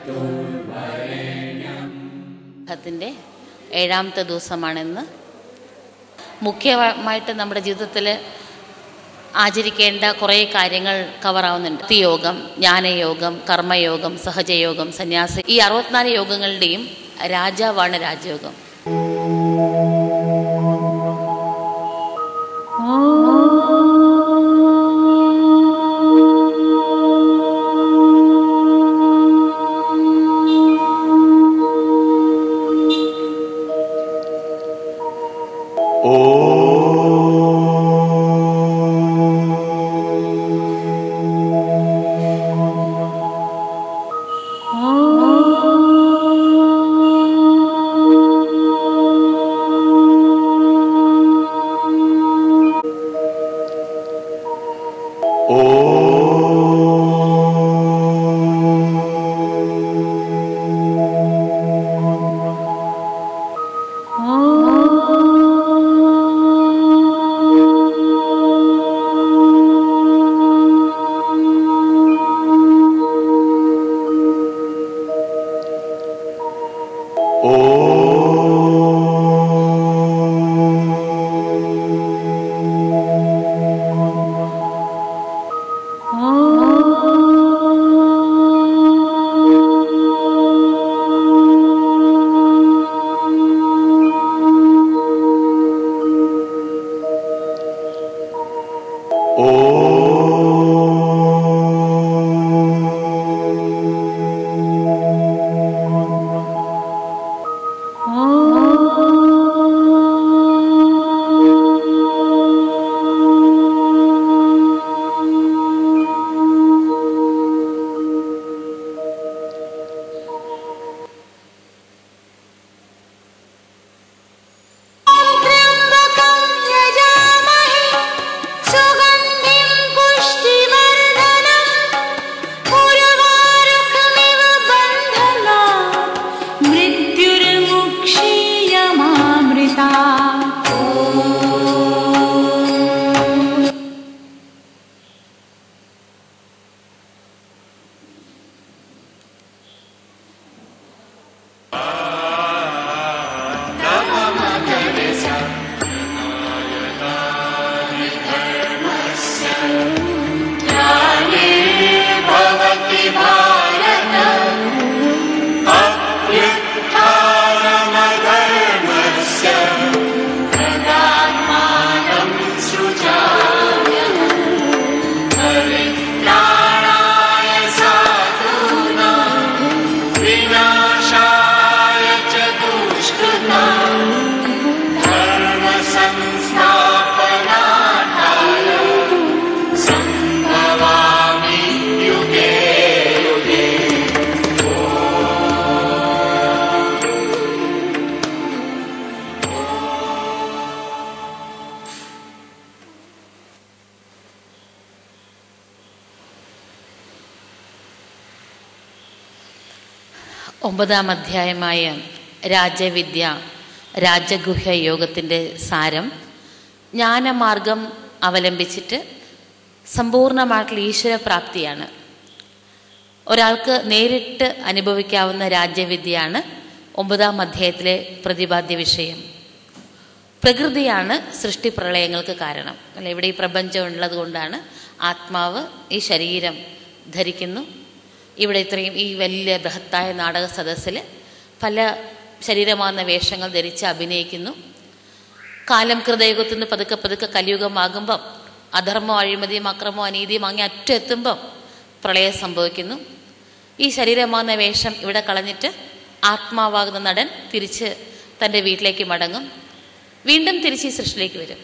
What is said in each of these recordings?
ത്തിൻ്റെ 7ാമത്തെ ദിവസമാണെന്ന്. മുഖ്യമായിട്ട് നമ്മുടെ ജീവിതത്തിൽ ആചരിക്കേണ്ട കുറേ കാര്യങ്ങൾ കവറാവുന്നുണ്ട്. ഭക്തിയോഗം, ജ്ഞാനയോഗം, കർമ്മയോഗം, സഹജയോഗം, സന്യാസ, ഈ 64 യോഗങ്ങളുടെയും രാജാവാണ് രാജയോഗം. ഒമ്പതാം അധ്യായമായ രാജവിദ്യ രാജഗുഹ്യ യോഗത്തിൻ്റെ സാരം, ജ്ഞാനമാർഗം അവലംബിച്ചിട്ട് സമ്പൂർണ്ണമായിട്ടുള്ള ഈശ്വരപ്രാപ്തിയാണ്. ഒരാൾക്ക് നേരിട്ട് അനുഭവിക്കാവുന്ന രാജ്യവിദ്യയാണ് 9ാം അധ്യായത്തിലെ പ്രതിപാദ്യ വിഷയം. പ്രകൃതിയാണ് സൃഷ്ടിപ്രളയങ്ങൾക്ക് കാരണം. അല്ല, ഇവിടെ ഈ പ്രപഞ്ചം ഉള്ളത് കൊണ്ടാണ് ആത്മാവ് ഈ ശരീരം ധരിക്കുന്നു. ഇവിടെ ഇത്രയും ഈ വലിയ ബൃഹത്തായ നാടക സദസ്സിൽ പല ശരീരമാകുന്ന വേഷങ്ങൾ ധരിച്ച് അഭിനയിക്കുന്നു. കാലം കൃതയുഗത്തിൽ നിന്ന് പതുക്കെ പതുക്കെ കലിയുഗമാകുമ്പം അധർമ്മം, അഴിമതിയും, അക്രമവും, അനീതിയും അങ്ങേ അറ്റെത്തുമ്പം പ്രളയം സംഭവിക്കുന്നു. ഈ ശരീരമാകുന്ന വേഷം ഇവിടെ കളഞ്ഞിട്ട് ആത്മാവാകുന്ന നടൻ തിരിച്ച് തൻ്റെ വീട്ടിലേക്ക് മടങ്ങും. വീണ്ടും തിരിച്ച് ഈ സൃഷ്ടിയിലേക്ക് വരും.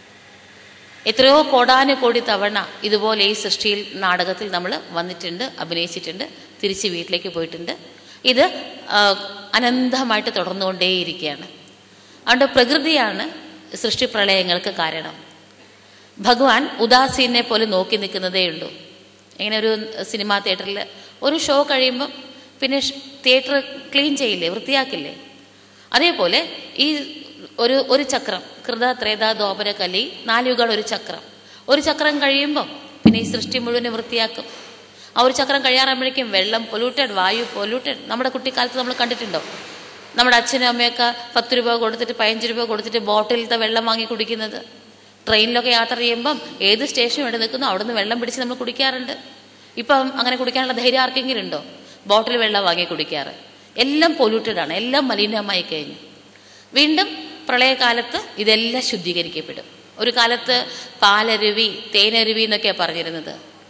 എത്രയോ കോടാനുകോടി തവണ ഇതുപോലെ ഈ സൃഷ്ടിയിൽ, നാടകത്തിൽ നമ്മൾ വന്നിട്ടുണ്ട്, അഭിനയിച്ചിട്ടുണ്ട്, തിരിച്ച് വീട്ടിലേക്ക് പോയിട്ടുണ്ട്. ഇത് അനന്തമായിട്ട് തുടർന്നുകൊണ്ടേയിരിക്കുകയാണ്. അതുകൊണ്ട് പ്രകൃതിയാണ് സൃഷ്ടിപ്രളയങ്ങൾക്ക് കാരണം. ഭഗവാൻ ഉദാസീനെ പോലെ നോക്കി നിൽക്കുന്നതേ ഉള്ളൂ. ഇങ്ങനെ ഒരു സിനിമാ തിയേറ്ററിൽ ഒരു ഷോ കഴിയുമ്പം പിന്നെ തിയേറ്റർ ക്ലീൻ ചെയ്യില്ലേ, വൃത്തിയാക്കില്ലേ? അതേപോലെ ഈ ഒരു ചക്രം, കൃത, ത്രേത, ദ്വാപര, കലി, 4 യുഗങ്ങൾ ഒരു ചക്രം കഴിയുമ്പം പിന്നെ ഈ സൃഷ്ടി മുഴുവനും വൃത്തിയാക്കും. ആ ഒരു ചക്രം കഴിയാറാകുമ്പോഴേക്കും വെള്ളം പൊല്യൂട്ടഡ്, വായു പൊല്യൂട്ടഡ്. നമ്മുടെ കുട്ടിക്കാലത്ത് നമ്മൾ കണ്ടിട്ടുണ്ടോ? നമ്മുടെ അച്ഛനും അമ്മയൊക്കെ 10 രൂപ കൊടുത്തിട്ട് 15 രൂപ കൊടുത്തിട്ട് ബോട്ടിലത്തെ വെള്ളം വാങ്ങി കുടിക്കുന്നത്. ട്രെയിനിലൊക്കെ യാത്ര ചെയ്യുമ്പം ഏത് സ്റ്റേഷൻ വേണ്ടി നിൽക്കുന്നോ അവിടെ നിന്ന് വെള്ളം പിടിച്ച് നമ്മൾ കുടിക്കാറുണ്ട്. ഇപ്പം അങ്ങനെ കുടിക്കാനുള്ള ധൈര്യം ആർക്കെങ്കിലും ഉണ്ടോ? ബോട്ടിൽ വെള്ളം വാങ്ങി കുടിക്കാറ്. എല്ലാം പൊല്യൂട്ടഡാണ്, എല്ലാം മലിനമായി കഴിഞ്ഞു. വീണ്ടും പ്രളയകാലത്ത് ഇതെല്ലാം ശുദ്ധീകരിക്കപ്പെടും. ഒരു കാലത്ത് പാലരുവി, തേനരുവി എന്നൊക്കെയാണ് പറഞ്ഞിരുന്നത്.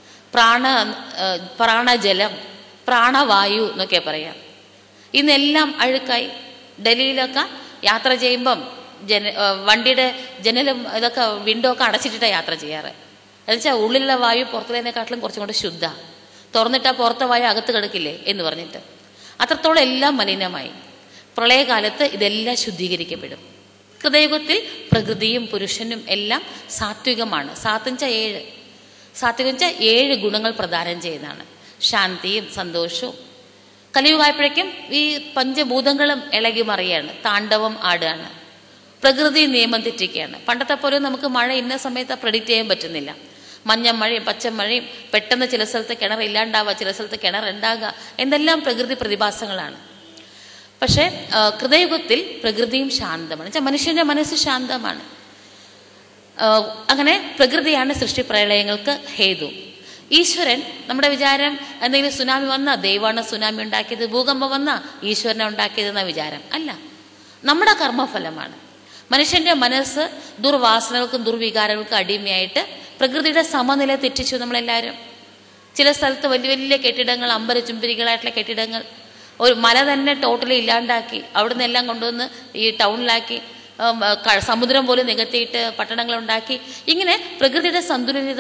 പ്രാണജലം, പ്രാണവായു എന്നൊക്കെ പറയാം. ഇന്നെല്ലാം അഴുക്കായി. ഡൽഹിയിലൊക്കെ യാത്ര ചെയ്യുമ്പം വണ്ടിയുടെ ജനലും ഇതൊക്കെ വിൻഡോ ഒക്കെ അടച്ചിട്ടിട്ടാണ് യാത്ര ചെയ്യാറ്. എന്നുവെച്ചാൽ ഉള്ളിലുള്ള വായു പുറത്തുള്ളതിനെക്കാട്ടിലും കുറച്ചും കൂടെ ശുദ്ധ. തുറന്നിട്ടാൽ പുറത്തെ വായു അകത്ത് കിടക്കില്ലേ എന്ന് പറഞ്ഞിട്ട് അത്രത്തോളം എല്ലാം മലിനമായി. പ്രളയകാലത്ത് ഇതെല്ലാം ശുദ്ധീകരിക്കപ്പെടും. കൃതയുഗത്തിൽ പ്രകൃതിയും പുരുഷനും എല്ലാം സാത്വികമാണ്. സാത്വികം വെച്ചാൽ 7 ഗുണങ്ങൾ പ്രദാനം ചെയ്യുന്നതാണ്. ശാന്തിയും സന്തോഷവും. കലിയുഗായപ്പോഴേക്കും ഈ പഞ്ചഭൂതങ്ങളും ഇളകി മറിയാണ്, താണ്ഡവം ആടുകയാണ്, പ്രകൃതി നിയമം തെറ്റിക്കുകയാണ്. പണ്ടത്തെ പോലെ നമുക്ക് മഴ ഇന്ന സമയത്ത് പ്രെഡിക്റ്റ് ചെയ്യാൻ പറ്റുന്നില്ല. മഞ്ഞമഴയും പച്ചമഴയും, പെട്ടെന്ന് ചില സ്ഥലത്ത് കിണർ ഇല്ലാണ്ടാവുക, ചില സ്ഥലത്ത് കിണർ ഉണ്ടാകുക, എന്തെല്ലാം പ്രകൃതി പ്രതിഭാസങ്ങളാണ്. പക്ഷേ കൃതയുഗത്തിൽ പ്രകൃതിയും ശാന്തമാണ്. വെച്ചാൽ മനുഷ്യൻ്റെ മനസ്സ് ശാന്തമാണ്. അങ്ങനെ പ്രകൃതിയാണ് സൃഷ്ടിപ്രളയങ്ങൾക്ക് ഹേതു. ഈശ്വരൻ, നമ്മുടെ വിചാരം എന്തെങ്കിലും സുനാമി വന്നാൽ ദൈവമാണ് സുനാമി ഉണ്ടാക്കിയത്, ഭൂകമ്പം വന്നാൽ ഈശ്വരനെ ഉണ്ടാക്കിയതെന്ന വിചാരം അല്ല. നമ്മുടെ കർമ്മഫലമാണ്. മനുഷ്യൻ്റെ മനസ്സ് ദുർവാസനകൾക്കും ദുർവികാരങ്ങൾക്കും അടിമയായിട്ട് പ്രകൃതിയുടെ സമനില തെറ്റിച്ചു നമ്മളെല്ലാവരും. ചില സ്ഥലത്ത് വലിയ വലിയ കെട്ടിടങ്ങൾ, അമ്പരചുംബരികളായിട്ടുള്ള കെട്ടിടങ്ങൾ, ഒരു മല തന്നെ ടോട്ടലി ഇല്ലാണ്ടാക്കി അവിടുന്ന് എല്ലാം കൊണ്ടുവന്ന് ഈ ടൗണിലാക്കി, സമുദ്രം പോലും നികത്തിയിട്ട് പട്ടണങ്ങളുണ്ടാക്കി. ഇങ്ങനെ പ്രകൃതിയുടെ സന്തുലിത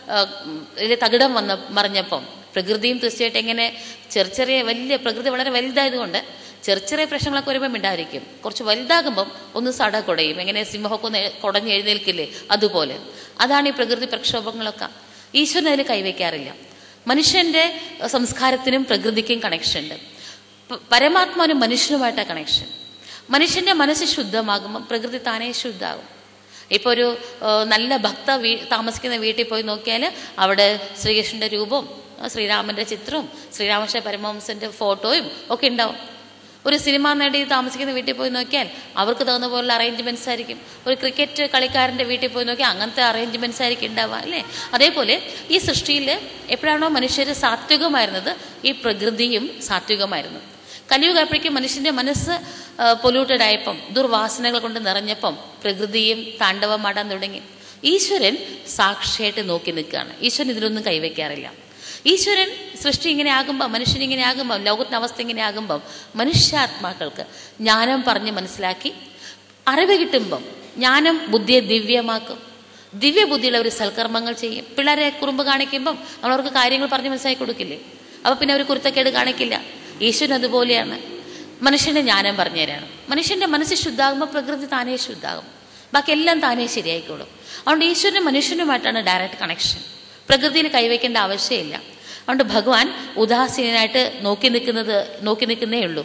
തകിടം മറിഞ്ഞപ്പം പ്രകൃതിയും തീർച്ചയായിട്ടും എങ്ങനെ ചെറിയ വലിയ പ്രകൃതി വളരെ വലുതായതുകൊണ്ട് ചെറിയ പ്രശ്നങ്ങളൊക്കെ വരുമ്പോൾ മിണ്ടായിരിക്കും. കുറച്ച് വലുതാകുമ്പം ഒന്ന് സട കുടയും. എങ്ങനെ സിംഹമൊക്കെ ഒന്ന് കുടഞ്ഞ് എഴുന്നേൽക്കില്ലേ, അതുപോലെ. അതാണ് ഈ പ്രകൃതി പ്രക്ഷോഭങ്ങളൊക്കെ. ഈശ്വരൻ അതിൽ കൈവയ്ക്കാറില്ല. മനുഷ്യൻ്റെ സംസ്കാരത്തിനും പ്രകൃതിക്കും കണക്ഷൻ ഉണ്ട്. പരമാത്മാവിനും മനുഷ്യനുമായിട്ടാണ് കണക്ഷൻ. മനുഷ്യൻ്റെ മനസ്സ് ശുദ്ധമാകുമ്പം പ്രകൃതി താനേ ശുദ്ധമാകും. ഇപ്പോൾ ഒരു നല്ല ഭക്ത താമസിക്കുന്ന വീട്ടിൽ പോയി നോക്കിയാൽ അവിടെ ശ്രീകൃഷ്ണൻ്റെ രൂപവും ശ്രീരാമൻ്റെ ചിത്രവും ശ്രീരാമകൃഷ്ണ പരമഹംസൻ്റെ ഫോട്ടോയും ഒക്കെ ഉണ്ടാവും. ഒരു സിനിമാ നടി താമസിക്കുന്ന വീട്ടിൽ പോയി നോക്കിയാൽ അവർക്ക് തോന്നുന്ന പോലുള്ള അറേഞ്ച്മെൻറ്റ്സ് ആയിരിക്കും. ഒരു ക്രിക്കറ്റ് കളിക്കാരൻ്റെ വീട്ടിൽ പോയി നോക്കിയാൽ അങ്ങനത്തെ അറേഞ്ച്മെൻറ്റ്സ് ആയിരിക്കും ഉണ്ടാവുക, അല്ലേ? അതേപോലെ ഈ സൃഷ്ടിയിൽ എപ്പോഴാണോ മനുഷ്യർ സാത്വികമായിരുന്നത്, ഈ പ്രകൃതിയും സാത്വികമായിരുന്നു. കലിയുഗായപ്പോഴേക്കും മനുഷ്യൻ്റെ മനസ്സ് പൊല്യൂട്ടഡ് ആയപ്പം, ദുർവാസനകൾ കൊണ്ട് നിറഞ്ഞപ്പം പ്രകൃതിയും താണ്ഡവമാടാൻ തുടങ്ങി. ഈശ്വരൻ സാക്ഷിയായിട്ട് നോക്കി നിൽക്കുകയാണ്. ഈശ്വരൻ ഇതിലൊന്നും കൈവയ്ക്കാറില്ല. ഈശ്വരൻ സൃഷ്ടി ഇങ്ങനെ ആകുമ്പം, മനുഷ്യനിങ്ങനെ ആകുമ്പം, ലോകത്തിൻ്റെ അവസ്ഥ ഇങ്ങനെ ആകുമ്പം മനുഷ്യാത്മാക്കൾക്ക് ജ്ഞാനം പറഞ്ഞ് മനസ്സിലാക്കി അറിവ് കിട്ടുമ്പം ജ്ഞാനം ബുദ്ധിയെ ദിവ്യമാക്കും. ദിവ്യബുദ്ധിയുള്ള ഒരു സൽക്കർമ്മങ്ങൾ ചെയ്യും. പിള്ളേരെ കുറുമ്പ് കാണിക്കുമ്പം നമ്മളവർക്ക് കാര്യങ്ങൾ പറഞ്ഞ് മനസ്സിലാക്കി കൊടുക്കില്ലേ? അപ്പോൾ പിന്നെ അവർ കുരുത്തക്കേട് കാണിക്കില്ല. ഈശ്വരൻ അതുപോലെയാണ്. മനുഷ്യൻ്റെ ജ്ഞാനം പറഞ്ഞു തരാണ്. മനുഷ്യൻ്റെ മനസ്സ് ശുദ്ധാകുമ്പോൾ പ്രകൃതി താനേ ശുദ്ധാകും. ബാക്കി എല്ലാം താനേ ശരിയായിക്കോളും. അതുകൊണ്ട് ഈശ്വരനും മനുഷ്യനുമായിട്ടാണ് ഡയറക്റ്റ് കണക്ഷൻ. പ്രകൃതിയിൽ കൈവയ്ക്കേണ്ട ആവശ്യമില്ല. അതുകൊണ്ട് ഭഗവാൻ ഉദാസീനായിട്ട് നോക്കി നിൽക്കുന്നേ ഉള്ളൂ.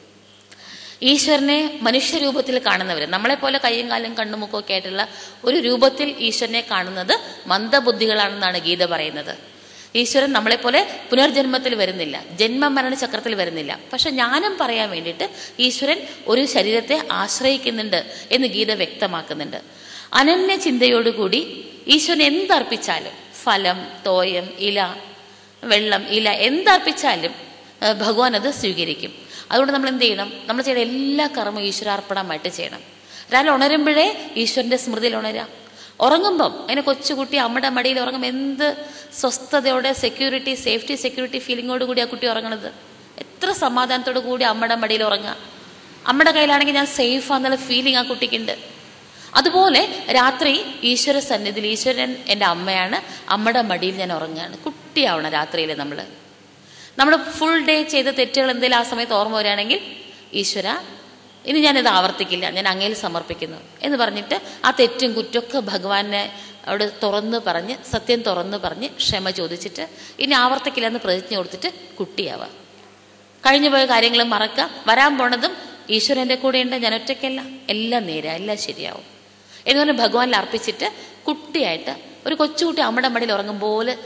ഈശ്വരനെ മനുഷ്യരൂപത്തിൽ കാണുന്നവർ, നമ്മളെപ്പോലെ കയ്യും കാലും കണ്ണുമുക്കും ഒക്കെ ആയിട്ടുള്ള ഒരു രൂപത്തിൽ ഈശ്വരനെ കാണുന്നത് മന്ദബുദ്ധികളാണെന്നാണ് ഗീത പറയുന്നത്. ഈശ്വരൻ നമ്മളെപ്പോലെ പുനർജന്മത്തിൽ വരുന്നില്ല, ജന്മമരണ ചക്രത്തിൽ വരുന്നില്ല. പക്ഷെ ജ്ഞാനം പറയാൻ വേണ്ടിയിട്ട് ഈശ്വരൻ ഒരു ശരീരത്തെ ആശ്രയിക്കുന്നുണ്ട് എന്ന് ഗീത വ്യക്തമാക്കുന്നുണ്ട്. അനന്യ ചിന്തയോടുകൂടി ഈശ്വരൻ എന്തർപ്പിച്ചാലും, ഫലം, തോയം, ഇല, വെള്ളം, ഇല എന്തർപ്പിച്ചാലും ഭഗവാൻ അത് സ്വീകരിക്കും. അതുകൊണ്ട് നമ്മൾ എന്ത് ചെയ്യണം? നമ്മൾ ചെയ്യുന്ന എല്ലാ കർമ്മവും ഈശ്വരാർപ്പണമായിട്ട് ചെയ്യണം. രാവിലെ ഉണരുമ്പോഴേ ഈശ്വരൻ്റെ സ്മൃതിയിൽ ഉണരാം. ഉറങ്ങുമ്പം അങ്ങനെ കൊച്ചുകുട്ടി അമ്മയുടെ മടിയിൽ ഉറങ്ങുമ്പോൾ എന്ത് സ്വസ്ഥതയോടെ സെക്യൂരിറ്റി ഫീലിങ്ങോട് കൂടി ആ കുട്ടി ഉറങ്ങണത്. എത്ര സമാധാനത്തോടു കൂടി അമ്മയുടെ മടിയിൽ ഉറങ്ങുക. അമ്മയുടെ കയ്യിലാണെങ്കിൽ ഞാൻ സേഫാന്നുള്ള ഫീലിംഗ് ആ കുട്ടിക്കുണ്ട്. അതുപോലെ രാത്രി ഈശ്വര സന്നിധിയിൽ, ഈശ്വരൻ എൻ്റെ അമ്മയാണ്, അമ്മയുടെ മടിയിൽ ഞാൻ ഉറങ്ങുകയാണ്. കുട്ടിയാവണം രാത്രിയിൽ. നമ്മൾ ഫുൾ ഡേ ചെയ്ത തെറ്റുകൾ എന്തെങ്കിലും ആ സമയത്ത് ഓർമ്മ വരികയാണെങ്കിൽ, ഈശ്വര ഇനി ഞാനിത് ആവർത്തിക്കില്ല, ഞാൻ അങ്ങയിൽ സമർപ്പിക്കുന്നു എന്ന് പറഞ്ഞിട്ട് ആ തെറ്റും കുറ്റമൊക്കെ ഭഗവാനെ അവിടെ സത്യം തുറന്ന് പറഞ്ഞ് ക്ഷമ ചോദിച്ചിട്ട് ഇനി ആവർത്തിക്കില്ല എന്ന് പ്രതിജ്ഞ കൊടുത്തിട്ട് കുട്ടിയാവാം. കഴിഞ്ഞു പോയ കാര്യങ്ങൾ മറക്കുക. വരാൻ പോണതും ഈശ്വരൻ്റെ കൂടെയുണ്ട്, ഞാൻ ഒറ്റയ്ക്കല്ല, എല്ലാം നേരാ, എല്ലാം ശരിയാവും എന്ന് പറഞ്ഞ് ഭഗവാനിൽ അർപ്പിച്ചിട്ട് കുട്ടിയായിട്ട് ഒരു കൊച്ചുകുട്ടി അമ്മയുടെ മടിയിൽ ഉറങ്ങും പോലെ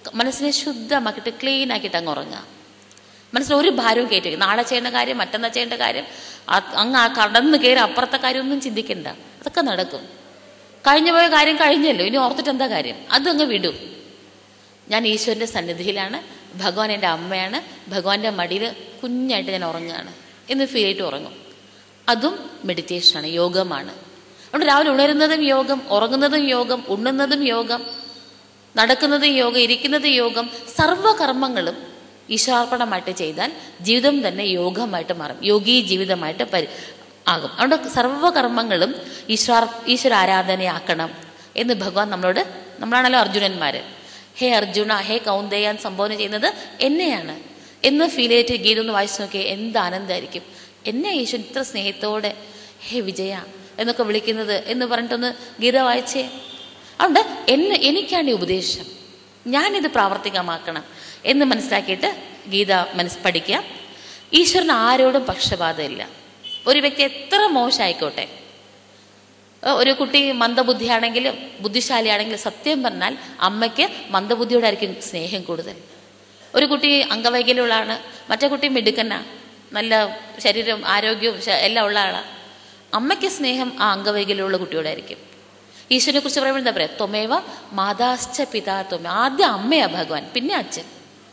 മനസ്സിനെ ശുദ്ധമാക്കിയിട്ട് ക്ലീൻ ആക്കിയിട്ട് അങ്ങ് ഉറങ്ങുക. മനസ്സിൽ ഒരു ഭാരവും കയറ്റി നാളെ ചെയ്യേണ്ട കാര്യം, മറ്റന്നാൾ ചെയ്യേണ്ട കാര്യം, അങ്ങ് ആ കടന്ന് കയറി അപ്പുറത്തെ കാര്യമൊന്നും ചിന്തിക്കണ്ട. അതൊക്കെ നടക്കും. കഴിഞ്ഞു പോയ കാര്യം കഴിഞ്ഞല്ലോ, ഇനി ഓർത്തിട്ട് എന്താ കാര്യം? അതങ്ങ് വിടും. ഞാൻ ഈശ്വരൻ്റെ സന്നിധിയിലാണ്, ഭഗവാൻ എൻ്റെ അമ്മയാണ്, ഭഗവാന്റെ മടിയിൽ കുഞ്ഞായിട്ട് ഞാൻ ഉറങ്ങുകയാണ് എന്ന് ഫീൽ ആയിട്ട് ഉറങ്ങും. അതും മെഡിറ്റേഷനാണ്, യോഗമാണ്. അതുകൊണ്ട് രാവിലെ ഉണരുന്നതും യോഗം, ഉറങ്ങുന്നതും യോഗം, ഉണ്ണുന്നതും യോഗം, നടക്കുന്നതും യോഗം, ഇരിക്കുന്നതും യോഗം. സർവ്വകർമ്മങ്ങളും ഈശ്വരാർപ്പണമായിട്ട് ചെയ്താൽ ജീവിതം തന്നെ യോഗമായിട്ട് മാറും, യോഗീ ജീവിതമായിട്ട് ആകും. അതുകൊണ്ട് സർവ്വകർമ്മങ്ങളും ഈശ്വര ആരാധനയാക്കണം എന്ന് ഭഗവാൻ നമ്മളാണല്ലോ അർജുനന്മാർ. ഹേ അർജുന, ഹേ കൗന്ദേയ എന്ന് സംബോധന ചെയ്യുന്നത് എന്നെയാണ് എന്ന് ഫീൽ ചെയ്തിട്ട് ഗീത ഒന്ന് വായിച്ചു നോക്കിയേ, എന്ത് ആനന്ദമായിരിക്കും. എന്നെ ഈശ്വരൻ ഇത്ര സ്നേഹത്തോടെ ഹേ വിജയ എന്നൊക്കെ വിളിക്കുന്നത് എന്ന് പറഞ്ഞിട്ടൊന്ന് ഗീത വായിച്ചേ. അതുകൊണ്ട് എനിക്കാണ് ഈ ഉപദേശം, ഞാനിത് പ്രാവർത്തികമാക്കണം എന്ന് മനസ്സിലാക്കിയിട്ട് ഗീത പഠിക്കുക. ഈശ്വരന് ആരോടും പക്ഷപാതമില്ല. ഒരു വ്യക്തി എത്ര മോശമായിക്കോട്ടെ, ഒരു കുട്ടി മന്ദബുദ്ധിയാണെങ്കിലും ബുദ്ധിശാലിയാണെങ്കിലും സത്യം പറഞ്ഞാൽ അമ്മയ്ക്ക് മന്ദബുദ്ധിയോടായിരിക്കും സ്നേഹം കൂടുതൽ. ഒരു കുട്ടി അംഗവൈകല്യമുള്ളതാണ്, മറ്റേ കുട്ടി മിടുക്കനാ, നല്ല ശരീരം ആരോഗ്യവും എല്ലാം ഉള്ള ആളാണ്. അമ്മയ്ക്ക് സ്നേഹം ആ അംഗവൈകല്യമുള്ള കുട്ടിയോടായിരിക്കും. ഈശ്വരനെ കുറിച്ച് പറയുമ്പോൾ എന്താ പറയുക? ത്വമേവ മാതാശ്ച പിതാ ത്വമേ. ആദ്യം അമ്മയാ ഭഗവാൻ, പിന്നെ അച്ഛൻ.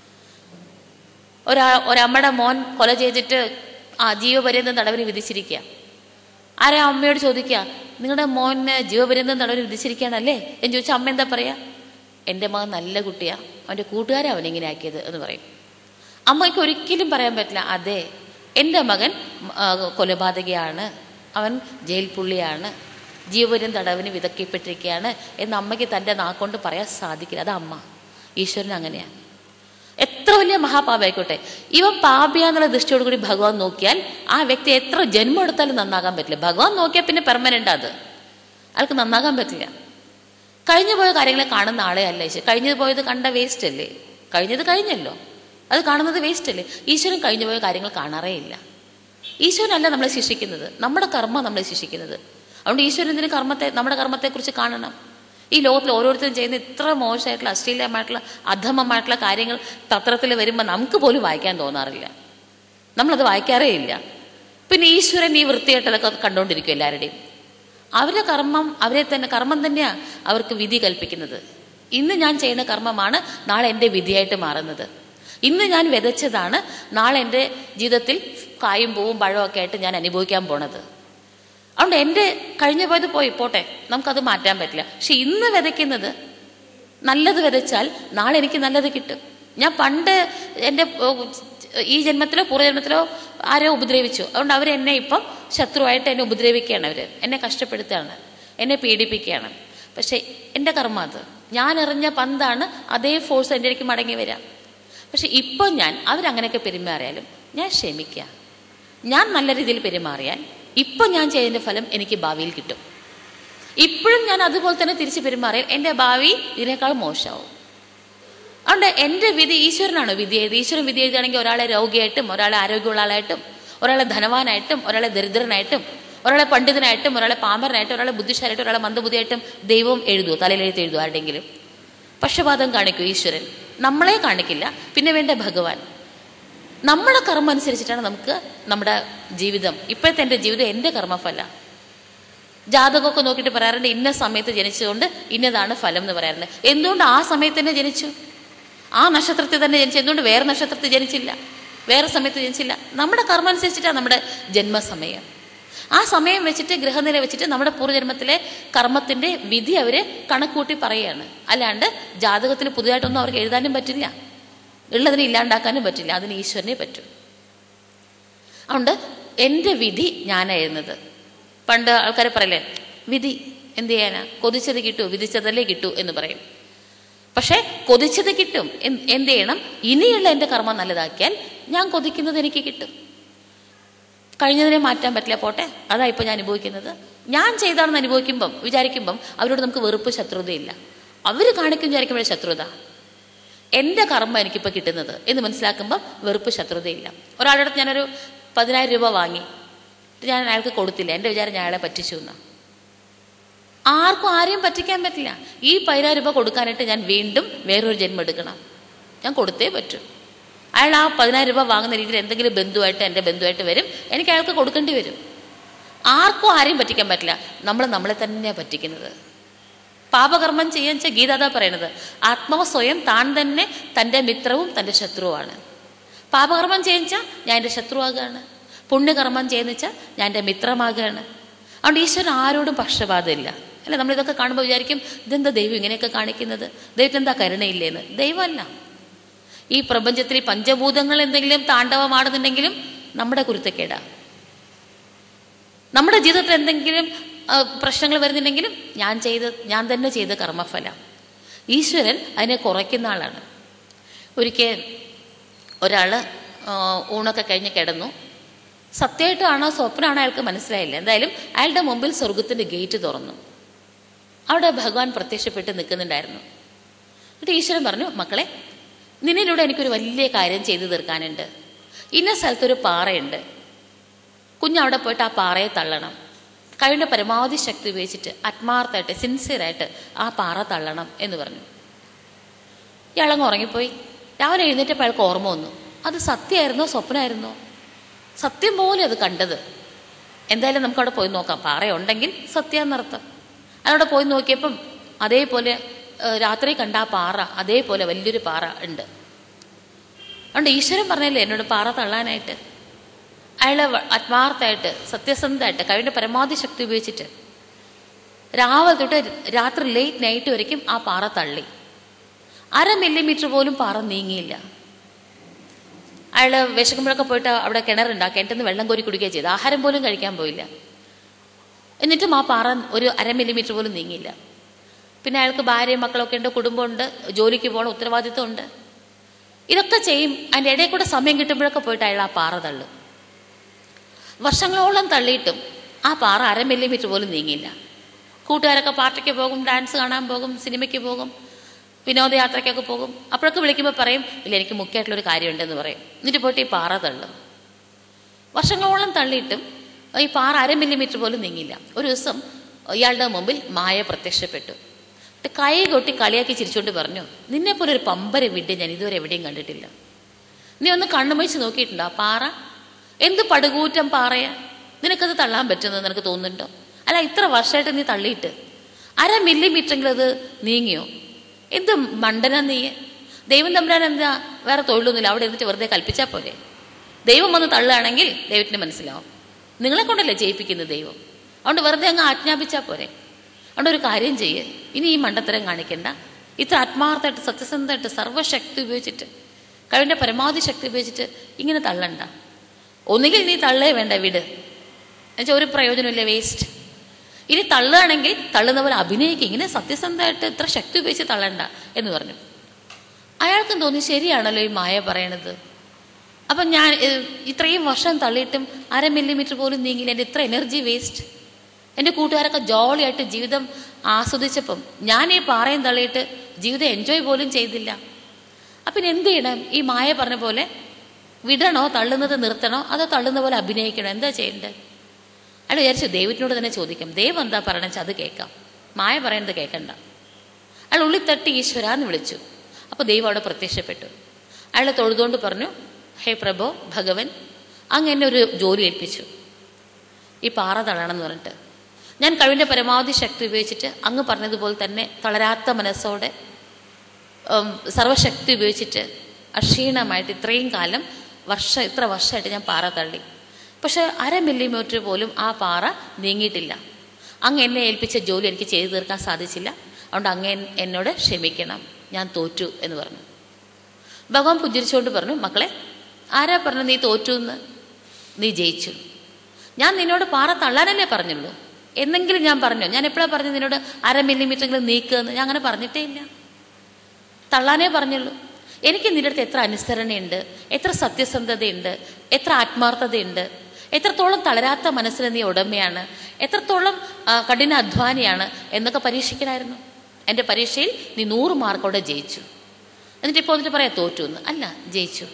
ഒരമ്മയുടെ മോൻ കൊല ചെയ്തിട്ട് ജീവപര്യന്തം തടവിന് വിധിച്ചിരിക്കുക. ആരാ അമ്മയോട് ചോദിക്കുക, നിങ്ങളുടെ മോന് ജീവപര്യന്തം തടവിന് വിധിച്ചിരിക്കുകയാണല്ലേ എന്ന് ചോദിച്ചാൽ അമ്മ എന്താ പറയുക? എൻ്റെ മകൻ നല്ല കുട്ടിയാ, അവൻ്റെ കൂട്ടുകാരെ അവനിങ്ങനെ ആക്കിയത് എന്ന് പറയും. അമ്മയ്ക്ക് ഒരിക്കലും പറയാൻ പറ്റില്ല, അതെ എൻ്റെ മകൻ കൊലപാതകയാണ്, അവൻ ജയിൽ പുള്ളിയാണ്, ജീവപര്യന്തം തടവിന് വിധിക്കപ്പെട്ടിരിക്കുകയാണ് എന്ന് അമ്മയ്ക്ക് തൻ്റെ നാക്കൊണ്ട് പറയാൻ സാധിക്കില്ല. അത് അമ്മ. ഈശ്വരൻ അങ്ങനെയാണ്. എത്ര വലിയ മഹാപാപമായിക്കോട്ടെ, ഇവൻ പാപിയാന്നുള്ള ദൃഷ്ടിയോട് കൂടി ഭഗവാൻ നോക്കിയാൽ ആ വ്യക്തി എത്ര ജന്മം എടുത്താലും നന്നാകാൻ പറ്റില്ല. ഭഗവാൻ നോക്കിയാൽ പിന്നെ പെർമനൻ്റ് അത്, അയാൾക്ക് നന്നാകാൻ പറ്റില്ല. കഴിഞ്ഞു പോയ കാര്യങ്ങളെ കാണുന്ന ആളെ അല്ല ഈശ്വരൻ. കഴിഞ്ഞു പോയത് കണ്ട വേസ്റ്റ് അല്ലേ? കഴിഞ്ഞത് കഴിഞ്ഞല്ലോ, അത് കാണുന്നത് വേസ്റ്റ് അല്ലേ? ഈശ്വരൻ കഴിഞ്ഞു പോയ കാര്യങ്ങൾ കാണാറേ ഇല്ല. ഈശ്വരനല്ല നമ്മളെ ശിക്ഷിക്കുന്നത്, നമ്മുടെ കർമ്മ നമ്മളെ ശിക്ഷിക്കുന്നത്. അതുകൊണ്ട് ഈശ്വരൻ എന്തിന് നമ്മുടെ കർമ്മത്തെക്കുറിച്ച് കാണണം? ഈ ലോകത്തിൽ ഓരോരുത്തരും ചെയ്യുന്ന ഇത്ര മോശമായിട്ടുള്ള അശ്ലീലമായിട്ടുള്ള അധമമായിട്ടുള്ള കാര്യങ്ങൾ പത്രത്തിൽ വരുമ്പോൾ നമുക്ക് പോലും വായിക്കാൻ തോന്നാറില്ല, നമ്മളത് വായിക്കാറേ ഇല്ല. പിന്നെ ഈശ്വരൻ ഈ വൃത്തിയായിട്ടതൊക്കെ കണ്ടുകൊണ്ടിരിക്കും എല്ലാവരുടെയും. അവരുടെ കർമ്മം തന്നെയാണ് അവർക്ക് വിധി കൽപ്പിക്കുന്നത്. ഇന്ന് ഞാൻ ചെയ്യുന്ന കർമ്മമാണ് നാളെ എൻ്റെ വിധിയായിട്ട് മാറുന്നത്. ഇന്ന് ഞാൻ വിതച്ചതാണ് നാളെ എൻ്റെ ജീവിതത്തിൽ കായും പൂവും പഴവും ഒക്കെ ആയിട്ട് ഞാൻ അനുഭവിക്കാൻ പോണത്. അതുകൊണ്ട് എൻ്റെ കഴിഞ്ഞു പോയത് പോട്ടെ, നമുക്കത് മാറ്റാൻ പറ്റില്ല. പക്ഷെ ഇന്ന് വിതയ്ക്കുന്നത് നല്ലത് വിതച്ചാൽ നാളെ എനിക്ക് നല്ലത് കിട്ടും. ഞാൻ പണ്ട് എൻ്റെ ഈ ജന്മത്തിലോ പൂർവ്വജന്മത്തിലോ ആരോ ഉപദ്രവിച്ചു, അതുകൊണ്ട് അവരെന്നെ ഇപ്പം ശത്രുവായിട്ട് എന്നെ ഉപദ്രവിക്കുകയാണ്, അവർ എന്നെ കഷ്ടപ്പെടുത്തുകയാണ്, എന്നെ പീഡിപ്പിക്കുകയാണ്. പക്ഷെ എൻ്റെ കർമ്മ അത്, ഞാൻ എറിഞ്ഞ പന്താണ് അതേ ഫോഴ്സ് എൻ്റെ ഇടയ്ക്ക് മടങ്ങി വരാം. പക്ഷെ ഇപ്പം അവരങ്ങനെയൊക്കെ പെരുമാറിയാലും ഞാൻ ക്ഷമിക്കുക. ഞാൻ നല്ല രീതിയിൽ പെരുമാറിയാൽ ഇപ്പം ഞാൻ ചെയ്യുന്ന ഫലം എനിക്ക് ഭാവിയിൽ കിട്ടും. ഇപ്പോഴും ഞാൻ അതുപോലെ തന്നെ തിരിച്ച് പെരുമാറിയാൽ എൻ്റെ ഭാവി ഇതിനേക്കാൾ മോശമാവും. അതുകൊണ്ട് എൻ്റെ വിധി ഈശ്വരനാണ് വിധി ചെയ്ത്. ഈശ്വരൻ വിധി ചെയ്താണെങ്കിൽ ഒരാളെ രോഗിയായിട്ടും, ഒരാളെ ആരോഗ്യമുള്ള ആളായിട്ടും, ഒരാളെ ധനവാനായിട്ടും, ഒരാളെ ദരിദ്രനായിട്ടും, ഒരാളെ പണ്ഡിതനായിട്ടും, ഒരാളെ പാമരനായിട്ടും, ഒരാളെ ബുദ്ധിശാലായിട്ടും, ഒരാളെ മന്ദബുദ്ധിയായിട്ടും ദൈവം എഴുതുമോ? തലയിലെഴുത്ത് എഴുതുമോ ആരുടെങ്കിലും? പക്ഷപാതം കാണിക്കും ഈശ്വരൻ, നമ്മളെ കാണിക്കില്ല. പിന്നെ വേണ്ട ഭഗവാൻ. നമ്മുടെ കർമ്മം അനുസരിച്ചിട്ടാണ് നമുക്ക് നമ്മുടെ ജീവിതം. ഇപ്പോഴത്തെ എൻ്റെ ജീവിതം എൻ്റെ കർമ്മഫല. ജാതകമൊക്കെ നോക്കിയിട്ട് പറയാറുണ്ട്, ഇന്ന സമയത്ത് ജനിച്ചതുകൊണ്ട് ഇന്നതാണ് ഫലം എന്ന് പറയാറുണ്ട്. എന്തുകൊണ്ട് ആ സമയത്ത് തന്നെ ജനിച്ചു? ആ നക്ഷത്രത്തിൽ തന്നെ ജനിച്ചു. എന്തുകൊണ്ട് വേറെ നക്ഷത്രത്തിൽ ജനിച്ചില്ല, വേറെ സമയത്ത് ജനിച്ചില്ല? നമ്മുടെ കർമ്മം അനുസരിച്ചിട്ടാണ് നമ്മുടെ ജന്മസമയം. ആ സമയം വെച്ചിട്ട്, ഗ്രഹനില വെച്ചിട്ട് നമ്മുടെ പൂർവ്വജന്മത്തിലെ കർമ്മത്തിൻ്റെ വിധി അവർ കണക്കൂട്ടി പറയുകയാണ്. അല്ലാണ്ട് ജാതകത്തിൽ പുതുതായിട്ടൊന്നും അവർക്ക് എഴുതാനും പറ്റില്ല, ഉള്ളതിനെ ഇല്ലാണ്ടാക്കാനും പറ്റില്ല. അതിന് ഈശ്വരനെ പറ്റും. അതുകൊണ്ട് എൻ്റെ വിധി ഞാനാണ് എഴുതുന്നത്. പണ്ട് ആൾക്കാരെ പറയല്ലേ, വിധി എന്ത് ചെയ്യാനാ, കൊതിച്ചത് കിട്ടൂ, വിധിച്ചതല്ലേ കിട്ടൂ എന്ന് പറയും. പക്ഷെ കൊതിച്ചത് കിട്ടും. എന്ത് ചെയ്യണം? ഇനിയുള്ള എൻ്റെ കർമ്മം നല്ലതാക്കിയാൽ ഞാൻ കൊതിക്കുന്നത് എനിക്ക് കിട്ടും. കഴിഞ്ഞതിനെ മാറ്റാൻ പറ്റില്ല, പോട്ടെ, അതാ ഇപ്പം ഞാൻ അനുഭവിക്കുന്നത്. ഞാൻ ചെയ്താണെന്ന് വിചാരിക്കുമ്പം അവരോട് നമുക്ക് വെറുപ്പ്, ശത്രുതയില്ല. അവർ കാണിക്കും വിചാരിക്കുമ്പോഴേ ശത്രുത. എൻ്റെ കർമ്മം എനിക്കിപ്പോൾ കിട്ടുന്നത് എന്ന് മനസ്സിലാക്കുമ്പം വെറുപ്പ്, ശത്രുതയില്ല. ഒരാളുടെ അടുത്ത് ഞാനൊരു 10,000 രൂപ വാങ്ങി, ഞാൻ അയാൾക്ക് കൊടുത്തില്ല. എൻ്റെ വിചാരം ഞാൻ അയാളെ പറ്റിച്ചു എന്നാ. ആർക്കും ആരെയും പറ്റിക്കാൻ പറ്റില്ല. ഈ 10,000 രൂപ കൊടുക്കാനായിട്ട് ഞാൻ വീണ്ടും വേറൊരു ജന്മം എടുക്കണം, ഞാൻ കൊടുത്തേ പറ്റൂ. അയാൾ ആ 10,000 രൂപ വാങ്ങുന്ന രീതിയിൽ എന്തെങ്കിലും ബന്ധുവായിട്ട് എൻ്റെ ബന്ധുവായിട്ട് വരും, എനിക്ക് അയാൾക്ക് കൊടുക്കേണ്ടി വരും. ആർക്കും ആരെയും പറ്റിക്കാൻ പറ്റില്ല. നമ്മളെ തന്നെയാണ് പറ്റിക്കുന്നത്. പാപകർമ്മം ചെയ്യാൻ വെച്ചാൽ ഗീത അതാ പറയണത്, ആത്മാവ് സ്വയം താൻ തന്നെ തൻ്റെ മിത്രവും തൻ്റെ ശത്രുവാണ്. പാപകർമ്മം ചെയ്യുക ഞാൻ എൻ്റെ ശത്രുവാകുകയാണ്, പുണ്യകർമ്മം ചെയ്യുന്ന വെച്ചാൽ ഞാൻ എൻ്റെ മിത്രമാകുകയാണ്. അതുകൊണ്ട് ഈശ്വരൻ ആരോടും പക്ഷപാതമില്ല. അല്ല, നമ്മളിതൊക്കെ കാണുമ്പോൾ വിചാരിക്കും ഇതെന്താ ദൈവം ഇങ്ങനെയൊക്കെ കാണിക്കുന്നത്, ദൈവത്തിന് എന്താ കരുണയില്ലേന്ന്. ദൈവമല്ല, ഈ പ്രപഞ്ചത്തിൽ ഈ പഞ്ചഭൂതങ്ങൾ എന്തെങ്കിലും താണ്ഡവമാടുന്നുണ്ടെങ്കിലും നമ്മുടെ കുരുത്തക്കേടാ. നമ്മുടെ ജീവിതത്തിൽ എന്തെങ്കിലും പ്രശ്നങ്ങൾ വരുന്നുണ്ടെങ്കിലും ഞാൻ തന്നെ ചെയ്ത കർമ്മഫലം. ഈശ്വരൻ അതിനെ കുറയ്ക്കുന്ന ആളാണ്. ഒരിക്കൽ ഒരാൾ ഊണൊക്കെ കഴിഞ്ഞ് കിടന്നു. സത്യമായിട്ടാണോ സ്വപ്നമാണോ അയാൾക്ക് മനസ്സിലായില്ല. എന്തായാലും അയാളുടെ മുമ്പിൽ സ്വർഗത്തിൻ്റെ ഗേറ്റ് തുറന്നു. അവിടെ ഭഗവാൻ പ്രത്യക്ഷപ്പെട്ട് നിൽക്കുന്നുണ്ടായിരുന്നു. എന്നിട്ട് ഈശ്വരൻ പറഞ്ഞു, മക്കളെ, നിന്നിലൂടെ എനിക്കൊരു വലിയ കാര്യം ചെയ്തു തീർക്കാനുണ്ട്. ഇന്ന സ്ഥലത്തൊരു പാറയുണ്ട്, കുഞ്ഞവിടെ പോയിട്ട് ആ പാറയെ തള്ളണം. കഴിവിൻ്റെ പരമാവധി ശക്തി ഉപയോഗിച്ചിട്ട് ആത്മാർത്ഥമായിട്ട് സിൻസിയറായിട്ട് ആ പാറ തള്ളണം എന്ന് പറഞ്ഞു. ഇയാളങ്ങ് ഉറങ്ങിപ്പോയി. രാവിലെ എഴുന്നേറ്റപ്പോൾ അയാൾക്ക് ഓർമ്മ വന്നു, അത് സത്യമായിരുന്നോ സ്വപ്നമായിരുന്നോ? സത്യം പോലെ അത് കണ്ടത്. എന്തായാലും നമുക്കവിടെ പോയി നോക്കാം, പാറയുണ്ടെങ്കിൽ സത്യമെന്നർത്ഥം. അതവിടെ പോയി നോക്കിയപ്പം അതേപോലെ രാത്രി കണ്ട ആ പാറ അതേപോലെ വലിയൊരു പാറ ഉണ്ട്. അതുകൊണ്ട് ഈശ്വരൻ പറഞ്ഞല്ലേ എന്നോട് പാറ തള്ളാനായിട്ട്. അയാൾ ആത്മാർത്ഥമായിട്ട് സത്യസന്ധമായിട്ട് കഴിവിൻ്റെ പരമാവധി ശക്തി ഉപയോഗിച്ചിട്ട് രാവിലെ തൊട്ട് രാത്രി ലേറ്റ് നൈറ്റ് വരയ്ക്കും ആ പാറ തള്ളി. 1/2 മില്ലിമീറ്റർ പോലും പാറ നീങ്ങിയില്ല. അയാൾ വിശക്കുമ്പോഴൊക്കെ പോയിട്ട് അവിടെ കിണറുണ്ട്, ആ കിണറ്റിൽ നിന്ന് വെള്ളം കോരി കുടിക്കുകയും ചെയ്തു. ആഹാരം പോലും കഴിക്കാൻ പോയില്ല. എന്നിട്ടും ആ പാറ ഒരു 1/2 മില്ലിമീറ്റർ പോലും നീങ്ങിയില്ല. പിന്നെ അയാൾക്ക് ഭാര്യയും മക്കളൊക്കെ ഉണ്ട്, കുടുംബമുണ്ട്, ജോലിക്ക് പോകണം, ഉത്തരവാദിത്വം ഉണ്ട്. ഇതൊക്കെ ചെയ്യും. അതിൻ്റെ ഇടയിൽ കൂടെ സമയം കിട്ടുമ്പോഴൊക്കെ പോയിട്ട് അയാൾ ആ പാറ തള്ളും. വർഷങ്ങളോളം തള്ളിയിട്ടും ആ പാറ 1/2 മില്ലിമീറ്റർ പോലും നീങ്ങിയില്ല. കൂട്ടുകാരൊക്കെ പാർട്ടിക്ക് പോകും, ഡാൻസ് കാണാൻ പോകും, സിനിമയ്ക്ക് പോകും, വിനോദയാത്രയ്ക്കൊക്കെ പോകും. അപ്പോഴൊക്കെ വിളിക്കുമ്പോൾ പറയും, ഇല്ല എനിക്ക് മുഖ്യമായിട്ടുള്ളൊരു കാര്യമുണ്ടെന്ന് പറയും. എന്നിട്ട് പോയിട്ട് ഈ പാറ തള്ളും. വർഷങ്ങളോളം തള്ളിയിട്ടും ഈ പാറ 1/2 മില്ലിമീറ്റർ പോലും നീങ്ങില്ല. ഒരു ദിവസം ഇയാളുടെ മുമ്പിൽ മായ പ്രത്യക്ഷപ്പെട്ടു. കൈ കൊട്ടി കളിയാക്കി ചിരിച്ചുകൊണ്ട് പറഞ്ഞു, നിന്നെപ്പോലെ ഒരു പമ്പര വിഡ് ഞാൻ ഇതുവരെ എവിടെയും കണ്ടിട്ടില്ല. നീ ഒന്ന് കണ്ണുമഴിച്ച് നോക്കിയിട്ടുണ്ടോ? ആ പാറ എന്ത് പടുകൂറ്റം പാറയാ, നിനക്കത് തള്ളാൻ പറ്റുമെന്ന് നിനക്ക് തോന്നുന്നുണ്ടോ? അല്ല, ഇത്ര വർഷമായിട്ട് നീ തള്ളിയിട്ട് 1/2 മില്ലിമീറ്ററെങ്കിലും അത് നീങ്ങിയോ? എന്ത് മണ്ടനാ നീ? ദൈവം തമ്പുരാൻ എന്താ വേറെ തൊഴിലൊന്നുമില്ല, അവിടെ ഇരുന്നിട്ട് വെറുതെ കൽപ്പിച്ചാൽ പോലെ. ദൈവം വന്ന് തള്ളുകയാണെങ്കിൽ ദൈവത്തിന് മനസ്സിലാവും, നിങ്ങളെ കൊണ്ടല്ലേ ജയിപ്പിക്കുന്നത് ദൈവം. അതുകൊണ്ട് വെറുതെ അങ്ങ് ആജ്ഞാപിച്ചാൽ പോരെ. അതുകൊണ്ട് ഒരു കാര്യം ചെയ്യ്, ഇനി ഈ മണ്ടത്തരം കാണിക്കണ്ട. ഇത്ര ആത്മാർത്ഥമായിട്ട് സത്യസന്ധമായിട്ട് സർവ്വശക്തി ഉപയോഗിച്ചിട്ട് കഴിവിൻ്റെ പരമാവധി ശക്തി ഉപയോഗിച്ചിട്ട് ഇങ്ങനെ തള്ളണ്ട. ഒന്നുകിൽ നീ തള്ളേ വേണ്ട, വിട്. എന്നുവെച്ചാൽ ഒരു പ്രയോജനമില്ല, വേസ്റ്റ്. ഇനി തള്ളുകയാണെങ്കിൽ തള്ളുന്ന പോലെ അഭിനയിക്കുക, ഇങ്ങനെ സത്യസന്ധമായിട്ട് ഇത്ര ശക്തി ഉപയോഗിച്ച് തള്ളണ്ട എന്ന് പറഞ്ഞു. അയാൾക്കും തോന്നി, ശരിയാണല്ലോ ഈ മായ പറയണത്. അപ്പം ഞാൻ ഇത്രയും വർഷം തള്ളിയിട്ടും 1/2 മില്ലിമീറ്റർ പോലും നീങ്ങില്ല, എൻ്റെ ഇത്ര എനർജി വേസ്റ്റ്. എൻ്റെ കൂട്ടുകാരൊക്കെ ജോളിയായിട്ട് ജീവിതം ആസ്വദിച്ചപ്പം ഞാൻ ഈ പാറയും തള്ളിയിട്ട് ജീവിതം എൻജോയ് പോലും ചെയ്തില്ല. അപ്പം എന്ത് ചെയ്യണം? ഈ മായ പറഞ്ഞ പോലെ വിടണോ, തള്ളുന്നത് നിർത്തണോ, അതോ തള്ളുന്ന പോലെ അഭിനയിക്കണോ? എന്താ ചെയ്യേണ്ടത്? അയാൾ വിചാരിച്ചു ദൈവത്തിനോട് തന്നെ ചോദിക്കാം, ദൈവം എന്താ പറയണ വെച്ചാൽ അത് കേൾക്കാം, മായ പറയുന്നത് കേൾക്കണ്ട. അയാൾ ഉള്ളിൽ തട്ടി ഈശ്വരാന്ന് വിളിച്ചു. അപ്പോൾ ദൈവം അവിടെ പ്രത്യക്ഷപ്പെട്ടു. അയാൾ തൊഴുതുകൊണ്ട് പറഞ്ഞു, ഹേ പ്രഭോ, ഭഗവൻ, അങ്ങ് എന്നെ ഒരു ജോലി ഏൽപ്പിച്ചു, ഈ പാറ തള്ളണം എന്ന് പറഞ്ഞിട്ട്. ഞാൻ കഴിവിൻ്റെ പരമാവധി ശക്തി ഉപയോഗിച്ചിട്ട് അങ്ങ് പറഞ്ഞതുപോലെ തന്നെ തളരാത്ത മനസ്സോടെ സർവശക്തി ഉപയോഗിച്ചിട്ട് അക്ഷീണമായിട്ട് ഇത്രയും കാലം ഇത്ര വർഷമായിട്ട് ഞാൻ പാറ തള്ളി. പക്ഷെ 1/2 മില്ലിമീറ്റർ പോലും ആ പാറ നീങ്ങിയിട്ടില്ല. അങ്ങ് എന്നെ ഏൽപ്പിച്ച ജോലി എനിക്ക് ചെയ്തു തീർക്കാൻ സാധിച്ചില്ല. അതുകൊണ്ട് അങ്ങ് എന്നോട് ക്ഷമിക്കണം, ഞാൻ തോറ്റു എന്ന് പറഞ്ഞു. ഭഗവാൻ പുഞ്ചിരിച്ചുകൊണ്ട് പറഞ്ഞു, മക്കളെ, ആരാ പറഞ്ഞു നീ തോറ്റു എന്ന്? നീ ജയിച്ചു. ഞാൻ നിന്നോട് പാറ തള്ളാനല്ലേ പറഞ്ഞുള്ളൂ. എന്നെങ്കിലും ഞാൻ പറഞ്ഞോ? ഞാൻ എപ്പോഴാണ് പറഞ്ഞു നിന്നോട് 1/2 മില്ലിമീറ്ററെങ്കിലും നീക്കുമെന്ന്? ഞാൻ അങ്ങനെ പറഞ്ഞിട്ടേ ഇല്ല, തള്ളാനേ പറഞ്ഞുള്ളൂ. എനിക്ക് നിന്റെ അടുത്ത് എത്ര അനുസരണയുണ്ട്, എത്ര സത്യസന്ധതയുണ്ട്, എത്ര ആത്മാർത്ഥതയുണ്ട്, എത്രത്തോളം തളരാത്ത മനസ്സിന് നീ ഉടമയാണ്, എത്രത്തോളം കഠിന അധ്വാനിയാണ് എന്നൊക്കെ പരീക്ഷിക്കണമായിരുന്നു. എൻ്റെ പരീക്ഷയിൽ നീ 100 മാർക്കോടെ ജയിച്ചു. എന്നിട്ട് ഇപ്പോൾ എന്നിട്ട് പറയാം തോറ്റു എന്ന്. അല്ല, ജയിച്ചു.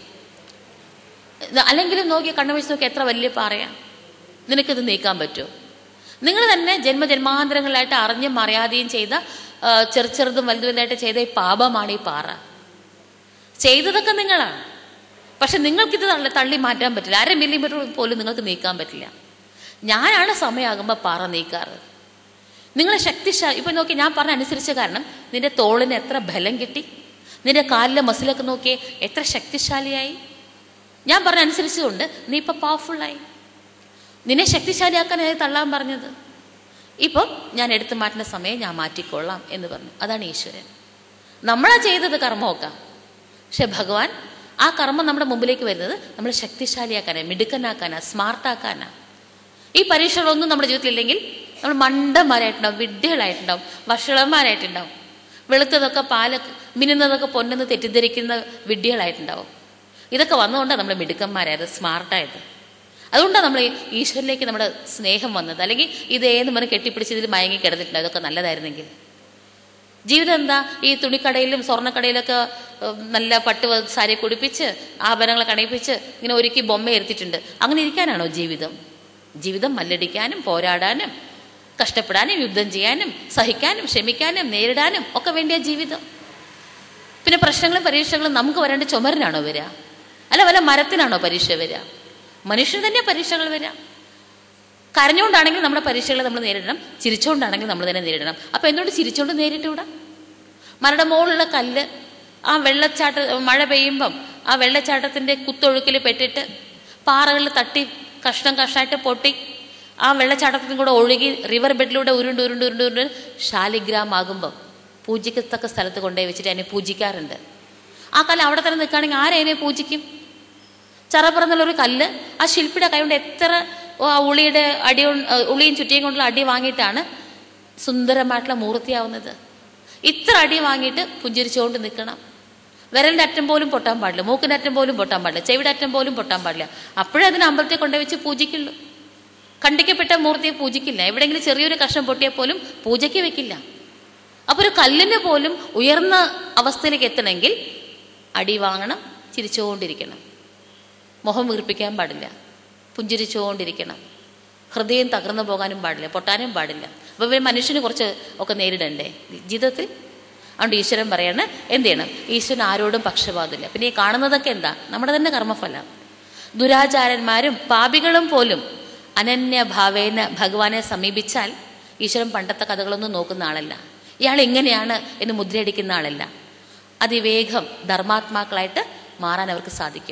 അല്ലെങ്കിലും നോക്കി കണ്ണു വെച്ച് നോക്കി എത്ര വലിയ പാറയാ, നിനക്കിത് നീക്കാൻ പറ്റുമോ? നിങ്ങൾ തന്നെ ജന്മജന്മാന്തരങ്ങളായിട്ട് അറിഞ്ഞും അറിയാതെയും ചെയ്ത ചെറുതും വലുതായിട്ട് ചെയ്ത ഈ പാപമാണ് ഈ പാറ. ചെയ്തതൊക്കെ നിങ്ങളാണ്. പക്ഷെ നിങ്ങൾക്കിത് തള്ളി മാറ്റാൻ പറ്റില്ല. 1/2 മില്ലിമീറ്റർ പോലും നിങ്ങൾക്ക് നീക്കാൻ പറ്റില്ല. ഞാനാണ് സമയമാകുമ്പോൾ പാറ നീക്കാറ്. നിങ്ങളെ ശക്തിശാലി. ഇപ്പം നോക്കി, ഞാൻ പറഞ്ഞ അനുസരിച്ച കാരണം നിന്റെ തോളിന് എത്ര ബലം കിട്ടി, നിന്റെ കാലിലെ മസിലൊക്കെ നോക്കിയേ എത്ര ശക്തിശാലിയായി. ഞാൻ പറഞ്ഞ അനുസരിച്ചുകൊണ്ട് നീ ഇപ്പം പവർഫുള്ളായി. നിന്നെ ശക്തിശാലിയാക്കാനായി തള്ളാൻ പറഞ്ഞത്. ഇപ്പം ഞാൻ എടുത്തു മാറ്റുന്ന സമയം ഞാൻ മാറ്റിക്കൊള്ളാം എന്ന് പറഞ്ഞു. അതാണ് ഈശ്വരൻ. നമ്മളാ ചെയ്തത് കർമ്മമൊക്കെ. പക്ഷെ ഭഗവാൻ ആ കർമ്മം നമ്മുടെ മുമ്പിലേക്ക് വരുന്നത് നമ്മളെ ശക്തിശാലിയാക്കാനാണ്, മിടുക്കനാക്കാനാണ്, സ്മാർട്ടാക്കാനാണ്. ഈ പരീക്ഷകളൊന്നും നമ്മുടെ ജീവിതത്തിൽ ഇല്ലെങ്കിൽ നമ്മൾ മണ്ടന്മാരായിട്ടുണ്ടാവും, വിഡ്ഢികളായിട്ടുണ്ടാവും, വഷളന്മാരായിട്ടുണ്ടാവും, വെളുത്തതൊക്കെ മിന്നുന്നതൊക്കെ പൊന്നെന്ന് തെറ്റിദ്ധരിക്കുന്ന വിഡ്ഢികളായിട്ടുണ്ടാവും. ഇതൊക്കെ വന്നുകൊണ്ടാണ് നമ്മൾ മിടുക്കന്മാരായത്, സ്മാർട്ടായത്. അതുകൊണ്ടാണ് നമ്മൾ ഈശ്വരനിലേക്ക് നമ്മുടെ സ്നേഹം വന്നത്. അല്ലെങ്കിൽ ഇതേന്ന് പറഞ്ഞ് കെട്ടിപ്പിടിച്ച് ഇതിൽ മയങ്ങി കിടന്നിട്ടുണ്ട്. അതൊക്കെ നല്ലതായിരുന്നെങ്കിൽ. ജീവിതം എന്താ? ഈ തുണിക്കടയിലും സ്വർണ്ണക്കടയിലൊക്കെ നല്ല പട്ട് സാരി കുടിപ്പിച്ച് ആഭരണങ്ങളെ കണിയിപ്പിച്ച് ഇങ്ങനെ ഒരുക്കി ബൊമ്മ ഇരുത്തിയിട്ടുണ്ട്. അങ്ങനെ ഇരിക്കാനാണോ ജീവിതം? ജീവിതം മല്ലടിക്കാനും പോരാടാനും കഷ്ടപ്പെടാനും യുദ്ധം ചെയ്യാനും സഹിക്കാനും ക്ഷമിക്കാനും നേരിടാനും ഒക്കെ വേണ്ടിയ ജീവിതം. പിന്നെ പ്രശ്നങ്ങളും പരീക്ഷകളും നമുക്ക് വരേണ്ട ചുമരിനാണോ വരിക? അല്ല വല്ല മരത്തിനാണോ പരീക്ഷ വരിക? മനുഷ്യന് തന്നെ പരീക്ഷകൾ വരാം. കരഞ്ഞുകൊണ്ടാണെങ്കിൽ നമ്മുടെ പരീക്ഷകളെ നമ്മൾ നേരിടണം, ചിരിച്ചുകൊണ്ടാണെങ്കിൽ നമ്മൾ തന്നെ നേരിടണം. അപ്പം എന്തുകൊണ്ട് ചിരിച്ചുകൊണ്ട് നേരിട്ടുകൂടാ? മരയുടെ മുകളിലുള്ള കല്ല് ആ മഴ പെയ്യുമ്പം ആ വെള്ളച്ചാട്ടത്തിൻ്റെ കുത്തൊഴുക്കിൽ പെട്ടിട്ട് പാറകളിൽ തട്ടി കഷ്ണമായിട്ട് പൊട്ടി ആ വെള്ളച്ചാട്ടത്തിനും കൂടെ ഒഴുകി റിവർ ബെഡിലൂടെ ഉരുണ്ട് ശാലിഗ്രാമാകുമ്പം പൂജിക്കത്തക്ക സ്ഥലത്ത് കൊണ്ടുപോയി വെച്ചിട്ട് അതിനെ പൂജിക്കാറുണ്ട്. ആ കല്ല് അവിടെ തന്നെ നിൽക്കുകയാണെങ്കിൽ ആരതിനെ പൂജിക്കും? ചറപറന്നുള്ളൊരു കല്ല് ആ ശില്പിയുടെ കൈകൊണ്ട് എത്ര ഉളിയുടെ ഉളിയും ചുറ്റിയും കൊണ്ടുള്ള അടി വാങ്ങിയിട്ടാണ് സുന്ദരമായിട്ടുള്ള മൂർത്തിയാവുന്നത്. ഇത്ര അടി വാങ്ങിയിട്ട് പുഞ്ചിരിച്ചുകൊണ്ട് നിൽക്കണം. വിരലിൻ്റെ അറ്റം പോലും പൊട്ടാൻ പാടില്ല, മൂക്കിൻ്റെ അറ്റം പോലും പൊട്ടാൻ പാടില്ല, ചെവിയുടെ അറ്റം പോലും പൊട്ടാൻ പാടില്ല. അപ്പോഴേ അതിന് അമ്പലത്തെ കൊണ്ടുവച്ച് പൂജിക്കുള്ളൂ. ഖണ്ഡിക്കപ്പെട്ട മൂർത്തിയെ പൂജിക്കില്ല. എവിടെയെങ്കിലും ചെറിയൊരു കഷ്ണം പൊട്ടിയാൽ പോലും പൂജയ്ക്ക് വെക്കില്ല. അപ്പോൾ ഒരു കല്ലിന് പോലും ഉയർന്ന അവസ്ഥയിലേക്ക് എത്തണമെങ്കിൽ അടി വാങ്ങണം, ചിരിച്ചുകൊണ്ടിരിക്കണം, മുഖം വീർപ്പിക്കാൻ പാടില്ല, പുഞ്ചിരിച്ചുകൊണ്ടിരിക്കണം, ഹൃദയം തകർന്നു പോകാനും പാടില്ല, പൊട്ടാനും പാടില്ല. അപ്പോൾ മനുഷ്യന് കുറച്ച് ഒക്കെ നേരിടണ്ടേ ജീവിതത്തിൽ? അതുകൊണ്ട് ഈശ്വരൻ പറയണ എന്ത് ചെയ്യണം? ഈശ്വരൻ ആരോടും പക്ഷപാതമില്ല. പിന്നെ ഈ കാണുന്നതൊക്കെ എന്താ? നമ്മുടെ തന്നെ കർമ്മഫലം. ദുരാചാരന്മാരും പാപികളും പോലും അനന്യഭാവേന ഭഗവാനെ സമീപിച്ചാൽ ഈശ്വരൻ പണ്ടത്തെ കഥകളൊന്നും നോക്കുന്ന ആളല്ല. ഇയാൾ എങ്ങനെയാണ് എന്ന് മുദ്രയടിക്കുന്ന ആളല്ല. അതിവേഗം ധർമാത്മാക്കളായിട്ട് മാറാൻ അവർക്ക് സാധിക്കും.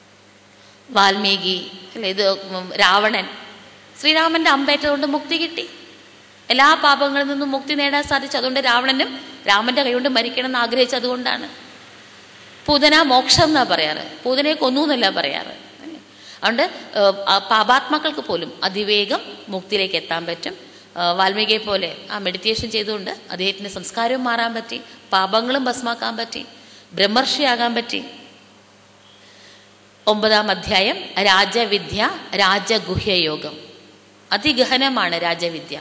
വാൽമീകി ഇത് രാവണൻ, ശ്രീരാമൻ്റെ അമ്പേറ്റതുകൊണ്ട് മുക്തി കിട്ടി, എല്ലാ പാപങ്ങളിൽ നിന്നും മുക്തി നേടാൻ സാധിച്ചു. അതുകൊണ്ട് രാവണനും രാമൻ്റെ കൈകൊണ്ട് മരിക്കണം എന്ന് ആഗ്രഹിച്ചതുകൊണ്ടാണ്. പൂതന മോക്ഷം എന്നാ പറയാറ്, പൂതനയെ കൊന്നു എന്നല്ല പറയാറ്. അതുകൊണ്ട് പാപാത്മാക്കൾക്ക് പോലും അതിവേഗം മുക്തിയിലേക്ക് എത്താൻ പറ്റും. വാൽമീകിയെ പോലെ ആ മെഡിറ്റേഷൻ ചെയ്തുകൊണ്ട് അദ്ദേഹത്തിൻ്റെ സംസ്കാരവും മാറാൻ പറ്റി, പാപങ്ങളും ഭസ്മാക്കാൻ പറ്റി, ബ്രഹ്മർഷിയാകാൻ പറ്റി. 9-ാം അധ്യായം രാജവിദ്യ, രാജഗുഹ്യയോഗം. അതിഗഹനമാണ് രാജവിദ്യ.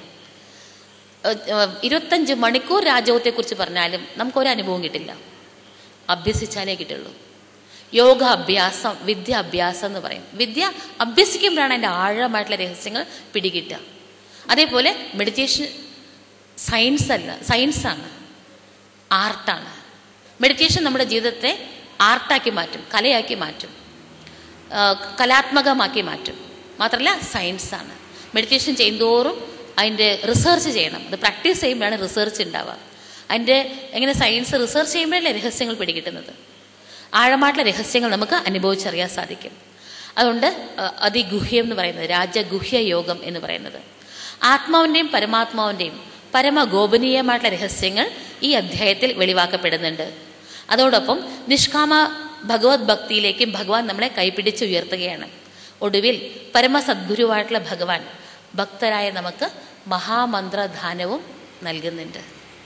25 മണിക്കൂർ രാജകത്തെക്കുറിച്ച് പറഞ്ഞാലും നമുക്കൊരു അനുഭവം കിട്ടില്ല. അഭ്യസിച്ചാലേ കിട്ടുള്ളൂ. യോഗ അഭ്യാസം, വിദ്യ അഭ്യാസം എന്ന് പറയും. വിദ്യ അഭ്യസിക്കുമ്പോഴാണ് അതിൻ്റെ ആഴമായിട്ടുള്ള രഹസ്യങ്ങൾ പിടികിട്ടുക. അതേപോലെ മെഡിറ്റേഷൻ സയൻസ് അല്ല, സയൻസാണ്, ആർട്ടാണ്. മെഡിറ്റേഷൻ നമ്മുടെ ജീവിതത്തെ ആർട്ടാക്കി മാറ്റും, കലയാക്കി മാറ്റും, കലാത്മകമാക്കി മാറ്റും. മാത്രമല്ല സയൻസാണ്. മെഡിറ്റേഷൻ ചെയ്യുന്തോറും അതിൻ്റെ റിസർച്ച് ചെയ്യണം. അത് പ്രാക്ടീസ് ചെയ്യുമ്പോഴാണ് റിസർച്ച് ഉണ്ടാവുക. അതിൻ്റെ എങ്ങനെ സയൻസ് റിസർച്ച് ചെയ്യുമ്പോഴല്ലേ രഹസ്യങ്ങൾ പിടികിട്ടുന്നത്. ആഴമായിട്ടുള്ള രഹസ്യങ്ങൾ നമുക്ക് അനുഭവിച്ചറിയാൻ സാധിക്കും. അതുകൊണ്ട് അതിഗുഹ്യം എന്ന് പറയുന്നത്, രാജഗുഹ്യ യോഗം എന്ന് പറയുന്നത്, ആത്മാവിൻ്റെയും പരമാത്മാവിൻ്റെയും പരമഗോപനീയമായിട്ടുള്ള രഹസ്യങ്ങൾ ഈ അധ്യായത്തിൽ വെളിവാക്കപ്പെടുന്നുണ്ട്. അതോടൊപ്പം നിഷ്കാമ ഭഗവത് ഭക്തിയിലേക്കും ഭഗവാൻ നമ്മളെ കൈപിടിച്ച് ഉയർത്തുകയാണ്. ഒടുവിൽ പരമസദ്ഗുരുവായിട്ടുള്ള ഭഗവാൻ ഭക്തരായ നമുക്ക് മഹാമന്ത്രദാനവും നൽകുന്നുണ്ട്.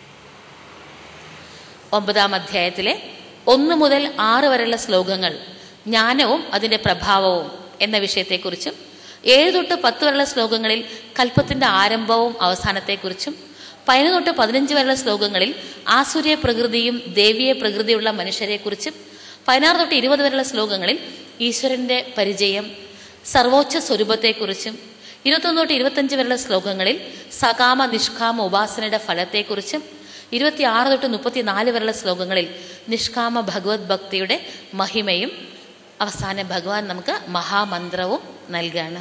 9-ാം അധ്യായത്തിലെ 1 മുതൽ 6 വരെയുള്ള ശ്ലോകങ്ങൾ ജ്ഞാനവും അതിൻ്റെ പ്രഭാവവും എന്ന വിഷയത്തെക്കുറിച്ചും 7 തൊട്ട് 10 വരെയുള്ള ശ്ലോകങ്ങളിൽ കൽപ്പത്തിൻ്റെ ആരംഭവും അവസാനത്തെക്കുറിച്ചും 11 തൊട്ട് 15 വരെയുള്ള ശ്ലോകങ്ങളിൽ ആസുര്യ പ്രകൃതിയും ദേവീയ പ്രകൃതിയുള്ള മനുഷ്യരെക്കുറിച്ചും 16 തൊട്ട് 20 വരെയുള്ള ശ്ലോകങ്ങളിൽ ഈശ്വരൻ്റെ പരിചയം, സർവോಚ್ಚ സ്വരൂപത്തെക്കുറിച്ചും 21 തൊട്ട് 25 വരെയുള്ള ശ്ലോകങ്ങളിൽ സകാമ നിഷ്കാമ ഉപാസനയുടെ ഫലത്തെക്കുറിച്ചും 26 തൊട്ട് 34 വരെയുള്ള ശ്ലോകങ്ങളിൽ നിഷ്കാമ ഭഗവത് ഭക്തിയുടെ മഹിമയും അവസാനം ഭഗവാൻ നമുക്ക് മഹാമന്ത്രവും നൽകുകയാണ്.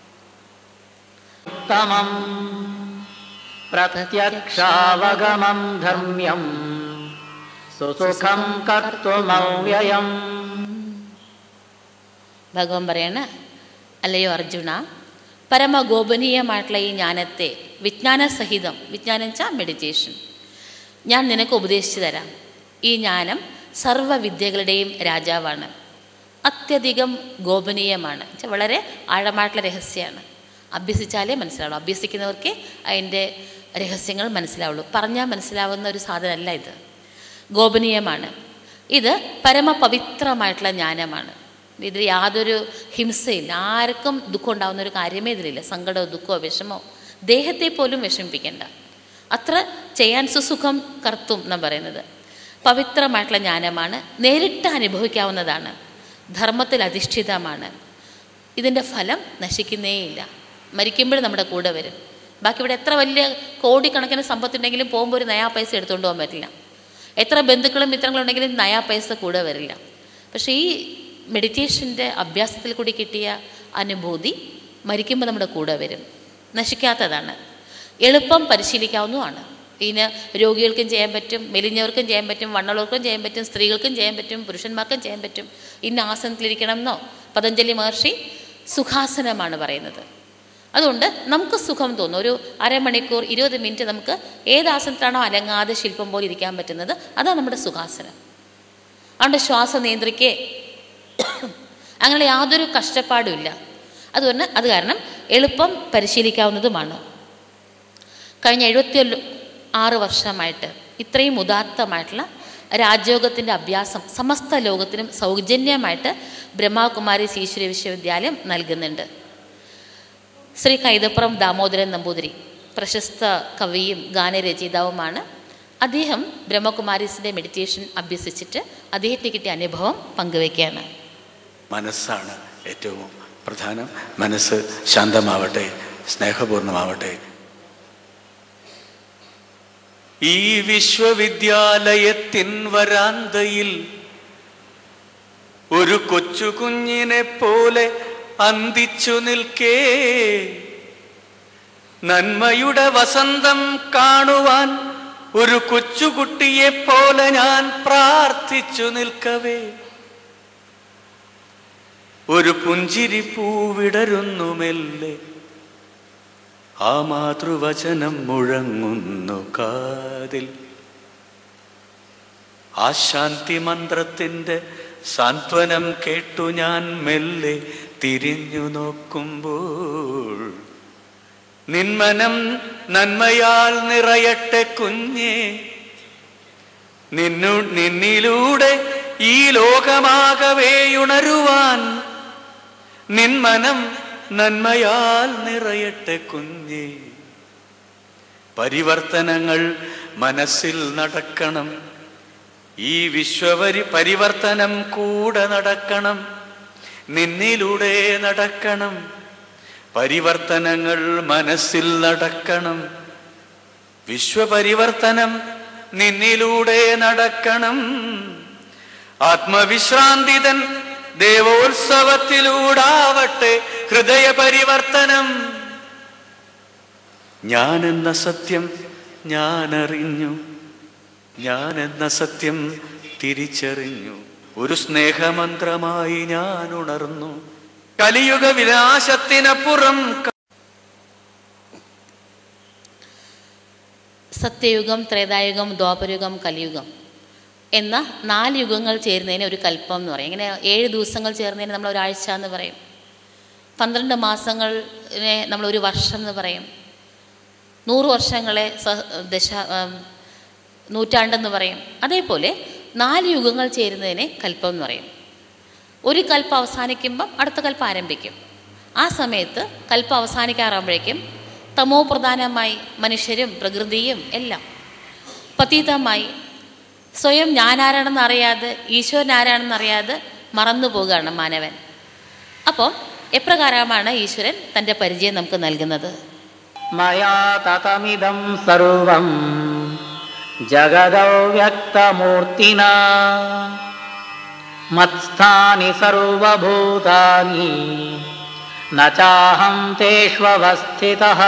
പ്രത്യക്ഷാവഗമം ധർമ്മ്യം സുസുഖം കർത്തുമവ്യയം. ഭഗവാൻ പറയാണ്, അല്ലയോ അർജുന, പരമഗോപനീയമായിട്ടുള്ള ഈ ജ്ഞാനത്തെ വിജ്ഞാനസഹിതം, വിജ്ഞാനം വെച്ചാൽ മെഡിറ്റേഷൻ, ഞാൻ നിനക്ക് ഉപദേശിച്ചു തരാം. ഈ ജ്ഞാനം സർവ്വവിദ്യകളുടെയും രാജാവാണ്, അത്യധികം ഗോപനീയമാണ്, വളരെ ആഴമായിട്ടുള്ള രഹസ്യമാണ്. അഭ്യസിച്ചാലേ മനസ്സിലാവുള്ളൂ, അഭ്യസിക്കുന്നവർക്കേ അതിൻ്റെ രഹസ്യങ്ങൾ മനസ്സിലാവുള്ളൂ. പറഞ്ഞാൽ മനസ്സിലാവുന്ന ഒരു സാധനമല്ല ഇത്. ഗോപനീയമാണ്. ഇത് പരമപവിത്രമായിട്ടുള്ള ജ്ഞാനമാണ്. ഇതിൽ യാതൊരു ഹിംസയില്ല, ആർക്കും ദുഃഖം ഉണ്ടാകുന്ന ഒരു കാര്യമേ ഇതിലില്ല. സങ്കടമോ ദുഃഖമോ വിഷമോ ദേഹത്തെ പോലും വിഷമിപ്പിക്കേണ്ട, അത്ര ചെയ്യാൻ സുസുഖം കർത്തും എന്നാണ് പറയുന്നത്. പവിത്രമായിട്ടുള്ള ജ്ഞാനമാണ്, നേരിട്ട് അനുഭവിക്കാവുന്നതാണ്, ധർമ്മത്തിൽ അധിഷ്ഠിതമാണ്. ഇതിൻ്റെ ഫലം നശിക്കുന്നേയില്ല, മരിക്കുമ്പോഴും നമ്മുടെ കൂടെ വരും. ബാക്കി ഇവിടെ എത്ര വലിയ കോടിക്കണക്കിന് സമ്പത്തുണ്ടെങ്കിലും പോകുമ്പോൾ ഒരു നയാ പൈസ എടുത്തുകൊണ്ട് പോകാൻ പറ്റില്ല. എത്ര ബന്ധുക്കളും മിത്രങ്ങളും ഉണ്ടെങ്കിലും നയാ പൈസ കൂടെ വരില്ല. പക്ഷേ ഈ മെഡിറ്റേഷൻ്റെ അഭ്യാസത്തിൽ കൂടി കിട്ടിയ അനുഭൂതി മരിക്കുമ്പോൾ നമ്മുടെ കൂടെ വരും, നശിക്കാത്തതാണ്, എളുപ്പം പരിശീലിക്കാവുന്നതാണ്. ഇതിന് രോഗികൾക്കും ചെയ്യാൻ പറ്റും, മെലിഞ്ഞവർക്കും ചെയ്യാൻ പറ്റും, വണ്ണമുള്ളവർക്കും ചെയ്യാൻ പറ്റും, സ്ത്രീകൾക്കും ചെയ്യാൻ പറ്റും, പുരുഷന്മാർക്കും ചെയ്യാൻ പറ്റും. ഇന്ന ആസനത്തിലിരിക്കണം എന്നോ. പതഞ്ജലി മഹർഷി സുഖാസനമാണ് പറയുന്നത്. അതുകൊണ്ട് നമുക്ക് സുഖം തോന്നും. ഒരു അരമണിക്കൂർ 20 മിനിറ്റ് നമുക്ക് ഏത് ആസനത്തിലാണോ അലങ്ങാതെ ശില്പം പോലെ ഇരിക്കാൻ പറ്റുന്നത്, അതാണ് നമ്മുടെ സുഖാസനം. അതുകൊണ്ട് ശ്വാസം നിയന്ത്രിക്കേ അങ്ങനെ യാതൊരു കഷ്ടപ്പാടുമില്ല. അതുകൊണ്ട് അത് കാരണം എളുപ്പം പരിശീലിക്കാവുന്നതുമാണ്. കഴിഞ്ഞ 76 വർഷമായിട്ട് ഇത്രയും ഉദാത്തമായിട്ടുള്ള രാജയോഗത്തിൻ്റെ അഭ്യാസം സമസ്ത ലോകത്തിനും സൗജന്യമായിട്ട് ബ്രഹ്മകുമാരി ഈശ്വര വിശ്വവിദ്യാലയം നൽകുന്നുണ്ട്. ശ്രീ കൈതപ്പുറം ദാമോദരൻ നമ്പൂതിരി പ്രശസ്ത കവിയും ഗാനരചയിതാവുമാണ്. അദ്ദേഹം ബ്രഹ്മകുമാരീസിൻ്റെ മെഡിറ്റേഷൻ അഭ്യസിച്ചിട്ട് അദ്ദേഹത്തിന് കിട്ടിയ അനുഭവം പങ്കുവയ്ക്കുകയാണ്. മനസ്സാണ് ഏറ്റവും പ്രധാനം. മനസ്സ് ശാന്തമാവട്ടെ, സ്നേഹപൂർണമാവട്ടെ. ഈ വിശ്വവിദ്യാലയത്തിൻ വരാന്തയിൽ ഒരു കൊച്ചു കുഞ്ഞിനെ പോലെ അന്തിച്ചു നിൽക്കേ, നന്മയുടെ വസന്തം കാണുവാൻ ഒരു കൊച്ചുകുട്ടിയെ പോലെ ഞാൻ പ്രാർത്ഥിച്ചു നിൽക്കവേ, ഒരു പുഞ്ചിരി പൂവിടരുന്നു മെല്ലെ, ആ മാതൃവചനം മുഴങ്ങുന്നു കാതിൽ. ആ ശാന്തി മന്ത്രത്തിൻ്റെ സാന്ത്വനം കേട്ടു ഞാൻ മെല്ലെ തിരിഞ്ഞു നോക്കുമ്പോൾ, നിന്മനം നന്മയാൽ നിറയട്ടെ കുഞ്ഞേ, നിന്നിലൂടെ ഈ ലോകമാകവേ ഉണരുവാൻ, നിന്മനം നന്മയാൽ നിറയട്ടെ കുഞ്ഞേ. പരിവർത്തനങ്ങൾ മനസ്സിൽ നടക്കണം, ഈ പരിവർത്തനം കൂടെ നടക്കണം, നിന്നിലൂടെ നടക്കണം. പരിവർത്തനങ്ങൾ മനസ്സിൽ നടക്കണം, വിശ്വപരിവർത്തനം നിന്നിലൂടെ നടക്കണം. ആത്മവിശ്രാന്തിതൻ ദേവോത്സവത്തിലൂടാവട്ടെ ഹൃദയ പരിവർത്തനം. ഞാനെന്ന സത്യം ഞാനറിഞ്ഞു, ഞാനെന്ന സത്യം തിരിച്ചറിഞ്ഞു, ഒരു സ്നേഹമന്ത്രമായി ഞാൻ ഉണർന്നു. കലിയുഗ വിനാശത്തിനപ്പുറം സത്യയുഗം, ത്രേതായുഗം, ദ്വാപരയുഗം, കലിയുഗം എന്ന 4 യുഗങ്ങൾ ചേരുന്നതിന് ഒരു കൽപ്പം എന്ന് പറയും. ഇങ്ങനെ 7 ദിവസങ്ങൾ ചേർന്നതിന് നമ്മൾ ഒരാഴ്ച എന്ന് പറയും. 12 മാസങ്ങളിനെ നമ്മൾ ഒരു വർഷം എന്ന് പറയും. 100 വർഷങ്ങളെ നൂറ്റാണ്ടെന്ന് പറയും. അതേപോലെ 4 യുഗങ്ങൾ ചേരുന്നതിനെ കൽപ്പം എന്ന് പറയും. ഒരു കൽപ്പം അവസാനിക്കുമ്പം അടുത്ത കൽപ്പം ആരംഭിക്കും. ആ സമയത്ത് കൽപ്പം അവസാനിക്കാറാകുമ്പോഴേക്കും തമോ പ്രധാനമായി മനുഷ്യരും പ്രകൃതിയും എല്ലാം പതീതമായി സ്വയം ഞാനാരാണെന്ന് അറിയാതെ ഈശ്വരൻ ആരാണെന്ന് അറിയാതെ മറന്നു പോകുകയാണ് മാനവൻ. അപ്പം എപ്രകാരമാണ് ഈശ്വരൻ തൻ്റെ പരിചയം നമുക്ക് നൽകുന്നത്? മയാ തതമിദം സർവം ജഗദവ്യക്തമൂർത്തിനാ മത്സ്ഥാനി സർവഭൂതാനി ന ചാഹം തേഷ്വവസ്ഥിതഃ.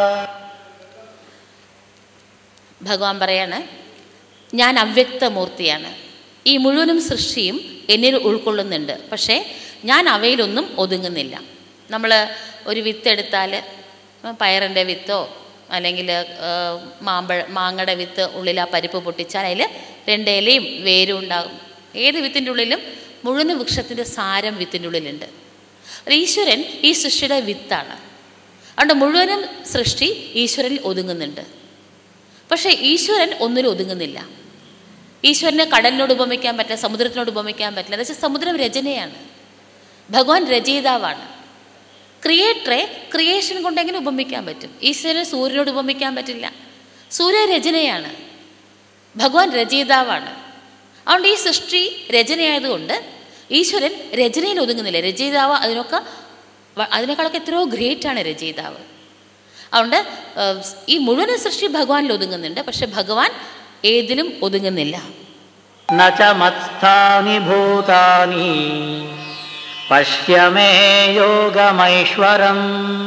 ഭഗവാൻ പറയാണ്, ഞാൻ അവ്യക്തമൂർത്തിയാണ്. ഈ മുഴുവനും സൃഷ്ടിയും എന്നിൽ ഉൾക്കൊള്ളുന്നുണ്ട്, പക്ഷേ ഞാൻ അവയിലൊന്നും ഒതുങ്ങുന്നില്ല. നമ്മൾ ഒരു വിത്തെടുത്താൽ, പയറിൻ്റെ വിത്തോ അല്ലെങ്കിൽ മാങ്ങയുടെ വിത്ത് ഉള്ളിൽ ആ പരിപ്പ് പൊട്ടിച്ചാൽ അതിൽ 2 ഇലയും വേരും ഉണ്ടാകും. ഏത് വിത്തിൻ്റെ ഉള്ളിലും മുഴുവൻ വൃക്ഷത്തിൻ്റെ സാരം വിത്തിൻ്റെ ഉള്ളിലുണ്ട്. ഈശ്വരൻ ഈ സൃഷ്ടിയുടെ വിത്താണ്. അതുകൊണ്ട് മുഴുവനും സൃഷ്ടി ഈശ്വരനിൽ ഒതുങ്ങുന്നുണ്ട്. പക്ഷേ ഈശ്വരൻ ഒന്നിലും ഒതുങ്ങുന്നില്ല. ഈശ്വരനെ കടലിനോട് ഉപമിക്കാൻ പറ്റില്ല, സമുദ്രത്തിനോട് ഉപമിക്കാൻ പറ്റില്ല. എന്ന് വെച്ചാൽ സമുദ്രം രചനയാണ്, ഭഗവാൻ രചയിതാവാണ്. ക്രിയേറ്ററെ ക്രിയേഷൻ കൊണ്ടെങ്കിലും ഉപമിക്കാൻ പറ്റും. ഈശ്വരനെ സൂര്യനോട് ഉപമിക്കാൻ പറ്റില്ല. സൂര്യ രചനയാണ്, ഭഗവാൻ രചയിതാവാണ്. അതുകൊണ്ട് ഈ സൃഷ്ടി രചനയായതുകൊണ്ട് ഈശ്വരൻ രചനയിൽ ഒതുങ്ങുന്നില്ല. രചയിതാവ് അതിനേക്കാളൊക്കെ എത്രയോ ഗ്രേറ്റാണ് രചയിതാവ്. അതുകൊണ്ട് ഈ മുഴുവൻ സൃഷ്ടി ഭഗവാനിൽ ഒതുങ്ങുന്നുണ്ട്, പക്ഷെ ഭഗവാൻ ഏതിലും ഒതുങ്ങുന്നില്ല. ന ച മത്സ്ഥാനി ഭൂതാനി പശ്യമേ യോഗമൈശ്വരം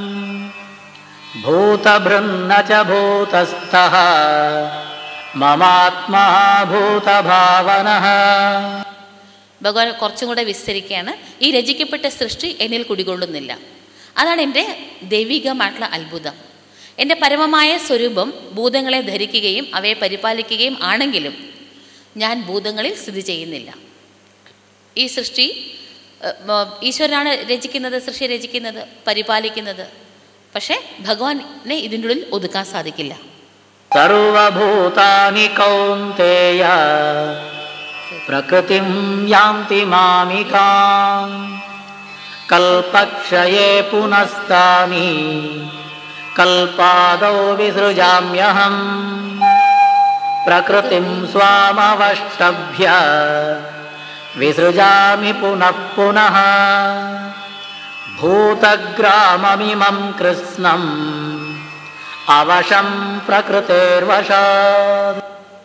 ഭൂതഭൃന്ന ച ഭൂതസ്ഥഃ മമാത്മാ ഭൂതഭാവനഃ. ഭഗവാൻ കുറച്ചും കൂടെ വിസ്തരിക്കുകയാണ്. ഈ രചിക്കപ്പെട്ട സൃഷ്ടി എന്നിൽ കുടികൊള്ളുന്നില്ല. അതാണ് എൻ്റെ ദൈവികമായിട്ടുള്ള അത്ഭുതം. എൻ്റെ പരമമായ സ്വരൂപം ഭൂതങ്ങളെ ധരിക്കുകയും അവയെ പരിപാലിക്കുകയും ആണെങ്കിലും ഞാൻ ഭൂതങ്ങളിൽ സ്ഥിതി ചെയ്യുന്നില്ല. ഈ സൃഷ്ടി ഈശ്വരനാണ് രചിക്കുന്നത്, സൃഷ്ടി രചിക്കുന്നത്, പരിപാലിക്കുന്നത്. പക്ഷേ ഭഗവാനെ ഇതിൻ്റെ ഉള്ളിൽ ഒതുക്കാൻ സാധിക്കില്ല. സർവഭൂതാനി കൗന്തേയ പ്രകൃതിം യാന്തി മാമികാം കൽപക്ഷയേ പുനസ്താനി കൽപാദൗ വിസൃജാമ്യഹം പ്രകൃതിം സ്വാമവഷ്ടഭ്യ വിസൃജാമി പുനഃ പുനഃ ഭൂതഗ്രാമമിമം കൃഷ്ണം അവശം പ്രകൃതേർവശാത്.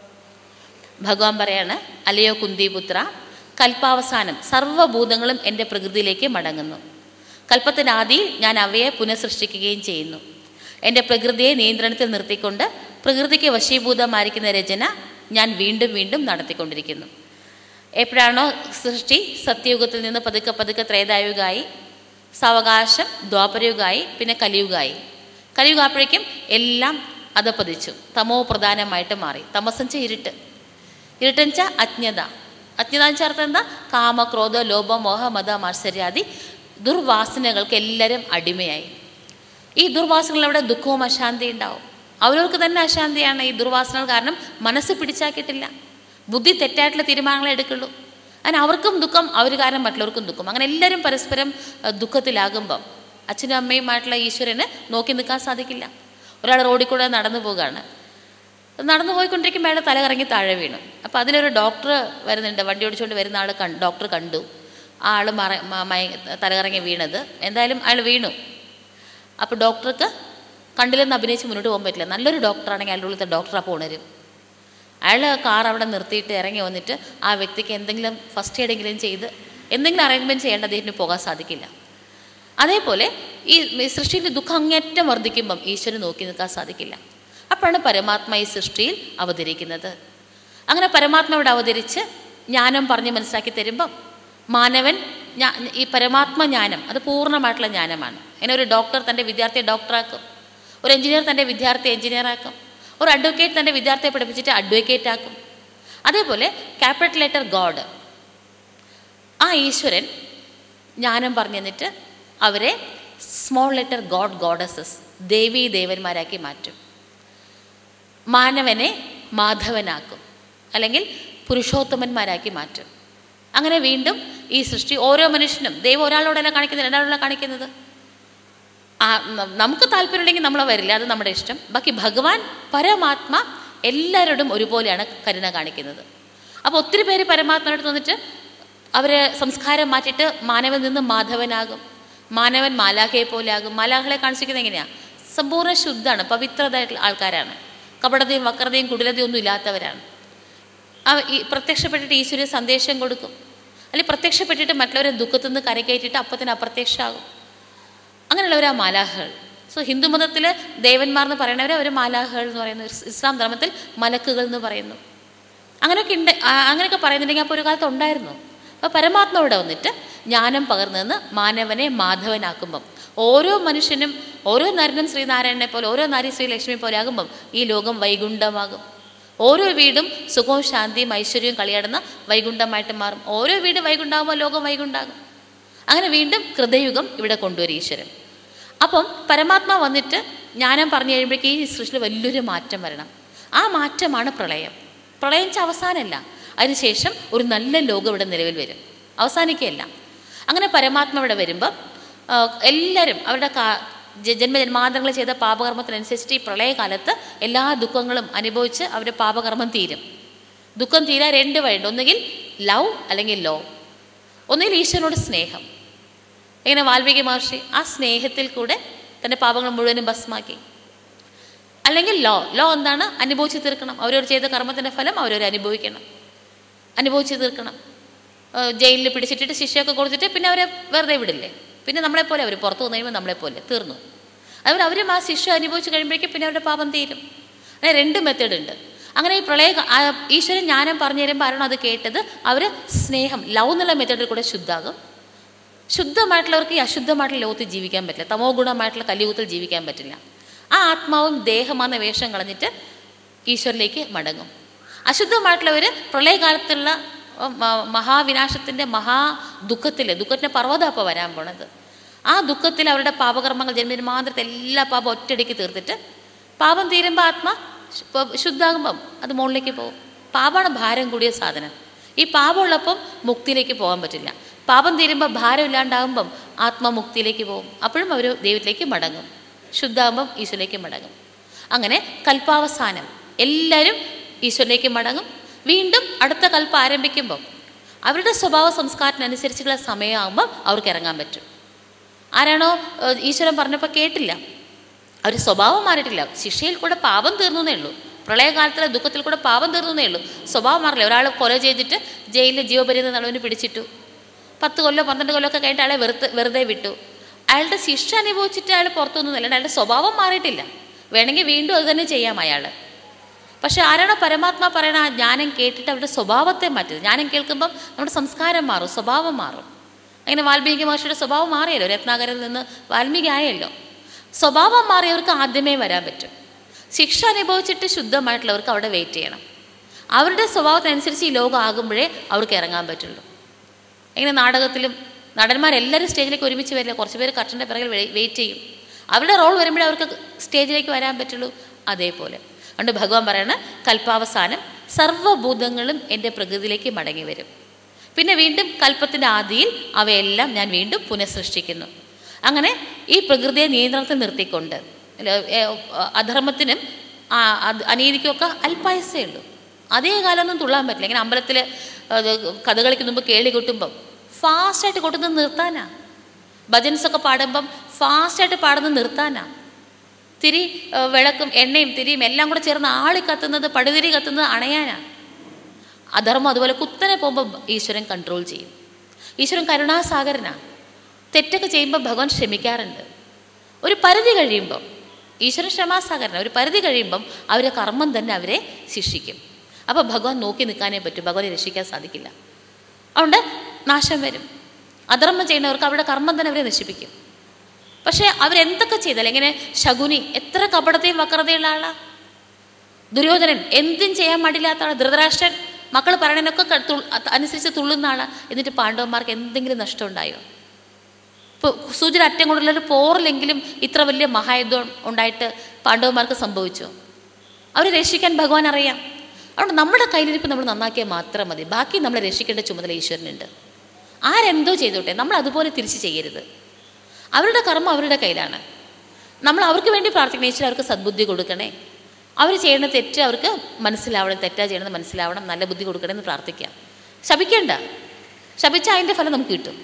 ഭഗവാൻ പറയാണ്, അല്ലയോ കുന്തിപുത്ര, കൽപ്പാവസാനം സർവ്വഭൂതങ്ങളും എൻ്റെ പ്രകൃതിയിലേക്ക് മടങ്ങുന്നു. കൽപ്പത്തിനാദിയിൽ ഞാൻ അവയെ പുനഃസൃഷ്ടിക്കുകയും ചെയ്യുന്നു. എൻ്റെ പ്രകൃതിയെ നിയന്ത്രണത്തിൽ നിർത്തിക്കൊണ്ട് പ്രകൃതിക്ക് വശീഭൂതമായിരിക്കുന്ന രചന ഞാൻ വീണ്ടും വീണ്ടും നടത്തിക്കൊണ്ടിരിക്കുന്നു. എപ്പോഴാണോ സൃഷ്ടി സത്യയുഗത്തിൽ നിന്ന് പതുക്കെ പതുക്കെ ത്രേതായുഗമായി, സാവകാശം ദ്വാപരയുഗമായി, പിന്നെ കലിയുഗമായി. കലിയുഗാപ്പോഴേക്കും എല്ലാം അധപ്പതിച്ചു, തമോ പ്രധാനമായിട്ട് മാറി. തമസഞ്ച ഇരുട്ട്, ഇരുട്ടെന്ന് വെച്ചാൽ അജ്ഞത. അജ്ഞത എന്ന് ചേർത്ത് എന്താ? കാമ, ക്രോധ, ലോഭ, മോഹ, മത, മാത്സര്യാദി ദുർവാസനകൾക്ക് എല്ലാവരും അടിമയായി. ഈ ദുർവാസനകളവിടെ ദുഃഖവും അശാന്തി ഉണ്ടാവും. അവരവർക്ക് തന്നെ അശാന്തിയാണ്. ഈ ദുർവാസനകൾ കാരണം മനസ്സ് പിടിച്ചാക്കിയിട്ടില്ല, ബുദ്ധി തെറ്റായിട്ടുള്ള തീരുമാനങ്ങളെ എടുക്കുള്ളൂ. അങ്ങനെ അവർക്കും ദുഃഖം, അവർ കാരണം മറ്റുള്ളവർക്കും ദുഃഖം. അങ്ങനെ എല്ലാവരും പരസ്പരം ദുഃഖത്തിലാകുമ്പം അച്ഛനും അമ്മയുമായിട്ടുള്ള ഈശ്വരന് നോക്കി നിൽക്കാൻ സാധിക്കില്ല. ഒരാൾ റോഡിൽ കൂടെ നടന്നു പോവുകയാണ്, നടന്നു പോയിക്കൊണ്ടിരിക്കുമ്പോൾ അയാൾ തല കറങ്ങി താഴെ വീണു. അപ്പോൾ അതിലൊരു ഡോക്ടർ വരുന്നുണ്ട്, വണ്ടി ഓടിച്ചുകൊണ്ട് വരുന്ന ആൾ ഡോക്ടർ കണ്ടു. ആ ആൾ തലകറങ്ങി വീണത്. എന്തായാലും അയാൾ വീണു. അപ്പോൾ ഡോക്ടർക്ക് കണ്ടില്ലെന്ന് അഭിനയിച്ച് മുന്നോട്ട് പോകാൻ പറ്റില്ല. നല്ലൊരു ഡോക്ടറാണെങ്കിൽ അയാളുടെ ഉള്ളിലത്തെ ഡോക്ടർ അപ്പോൾ ഉണരും. അയാൾ കാർ അവിടെ നിർത്തിയിട്ട് ഇറങ്ങി വന്നിട്ട് ആ വ്യക്തിക്ക് എന്തെങ്കിലും ഫസ്റ്റ് എയ്ഡെങ്കിലും ചെയ്ത് എന്തെങ്കിലും അറേഞ്ച്മെൻറ്റ് ചെയ്യേണ്ട അദ്ദേഹത്തിന് പോകാൻ സാധിക്കില്ല. അതേപോലെ ഈ സൃഷ്ടിയിൽ ദുഃഖം അങ്ങേറ്റം വർദ്ധിക്കുമ്പം ഈശ്വരൻ നോക്കി നിൽക്കാൻ സാധിക്കില്ല. അപ്പോഴാണ് പരമാത്മ ഈ സൃഷ്ടിയിൽ അവതരിക്കുന്നത്. അങ്ങനെ പരമാത്മ ഇവിടെ അവതരിച്ച് ജ്ഞാനം പറഞ്ഞ് മനസ്സിലാക്കി തരുമ്പം മാനവൻ ഈ പരമാത്മ ജ്ഞാനം അത് പൂർണ്ണമായിട്ടുള്ള ജ്ഞാനമാണ്. അങ്ങനെ ഒരു ഡോക്ടർ തൻ്റെ വിദ്യാർത്ഥിയെ ഡോക്ടറാക്കും, ഒരു എഞ്ചിനീയർ തൻ്റെ വിദ്യാർത്ഥിയെ എഞ്ചിനീയറാക്കും, ഒരു അഡ്വക്കേറ്റ് തൻ്റെ വിദ്യാർത്ഥിയെ പഠിപ്പിച്ചിട്ട് അഡ്വക്കേറ്റ് ആക്കും. അതേപോലെ ക്യാപിറ്റൽ ലെറ്റർ ഗോഡ്, ആ ഈശ്വരൻ ജ്ഞാനം പറഞ്ഞു തന്നിട്ട് അവരെ സ്മോൾ ലെറ്റർ ഗോഡ് ഗോഡസസ് ദേവീ ദേവന്മാരാക്കി മാറ്റും. മാനവനെ മാധവനാക്കും, അല്ലെങ്കിൽ പുരുഷോത്തമന്മാരാക്കി മാറ്റും. അങ്ങനെ വീണ്ടും ഈ സൃഷ്ടി ഓരോ മനുഷ്യനും ദൈവം ഒരാളോടല്ല കാണിക്കുന്നത്, രണ്ടാളോടല്ല കാണിക്കുന്നത്. നമുക്ക് താല്പര്യമുണ്ടെങ്കിൽ നമ്മൾ വരില്ല, അത് നമ്മുടെ ഇഷ്ടം. ബാക്കി ഭഗവാൻ പരമാത്മ എല്ലാവരോടും ഒരുപോലെയാണ് കരുണ കാണിക്കുന്നത്. അപ്പോൾ ഒത്തിരി പേര് പരമാത്മാനോട് വന്നിട്ട് അവരെ സംസ്കാരം മാറ്റിയിട്ട് മാനവൻ നിന്ന് മാധവനാകും, മാനവൻ മാലാഖയെ പോലെ ആകും. മാലാഖകളെ കാണിച്ചിരിക്കുന്നത് എങ്ങനെയാണ്? സമ്പൂർണ്ണ ശുദ്ധമാണ്, പവിത്രതായിട്ടുള്ള ആൾക്കാരാണ്, കപടതയും വക്രതയും കുടിലതയും ഒന്നും ഇല്ലാത്തവരാണ്. ഈ പ്രത്യക്ഷപ്പെട്ടിട്ട് ഈശ്വര സന്ദേശം കൊടുക്കും, അല്ലെങ്കിൽ പ്രത്യക്ഷപ്പെട്ടിട്ട് മറ്റുള്ളവരെ ദുഃഖത്തു നിന്ന് കരകയറ്റിയിട്ട് അപ്പത്തിന് അപ്രത്യക്ഷമാകും. അങ്ങനെയുള്ളവരാ മാലാഖകൾ. സോ ഹിന്ദു മതത്തിൽ ദേവന്മാർ എന്ന് പറയുന്നവർ അവർ മാലാഖകൾ എന്ന് പറയുന്നു. ഇസ്ലാം ധർമ്മത്തിൽ മലക്കുകൾ എന്ന് പറയുന്നു. അങ്ങനെയൊക്കെ ഉണ്ട്. അങ്ങനെയൊക്കെ പറയുന്നുണ്ടെങ്കിൽ അപ്പോൾ ഒരു കാലത്ത് ഉണ്ടായിരുന്നു. അപ്പോൾ പരമാത്മ ഇവിടെ വന്നിട്ട് ജ്ഞാനം പകർന്നു മാനവനെ മാധവനാക്കുമ്പം ഓരോ മനുഷ്യനും, ഓരോ നരനും ശ്രീനാരായണനെ പോലെ, ഓരോ നാരി ശ്രീലക്ഷ്മി പോലെ ആകുമ്പം ഈ ലോകം വൈകുണ്ഠമാകും. ഓരോ വീടും സുഖവും ശാന്തിയും ഐശ്വര്യവും കളിയാടുന്ന വൈകുണ്ഠമായിട്ട് മാറും. ഓരോ വീട് വൈകുണ്ഠാകുമ്പോൾ ലോകം വൈകുണ്ഠാകും. അങ്ങനെ വീണ്ടും കൃതയുഗം ഇവിടെ കൊണ്ടുവരും ഈശ്വരൻ. അപ്പം പരമാത്മാ വന്നിട്ട് ജ്ഞാനം പറഞ്ഞു കഴിയുമ്പോഴേക്ക് ഈ സൃഷ്ടിയിൽ വലിയൊരു മാറ്റം വരണം. ആ മാറ്റമാണ് പ്രളയം. പ്രളയം വെച്ചാൽ അവസാനമല്ല, അതിനുശേഷം ഒരു നല്ല ലോകം ഇവിടെ നിലവിൽ വരും, അവസാനിക്കുകയല്ല. അങ്ങനെ പരമാത്മ ഇവിടെ വരുമ്പം എല്ലാവരും അവരുടെ ജന്മജന്മാന്തരങ്ങൾ ചെയ്ത പാപകർമ്മത്തിനനുസരിച്ചിട്ട് ഈ പ്രളയകാലത്ത് എല്ലാ ദുഃഖങ്ങളും അനുഭവിച്ച് അവരുടെ പാപകർമ്മം തീരും. ദുഃഖം തീരാൻ രണ്ട് വഴിയുണ്ട്. ഒന്നുകിൽ ലവ് അല്ലെങ്കിൽ ലോ. ഒന്നുകിൽ ഈശ്വരനോട് സ്നേഹം. ഇങ്ങനെ വാൽമീകി മഹർഷി ആ സ്നേഹത്തിൽ കൂടെ തൻ്റെ പാപങ്ങൾ മുഴുവനും ഭസ്മാക്കി. അല്ലെങ്കിൽ ലോ എന്താണ്? അനുഭവിച്ച് തീർക്കണം. അവരോട് ചെയ്ത കർമ്മത്തിൻ്റെ ഫലം അവരവർ അനുഭവിച്ച് തീർക്കണം. ജയിലിൽ പിടിച്ചിട്ടിട്ട് ശിക്ഷയൊക്കെ കൊടുത്തിട്ട് പിന്നെ അവരെ വെറുതെ വിടില്ലേ? പിന്നെ നമ്മളെപ്പോലെ അവർ പുറത്തു വന്നു കഴിയുമ്പോൾ നമ്മളെപ്പോലെ തീർന്നു. അതുപോലെ അവരും ആ ശിക്ഷ അനുഭവിച്ച് കഴിയുമ്പോഴേക്കും പിന്നെ അവരുടെ പാപം തീരും. അങ്ങനെ രണ്ട് മെത്തേഡ് ഉണ്ട്. അങ്ങനെ ഈ ഈശ്വരൻ ജ്ഞാനം പറഞ്ഞു തരുമ്പോൾ ആരാണോ അത് കേട്ടത് അവർ സ്നേഹം, ലവ് എന്നുള്ള മെത്തേഡിൽ കൂടെ ശുദ്ധാകും. ശുദ്ധമായിട്ടുള്ളവർക്ക് ഈ അശുദ്ധമായിട്ടുള്ള ലോകത്തിൽ ജീവിക്കാൻ പറ്റില്ല, തമോ ഗുണമായിട്ടുള്ള കലിയുഗത്തിൽ ജീവിക്കാൻ പറ്റില്ല. ആ ആത്മാവും ദേഹമാണെന്ന വേഷം കളഞ്ഞിട്ട് ഈശ്വരിലേക്ക് മടങ്ങും. അശുദ്ധമായിട്ടുള്ളവർ പ്രളയകാലത്തുള്ള മഹാവിനാശത്തിൻ്റെ ദുഃഖത്തിൻ്റെ പർവ്വതമാണ് വരാൻ പോണത്. ആ ദുഃഖത്തിൽ അവരുടെ പാപകർമ്മങ്ങൾ ജന്മജന്മാന്തരത്തെ എല്ലാ പാപം ഒറ്റയടിക്ക് തീർത്തിട്ട് പാപം തീരുമ്പോൾ ആത്മ ശുദ്ധാകുമ്പം അത് മുകളിലേക്ക് പോകും. പാപമാണ് ഭാരം കൂടിയ സാധനം. ഈ പാപമുള്ളപ്പം മുക്തിയിലേക്ക് പോകാൻ പറ്റില്ല. പാപം തീരുമ്പോൾ ഭാരം ഇല്ലാണ്ടാകുമ്പം ആത്മമുക്തിയിലേക്ക് പോകും. അപ്പോഴും അവർ ദൈവത്തിലേക്ക് മടങ്ങും. ശുദ്ധാകുമ്പം ഈശ്വരയിലേക്ക് മടങ്ങും. അങ്ങനെ കൽപ്പാവസാനം എല്ലാവരും ഈശ്വരയിലേക്ക് മടങ്ങും. വീണ്ടും അടുത്ത കൽപ്പം ആരംഭിക്കുമ്പം അവരുടെ സ്വഭാവ സംസ്കാരത്തിനനുസരിച്ചുള്ള സമയമാകുമ്പം അവർക്ക് ഇറങ്ങാൻ പറ്റും. ആരാണോ ഈശ്വരൻ പറഞ്ഞപ്പോൾ കേട്ടില്ല, അവർ സ്വഭാവം മാറിയിട്ടില്ല, ശിക്ഷയിൽ കൂടെ പാപം തീർന്നേ ഉള്ളൂ, പ്രളയകാലത്തിലെ ദുഃഖത്തിൽ കൂടെ പാപം തീർന്നേ ഉള്ളൂ, സ്വഭാവം മാറില്ല. ഒരാൾ കൊല ചെയ്തിട്ട് ജയിലിൽ ജീവപര്യന്തം നടുവിന് പിടിച്ചിട്ടു, 10 കൊല്ലോ 12 കൊല്ലോ ഒക്കെ കഴിഞ്ഞിട്ട് അയാളെ വെറുതെ വിട്ടു. അയാളുടെ ശിക്ഷ അനുഭവിച്ചിട്ട് അയാൾ പുറത്തൊന്നും അല്ലാണ്ട് അയാളുടെ സ്വഭാവം മാറിയിട്ടില്ല. വേണമെങ്കിൽ വീണ്ടും അത് തന്നെ ചെയ്യാം അയാൾ. പക്ഷെ ആരാണോ പരമാത്മാ പറയണ ആ ജ്ഞാനം കേട്ടിട്ട് അവരുടെ സ്വഭാവത്തെ മാറ്റുന്നത്. ജ്ഞാനം കേൾക്കുമ്പം നമ്മുടെ സംസ്കാരം മാറും, സ്വഭാവം മാറും. അങ്ങനെ വാൽമീകി മഹർഷിയുടെ സ്വഭാവം മാറിയല്ലോ, രത്നാകരയിൽ നിന്ന് വാൽമീകി ആയല്ലോ. സ്വഭാവം മാറിയവർക്ക് ആദ്യമേ വരാൻ പറ്റും. ശിക്ഷ അനുഭവിച്ചിട്ട് ശുദ്ധമായിട്ടുള്ളവർക്ക് അവിടെ വെയിറ്റ് ചെയ്യണം. അവരുടെ സ്വഭാവത്തിനനുസരിച്ച് ഈ ലോകം ആകുമ്പോഴേ അവർക്ക് ഇറങ്ങാൻ പറ്റുള്ളൂ. ഇങ്ങനെ നാടകത്തിലും നടന്മാരെല്ലാവരും സ്റ്റേജിലേക്ക് ഒരുമിച്ച് വരില്ല, കുറച്ച് പേര് കർട്ടൻ്റെ പിറകിൽ വെയിറ്റ് ചെയ്യും. അവരുടെ റോൾ വരുമ്പോഴേ അവർക്ക് സ്റ്റേജിലേക്ക് വരാൻ പറ്റുള്ളൂ. അതേപോലെ അതുകൊണ്ട് ഭഗവാൻ പറയണ കൽപ്പാവസാനം സർവ്വഭൂതങ്ങളും എൻ്റെ പ്രകൃതിയിലേക്ക് മടങ്ങി വരും. പിന്നെ വീണ്ടും കൽപ്പത്തിൻ്റെ ആദിയിൽ അവയെല്ലാം ഞാൻ വീണ്ടും പുനഃസൃഷ്ടിക്കുന്നു. അങ്ങനെ ഈ പ്രകൃതിയെ നിയന്ത്രണത്തിൽ നിർത്തിക്കൊണ്ട് അധർമ്മത്തിനും അനീതിക്കുമൊക്കെ അല്പായുസേ ഉള്ളൂ. അതേ കാലമൊന്നും തുള്ളാൻ പറ്റില്ല. ഇങ്ങനെ അമ്പലത്തിൽ കഥകളിക്ക് മുമ്പ് കേളി കൊട്ടുമ്പം ഫാസ്റ്റായിട്ട് കൊട്ടുന്നത് നിർത്താനാ. ഭജൻസൊക്കെ പാടുമ്പം ഫാസ്റ്റായിട്ട് പാടുന്നത് നിർത്താനാ. തിരി വിളക്കും എണ്ണയും തിരിയും എല്ലാം കൂടെ ചേർന്ന് ആളി കത്തുന്നത്, പടുതിരി കത്തുന്നത് അണയാനാ. അധർമ്മം അതുപോലെ കുത്തനെ പോകുമ്പോൾ ഈശ്വരൻ കൺട്രോൾ ചെയ്യും. ഈശ്വരൻ കരുണാസാഗരനാണ്. തെറ്റൊക്കെ ചെയ്യുമ്പോൾ ഭഗവാൻ ക്ഷമിക്കാറുണ്ട്. ഒരു പരിധി കഴിയുമ്പം ഈശ്വരൻ ക്ഷമാസാഗരനാണ്. ഒരു പരിധി കഴിയുമ്പം അവരെ കർമ്മം തന്നെ അവരെ ശിക്ഷിക്കും. അപ്പോൾ ഭഗവാൻ നോക്കി നിൽക്കാനേ പറ്റും, ഭഗവാനെ രക്ഷിക്കാൻ സാധിക്കില്ല. അതുകൊണ്ട് നാശം വരും. അധർമ്മം ചെയ്യുന്നവർക്ക് അവരുടെ കർമ്മം തന്നെ അവരെ നശിപ്പിക്കും. പക്ഷേ അവരെന്തൊക്കെ ചെയ്താൽ, എങ്ങനെ ശകുനി എത്ര കപടത്തെയും വക്രതയുള്ള ആളാണ്. ദുര്യോധനൻ എന്തും ചെയ്യാൻ മടിയില്ലാത്ത ആളാണ്. ധൃതരാഷ്ട്രൻ മക്കൾ പറയണതിനൊക്കെ അനുസരിച്ച് തുള്ളുന്ന ആളാണ്. എന്നിട്ട് പാണ്ഡവന്മാർക്ക് എന്തെങ്കിലും നഷ്ടം ഉണ്ടായോ? ഇപ്പോൾ സൂചന അറ്റം കൊണ്ടുള്ളൊരു പോറിലെങ്കിലും ഇത്ര വലിയ മഹായുദ്ധം ഉണ്ടായിട്ട് പാണ്ഡവന്മാർക്ക് സംഭവിച്ചോ? അവരെ രക്ഷിക്കാൻ ഭഗവാൻ അറിയാം. അതുകൊണ്ട് നമ്മുടെ കയ്യിലിരിപ്പ് നമ്മൾ നന്നാക്കിയാൽ മാത്രം മതി. ബാക്കി നമ്മളെ രക്ഷിക്കേണ്ട ചുമതല ഈശ്വരനുണ്ട്. ആരെന്തോ ചെയ്തോട്ടെ, നമ്മൾ അതുപോലെ തിരിച്ച് ചെയ്യരുത്. അവരുടെ കർമ്മം അവരുടെ കയ്യിലാണ്. നമ്മൾ അവർക്ക് വേണ്ടി പ്രാർത്ഥിക്കണം. ഈശ്വരൻ അവർക്ക് സദ്ബുദ്ധി കൊടുക്കണേ, അവർ ചെയ്യണ തെറ്റ് അവർക്ക് മനസ്സിലാവണം, തെറ്റാ ചെയ്യണമെന്ന് മനസ്സിലാവണം, നല്ല ബുദ്ധി കൊടുക്കണമെന്ന് പ്രാർത്ഥിക്കാം. ശപിക്കേണ്ട. ശപിച്ചാൽ അതിൻ്റെ ഫലം നമുക്ക് കിട്ടും.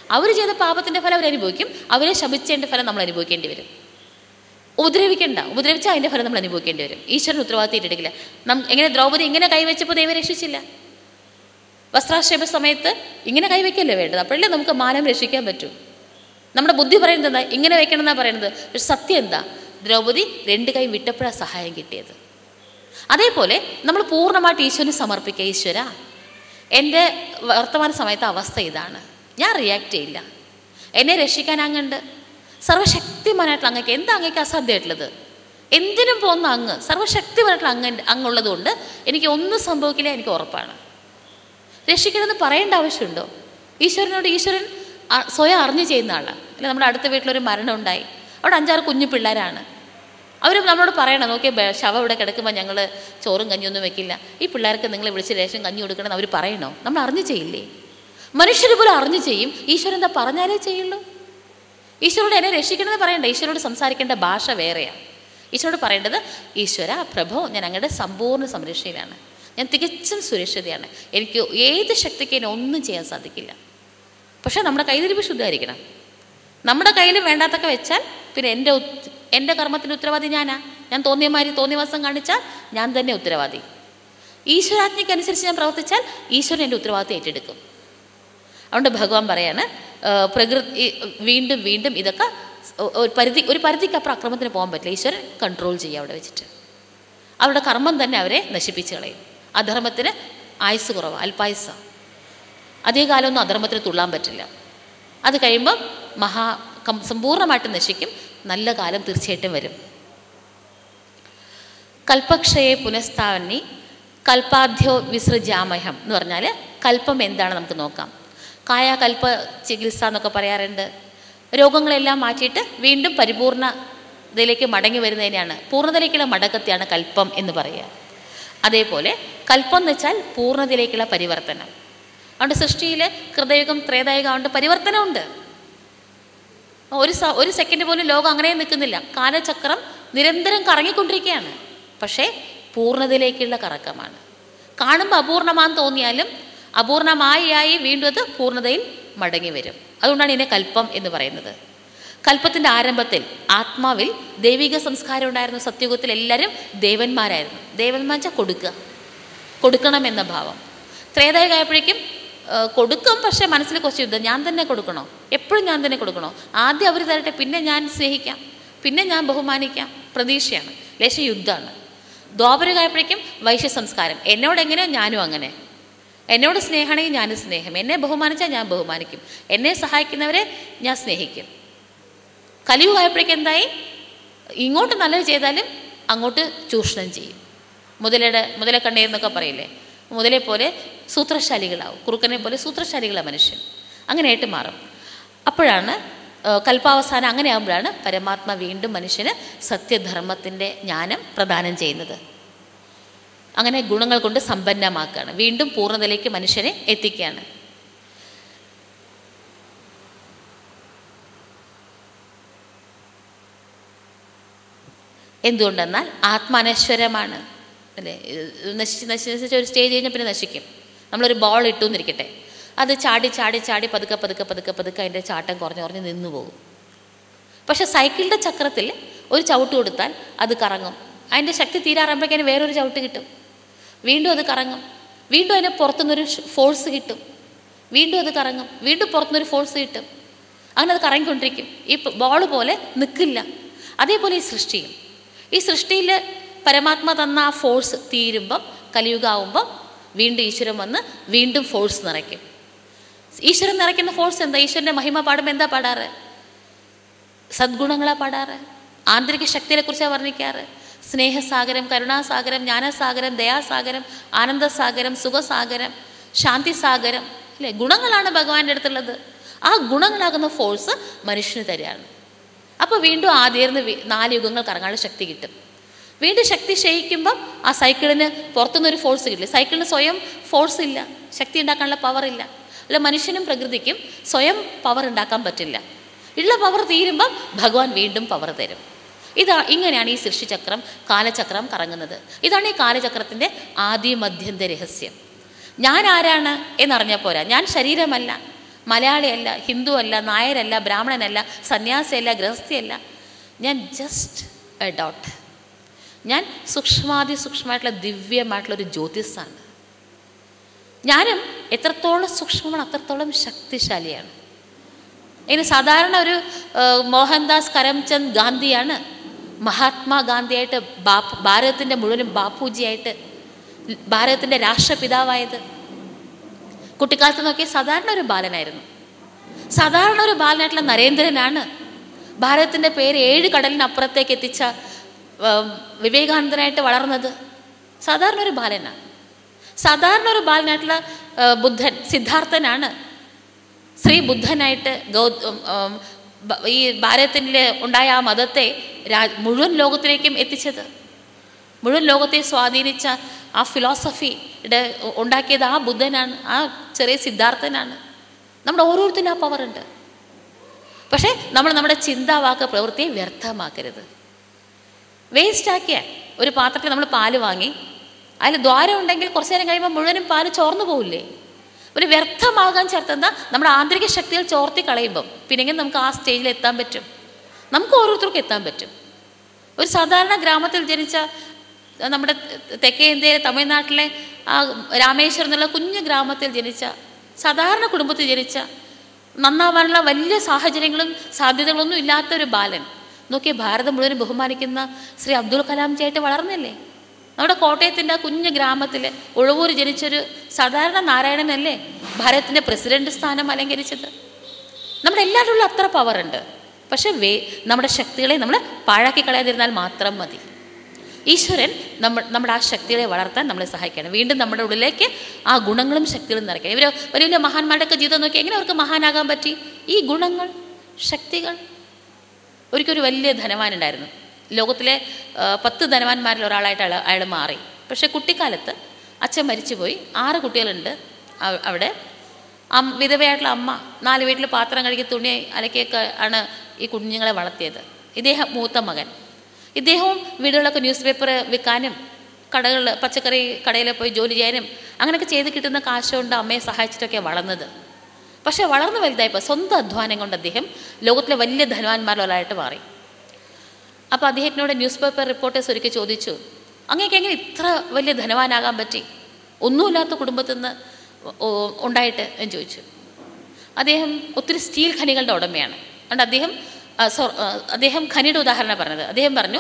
അവർ ചെയ്ത പാപത്തിൻ്റെ ഫലം അവരനുഭവിക്കും. അവരെ ശപിച്ചതിൻ്റെ ഫലം നമ്മൾ അനുഭവിക്കേണ്ടി വരും. ഉപദ്രവിച്ചാൽ അതിൻ്റെ ഫലം നമ്മൾ അനുഭവിക്കേണ്ടി വരും. ഈശ്വരൻ ഉത്തരവാദിത്തം ഏറ്റെടുക്കില്ല. എങ്ങനെ ദ്രൗപദി ഇങ്ങനെ കൈവച്ചപ്പോൾ ദൈവം രക്ഷിച്ചില്ല? വസ്ത്രാക്ഷേപ സമയത്ത് ഇങ്ങനെ കൈവയ്ക്കല്ലേ വേണ്ടത്, അപ്പോഴല്ലേ നമുക്ക് മാനം രക്ഷിക്കാൻ പറ്റൂ. നമ്മുടെ ബുദ്ധി പറയുന്നത് എന്താ, ഇങ്ങനെ വെക്കണം എന്നാണ് പറയുന്നത്. പക്ഷെ സത്യം എന്താ, ദ്രൗപദി 2 കൈ വിട്ടപ്പോഴാണ് സഹായം കിട്ടിയത്. അതേപോലെ നമ്മൾ പൂർണ്ണമായിട്ട് ഈശ്വരന് സമർപ്പിക്കുക. ഈശ്വര, എൻ്റെ വർത്തമാന സമയത്തെ അവസ്ഥ ഇതാണ്, ഞാൻ റിയാക്ട് ചെയ്യില്ല, എന്നെ രക്ഷിക്കാൻ അങ്ങുണ്ട്. സർവശക്തിമാനായിട്ടുള്ള അങ്ങക്ക് എന്താ അങ്ങേക്ക് അസാധ്യമായിട്ടുള്ളത്? എന്തിനും പോകുന്ന അങ്ങ്, സർവശക്തിപരമായിട്ടുള്ള അങ്ങുള്ളത് കൊണ്ട് എനിക്ക് ഒന്നും സംഭവിക്കില്ല, എനിക്ക് ഉറപ്പാണ്. രക്ഷിക്കണമെന്ന് പറയേണ്ട ആവശ്യമുണ്ടോ? ഈശ്വരനോട് ഈശ്വരൻ സ്വയം അറിഞ്ഞ് ചെയ്യുന്ന ആളാണ്. അല്ല, നമ്മുടെ അടുത്ത വീട്ടിലൊരു മരണം ഉണ്ടായി, അവിടെ 5-6 കുഞ്ഞു പിള്ളേരാണ്. അവർ നമ്മളോട് പറയണം, നോക്കിയ ശവം ഇവിടെ കിടക്കുമ്പോൾ ഞങ്ങൾ ചോറും കഞ്ഞിയൊന്നും വെക്കില്ല, ഈ പിള്ളേർക്ക് നിങ്ങൾ വിളിച്ച് രേഷൻ കഞ്ഞി കൊടുക്കണം എന്ന് അവർ പറയണോ? നമ്മൾ അറിഞ്ഞ് ചെയ്യില്ലേ? മനുഷ്യർ പോലും അറിഞ്ഞ് ചെയ്യും. ഈശ്വരൻ എന്താ പറഞ്ഞാലേ ചെയ്യുള്ളൂ. ഈശ്വരോട് എന്നെ രക്ഷിക്കണമെന്ന് പറയണ്ട. ഈശ്വരോട് സംസാരിക്കേണ്ട ഭാഷ വേറെയാണ്. ഈശ്വരോട് പറയേണ്ടത്, ഈശ്വര പ്രഭോ, ഞാൻ അങ്ങയുടെ സമ്പൂർണ്ണ സംരക്ഷയിലാണ്, ഞാൻ തികച്ചും സുരക്ഷിതയാണ്, എനിക്ക് ഏത് ശക്തിക്ക് എന്നെ ഒന്നും ചെയ്യാൻ സാധിക്കില്ല. പക്ഷേ നമ്മുടെ കൈതിരിപ്പ് ശുദ്ധമായിരിക്കണം. നമ്മുടെ കയ്യിൽ വേണ്ടാത്തൊക്കെ വെച്ചാൽ പിന്നെ എൻ്റെ കർമ്മത്തിൻ്റെ ഉത്തരവാദി ഞാൻ തോന്നിയവാസം കാണിച്ചാൽ ഞാൻ തന്നെ ഉത്തരവാദി. ഈശ്വരാജ്ഞയ്ക്കനുസരിച്ച് ഞാൻ പ്രവർത്തിച്ചാൽ ഈശ്വരൻ എൻ്റെ ഉത്തരവാദിത്തം ഏറ്റെടുക്കും. അതുകൊണ്ട് ഭഗവാൻ പറയാണ്, പ്രകൃതി വീണ്ടും വീണ്ടും ഇതൊക്കെ ഒരു പരിധിക്കപ്പുറം അക്രമത്തിന് പോകാൻ പറ്റില്ല. ഈശ്വരൻ കൺട്രോൾ ചെയ്യുക അവിടെ വെച്ചിട്ട്. അവരുടെ കർമ്മം തന്നെ അവരെ നശിപ്പിച്ച് കളയും. അധർമ്മത്തിന് ആയുസ് കുറവാണ്, അല്പായുസ. അധികകാലമൊന്നും അധർമ്മത്തിന് തുള്ളാൻ പറ്റില്ല. അത് കഴിയുമ്പം സമ്പൂർണ്ണമായിട്ട് നശിക്കും. നല്ല കാലം തീർച്ചയായിട്ടും വരും. കൽപ്പക്ഷയെ പുനഃസ്ഥാവന്നി കൽപ്പാധ്യോ വിസൃജാമഹം എന്ന് പറഞ്ഞാൽ കൽപ്പം എന്താണ് നമുക്ക് നോക്കാം. കായാകൽപ്പ ചികിത്സ എന്നൊക്കെ പറയാറുണ്ട്. രോഗങ്ങളെല്ലാം മാറ്റിയിട്ട് വീണ്ടും പരിപൂർണതയിലേക്ക് മടങ്ങി വരുന്നതിനെയാണ്, പൂർണ്ണതയിലേക്കുള്ള മടക്കത്തെയാണ് കൽപ്പം എന്ന് പറയുക. അതേപോലെ കൽപ്പം എന്ന് വെച്ചാൽ പൂർണ്ണതയിലേക്കുള്ള പരിവർത്തനം. അതുകൊണ്ട് സൃഷ്ടിയിൽ കൃതയുഗം ത്രേതായുഗം കൊണ്ട് പരിവർത്തനമുണ്ട്. ഒരു സെക്കൻഡ് പോലും ലോകം അങ്ങനെ നിൽക്കുന്നില്ല. കാലചക്രം നിരന്തരം കറങ്ങിക്കൊണ്ടിരിക്കുകയാണ്. പക്ഷേ പൂർണ്ണതയിലേക്കുള്ള കറക്കമാണ്. കാണുമ്പോൾ അപൂർണമാണെന്ന് തോന്നിയാലും അപൂർണമായി വീണ്ടും അത് പൂർണ്ണതയിൽ മടങ്ങി വരും. അതുകൊണ്ടാണ് ഇതിനെ കൽപ്പം എന്ന് പറയുന്നത്. കൽപ്പത്തിൻ്റെ ആരംഭത്തിൽ ആത്മാവിൽ ദൈവിക സംസ്കാരം ഉണ്ടായിരുന്നു. സത്യയുഗത്തിൽ എല്ലാവരും ദേവന്മാരായിരുന്നു. ദേവന്മാർ വെച്ചാൽ കൊടുക്കണം എന്ന ഭാവം. ത്രേതായുഗമായപ്പോഴേക്കും കൊടുക്കും, പക്ഷേ മനസ്സിൽ കുറച്ച് യുദ്ധം. ഞാൻ തന്നെ കൊടുക്കണോ? എപ്പോഴും ഞാൻ തന്നെ കൊടുക്കണോ? ആദ്യം അവർ തരട്ടെ, പിന്നെ ഞാൻ സ്നേഹിക്കാം, പിന്നെ ഞാൻ ബഹുമാനിക്കാം. പ്രതീക്ഷയാണ്, ലേശം യുദ്ധമാണ്. ദ്വാപരമായപ്പോഴേക്കും വൈശ്യ സംസ്കാരം. എന്നോട് എങ്ങനെയോ ഞാനും അങ്ങനെ. എന്നോട് സ്നേഹമാണെങ്കിൽ ഞാനും സ്നേഹം, എന്നെ ബഹുമാനിച്ചാൽ ഞാൻ ബഹുമാനിക്കും, എന്നെ സഹായിക്കുന്നവരെ ഞാൻ സ്നേഹിക്കും. കലിയുഗമായപ്പോഴേക്കും എന്തായി? ഇങ്ങോട്ട് നല്ലത് ചെയ്താലും അങ്ങോട്ട് ചൂഷണം ചെയ്യും. മുതലക്കണ്ണീർ എന്നൊക്കെ പറയില്ലേ, മുതലെ പോലെ സൂത്രശാലികളാവും, കുറുക്കനെ പോലെ സൂത്രശാലികളാണ് മനുഷ്യൻ. അങ്ങനെയായിട്ട് മാറും. അപ്പോഴാണ് കൽപ്പാവസാനം. അങ്ങനെ ആകുമ്പോഴാണ് പരമാത്മ വീണ്ടും മനുഷ്യന് സത്യധർമ്മത്തിൻ്റെ ജ്ഞാനം പ്രദാനം ചെയ്യുന്നത്. അങ്ങനെ ഗുണങ്ങൾ കൊണ്ട് സമ്പന്നമാക്കുകയാണ്, വീണ്ടും പൂർണ്ണതയിലേക്ക് മനുഷ്യനെ എത്തിക്കുകയാണ്. എന്തുകൊണ്ടെന്നാൽ ആത്മാനശ്വരമാണ് അല്ലേ. നശിച്ച ഒരു സ്റ്റേജ് കഴിഞ്ഞാൽ പിന്നെ നശിക്കും. നമ്മളൊരു ബോൾ ഇട്ടു എന്നിരിക്കട്ടെ, അത് ചാടി ചാടി ചാടി പതുക്കെ അതിൻ്റെ ചാട്ടം കുറഞ്ഞ് നിന്നു പോകും. പക്ഷെ സൈക്കിളിൻ്റെ ചക്രത്തിൽ ഒരു ചവിട്ട് കൊടുത്താൽ അത് കറങ്ങും. അതിൻ്റെ ശക്തി തീരാറുമ്പോഴേക്കും വേറൊരു ചവിട്ട് കിട്ടും, വീണ്ടും അത് കറങ്ങും, വീണ്ടും അതിന് പുറത്തുനിന്നൊരു ഫോഴ്സ് കിട്ടും, വീണ്ടും അത് കറങ്ങും, വീണ്ടും പുറത്തുനിന്നൊരു ഫോഴ്സ് കിട്ടും. അങ്ങനെ അത് കറങ്ങിക്കൊണ്ടിരിക്കും. ഈ ബോൾ പോലെ നിൽക്കില്ല. അതേപോലെ ഈ സൃഷ്ടിയിൽ പരമാത്മ തന്ന ആ ഫോഴ്സ് തീരുമ്പം, കലിയുഗമാവുമ്പം വീണ്ടും ഈശ്വരൻ വന്ന് വീണ്ടും ഫോഴ്സ് നിറയ്ക്കും. ഈശ്വരൻ നിറയ്ക്കുന്ന ഫോഴ്സ് എന്താ? ഈശ്വരൻ്റെ മഹിമ പാടുമ്പോൾ എന്താ പാടാറ്? സദ്ഗുണങ്ങളാണ് പാടാറ്. ആന്തരിക ശക്തിയെക്കുറിച്ചാണ് വർണ്ണിക്കാറ്. സ്നേഹസാഗരം, കരുണാസാഗരം, ജ്ഞാനസാഗരം, ദയാസാഗരം, ആനന്ദസാഗരം, സുഖസാഗരം, ശാന്തിസാഗരം അല്ലേ? ഗുണങ്ങളാണ് ഭഗവാന്റെ അടുത്തുള്ളത്. ആ ഗുണങ്ങളാകുന്ന ഫോഴ്സ് മനുഷ്യന് തരികയാണ്. അപ്പോൾ വീണ്ടും ആദ്യം 4 യുഗങ്ങൾ കറങ്ങാനുള്ള ശക്തി കിട്ടും. വീണ്ടും ശക്തി ക്ഷയിക്കുമ്പം ആ സൈക്കിളിന് പുറത്തുനിന്നൊരു ഫോഴ്സ് കിട്ടില്ല. സൈക്കിളിന് സ്വയം ഫോഴ്സ് ഇല്ല, ശക്തി ഉണ്ടാക്കാനുള്ള പവറില്ല. അല്ല, മനുഷ്യനും പ്രകൃതിക്കും സ്വയം പവർ ഉണ്ടാക്കാൻ പറ്റില്ല. ഉള്ള പവർ തീരുമ്പം ഭഗവാൻ വീണ്ടും പവർ തരും. ഇങ്ങനെയാണ് ഈ സൃഷ്ടിചക്രം, കാലചക്രം കറങ്ങുന്നത്. ഇതാണ് ഈ കാലചക്രത്തിൻ്റെ ആദ്യ മധ്യന്ത രഹസ്യം. ഞാൻ ആരാണ് എന്നറിഞ്ഞാൽ പോരാ. ഞാൻ ശരീരമല്ല, മലയാളിയല്ല, ഹിന്ദു അല്ല, നായരല്ല, ബ്രാഹ്മണനല്ല, സന്യാസിയല്ല, ഗൃഹസ്ഥയല്ല. ഞാൻ ജസ്റ്റ് എ ഡോട്ട്. ഞാൻ സൂക്ഷ്മാതിസൂക്ഷ്മമായിട്ടുള്ള ദിവ്യമായിട്ടുള്ളൊരു ജ്യോതിസാണ്. ഞാനും എത്രത്തോളം സൂക്ഷ്മമാണ് അത്രത്തോളം ശക്തിശാലിയാണ്. ഇനി സാധാരണ ഒരു മോഹൻദാസ് കരംചന്ദ് ഗാന്ധിയാണ് മഹാത്മാഗാന്ധിയായിട്ട് ഭാരതത്തിൻ്റെ മുഴുവനും ബാപ്പുജിയായിട്ട് ഭാരതത്തിൻ്റെ രാഷ്ട്രപിതാവായത്. കുട്ടിക്കാലത്ത് നോക്കിയാൽ സാധാരണ ഒരു ബാലനായിരുന്നു. സാധാരണ ഒരു ബാലനായിട്ടുള്ള നരേന്ദ്രനാണ് ഭാരതത്തിൻ്റെ പേര് 7 കടലിനപ്പുറത്തേക്ക് എത്തിച്ച വിവേകാനന്ദനായിട്ട് വളർന്നത്. സാധാരണ ഒരു ബാലനാണ്. സാധാരണ ഒരു ബാലനായിട്ടുള്ള ബുദ്ധൻ സിദ്ധാർത്ഥനാണ് ശ്രീ ബുദ്ധനായിട്ട് ഈ ഭാരതത്തിൽ ഉണ്ടായ ആ മതത്തെ മുഴുവൻ ലോകത്തിലേക്കും എത്തിച്ചത്. മുഴുവൻ ലോകത്തെ സ്വാധീനിച്ച ആ ഫിലോസഫിയുടെ ഉണ്ടാക്കിയത് ആ ബുദ്ധനാണ്, ആ ചെറിയ സിദ്ധാർത്ഥനാണ്. നമ്മുടെ ഓരോരുത്തരും ആ പവറുണ്ട്. പക്ഷേ നമ്മൾ നമ്മുടെ ചിന്താവാക്ക പ്രവൃത്തിയെ വ്യർത്ഥമാക്കരുത്. വേസ്റ്റാക്കിയ ഒരു പാത്രത്തിൽ നമ്മൾ പാല് വാങ്ങി അതിൽ ദ്വാരം ഉണ്ടെങ്കിൽ കുറച്ച് നേരം കഴിയുമ്പോൾ മുഴുവനും പാല് ചോർന്നു പോവില്ലേ? ഒരു വ്യർത്ഥമാകാൻ ചേർത്തെന്താ നമ്മുടെ ആന്തരിക ശക്തികൾ ചോർത്തി കളയുമ്പം പിന്നെങ്കിൽ നമുക്ക് ആ സ്റ്റേജിൽ എത്താൻ പറ്റും. നമുക്ക് ഓരോരുത്തർക്കും എത്താൻ പറ്റും. ഒരു സാധാരണ ഗ്രാമത്തിൽ ജനിച്ച നമ്മുടെ തെക്കേ ഇന്ത്യയിലെ തമിഴ്നാട്ടിലെ ആ രാമേശ്വരം എന്നുള്ള കുഞ്ഞു ഗ്രാമത്തിൽ ജനിച്ച സാധാരണ കുടുംബത്തിൽ ജനിച്ച നന്നാവാനുള്ള വലിയ സാഹചര്യങ്ങളും സാധ്യതകളൊന്നും ഇല്ലാത്തൊരു ബാലൻ നോക്കിയ ഭാരതം മുഴുവൻ ബഹുമാനിക്കുന്ന ശ്രീ അബ്ദുൽ കലാംജിയായിട്ട് വളർന്നില്ലേ? നമ്മുടെ കോട്ടയത്തിൻ്റെ ആ കുഞ്ഞു ഗ്രാമത്തിൽ ഉഴവൂർ ജനിച്ചൊരു സാധാരണ നാരായണനല്ലേ ഭാരതത്തിൻ്റെ പ്രസിഡന്റ് സ്ഥാനം അലങ്കരിച്ചത്? നമ്മുടെ എല്ലാവരിലുള്ള അത്ര പവറുണ്ട്. പക്ഷെ നമ്മുടെ ശക്തികളെ നമ്മൾ പാഴാക്കി കളയാതിരുന്നാൽ മാത്രം മതി. ഈശ്വരൻ നമ്മുടെ ആ ശക്തികളെ വളർത്താൻ നമ്മളെ സഹായിക്കണം. വീണ്ടും നമ്മുടെ ഉള്ളിലേക്ക് ആ ഗുണങ്ങളും ശക്തികളും നിറയ്ക്കണം. ഇവർ വലിയ വലിയ മഹാന്മാരുടെയൊക്കെ ജീവിതം നോക്കി എങ്ങനെ അവർക്ക് മഹാനാകാൻ പറ്റി? ഈ ഗുണങ്ങൾ, ശക്തികൾ. ഒരിക്കലും വലിയ ധനവാനുണ്ടായിരുന്നു. ലോകത്തിലെ 10 ധനവാന്മാരിൽ ഒരാളായിട്ട് അയാൾ മാറി. പക്ഷേ കുട്ടിക്കാലത്ത് അച്ഛൻ മരിച്ചുപോയി. 6 കുട്ടികളുണ്ട് അവിടെ. വിധവയായിട്ടുള്ള അമ്മ 4 വീട്ടിൽ പാത്രം കഴുകി തുണി അലക്കിയൊക്കെ ആണ് ഈ കുഞ്ഞുങ്ങളെ വളർത്തിയത്. ഇദ്ദേഹം മൂത്ത മകൻ. ഇദ്ദേഹവും വീടുകളിലൊക്കെ ന്യൂസ് പേപ്പർ വിൽക്കാനും കടകളിൽ പച്ചക്കറി കടയിൽ പോയി ജോലി ചെയ്യാനും അങ്ങനെയൊക്കെ ചെയ്ത് കിട്ടുന്ന കാശുകൊണ്ട് അമ്മയെ സഹായിച്ചിട്ടൊക്കെ വളർന്നത്. പക്ഷേ വളർന്നു വലുതായപ്പോൾ സ്വന്തം അധ്വാനം കൊണ്ട് അദ്ദേഹം ലോകത്തിലെ വലിയ ധനവാന്മാരിലൊരാളായിട്ട് മാറി. അപ്പോൾ അദ്ദേഹത്തിനോട് ന്യൂസ് പേപ്പർ റിപ്പോർട്ടേഴ്സ് ഒരിക്കൽ ചോദിച്ചു, അങ്ങേക്ക് എങ്ങനെ ഇത്ര വലിയ ധനവാനാകാൻ പറ്റി, ഒന്നുമില്ലാത്ത കുടുംബത്തിൽ നിന്ന് ഉണ്ടായിട്ട് എന്ന് ചോദിച്ചു. അദ്ദേഹം ഒത്തിരി സ്റ്റീൽ ഖനികളുടെ ഉടമയാണ്. അതുകൊണ്ട് അദ്ദേഹം ഖനിയുടെ ഉദാഹരണം പറഞ്ഞത്. അദ്ദേഹം പറഞ്ഞു,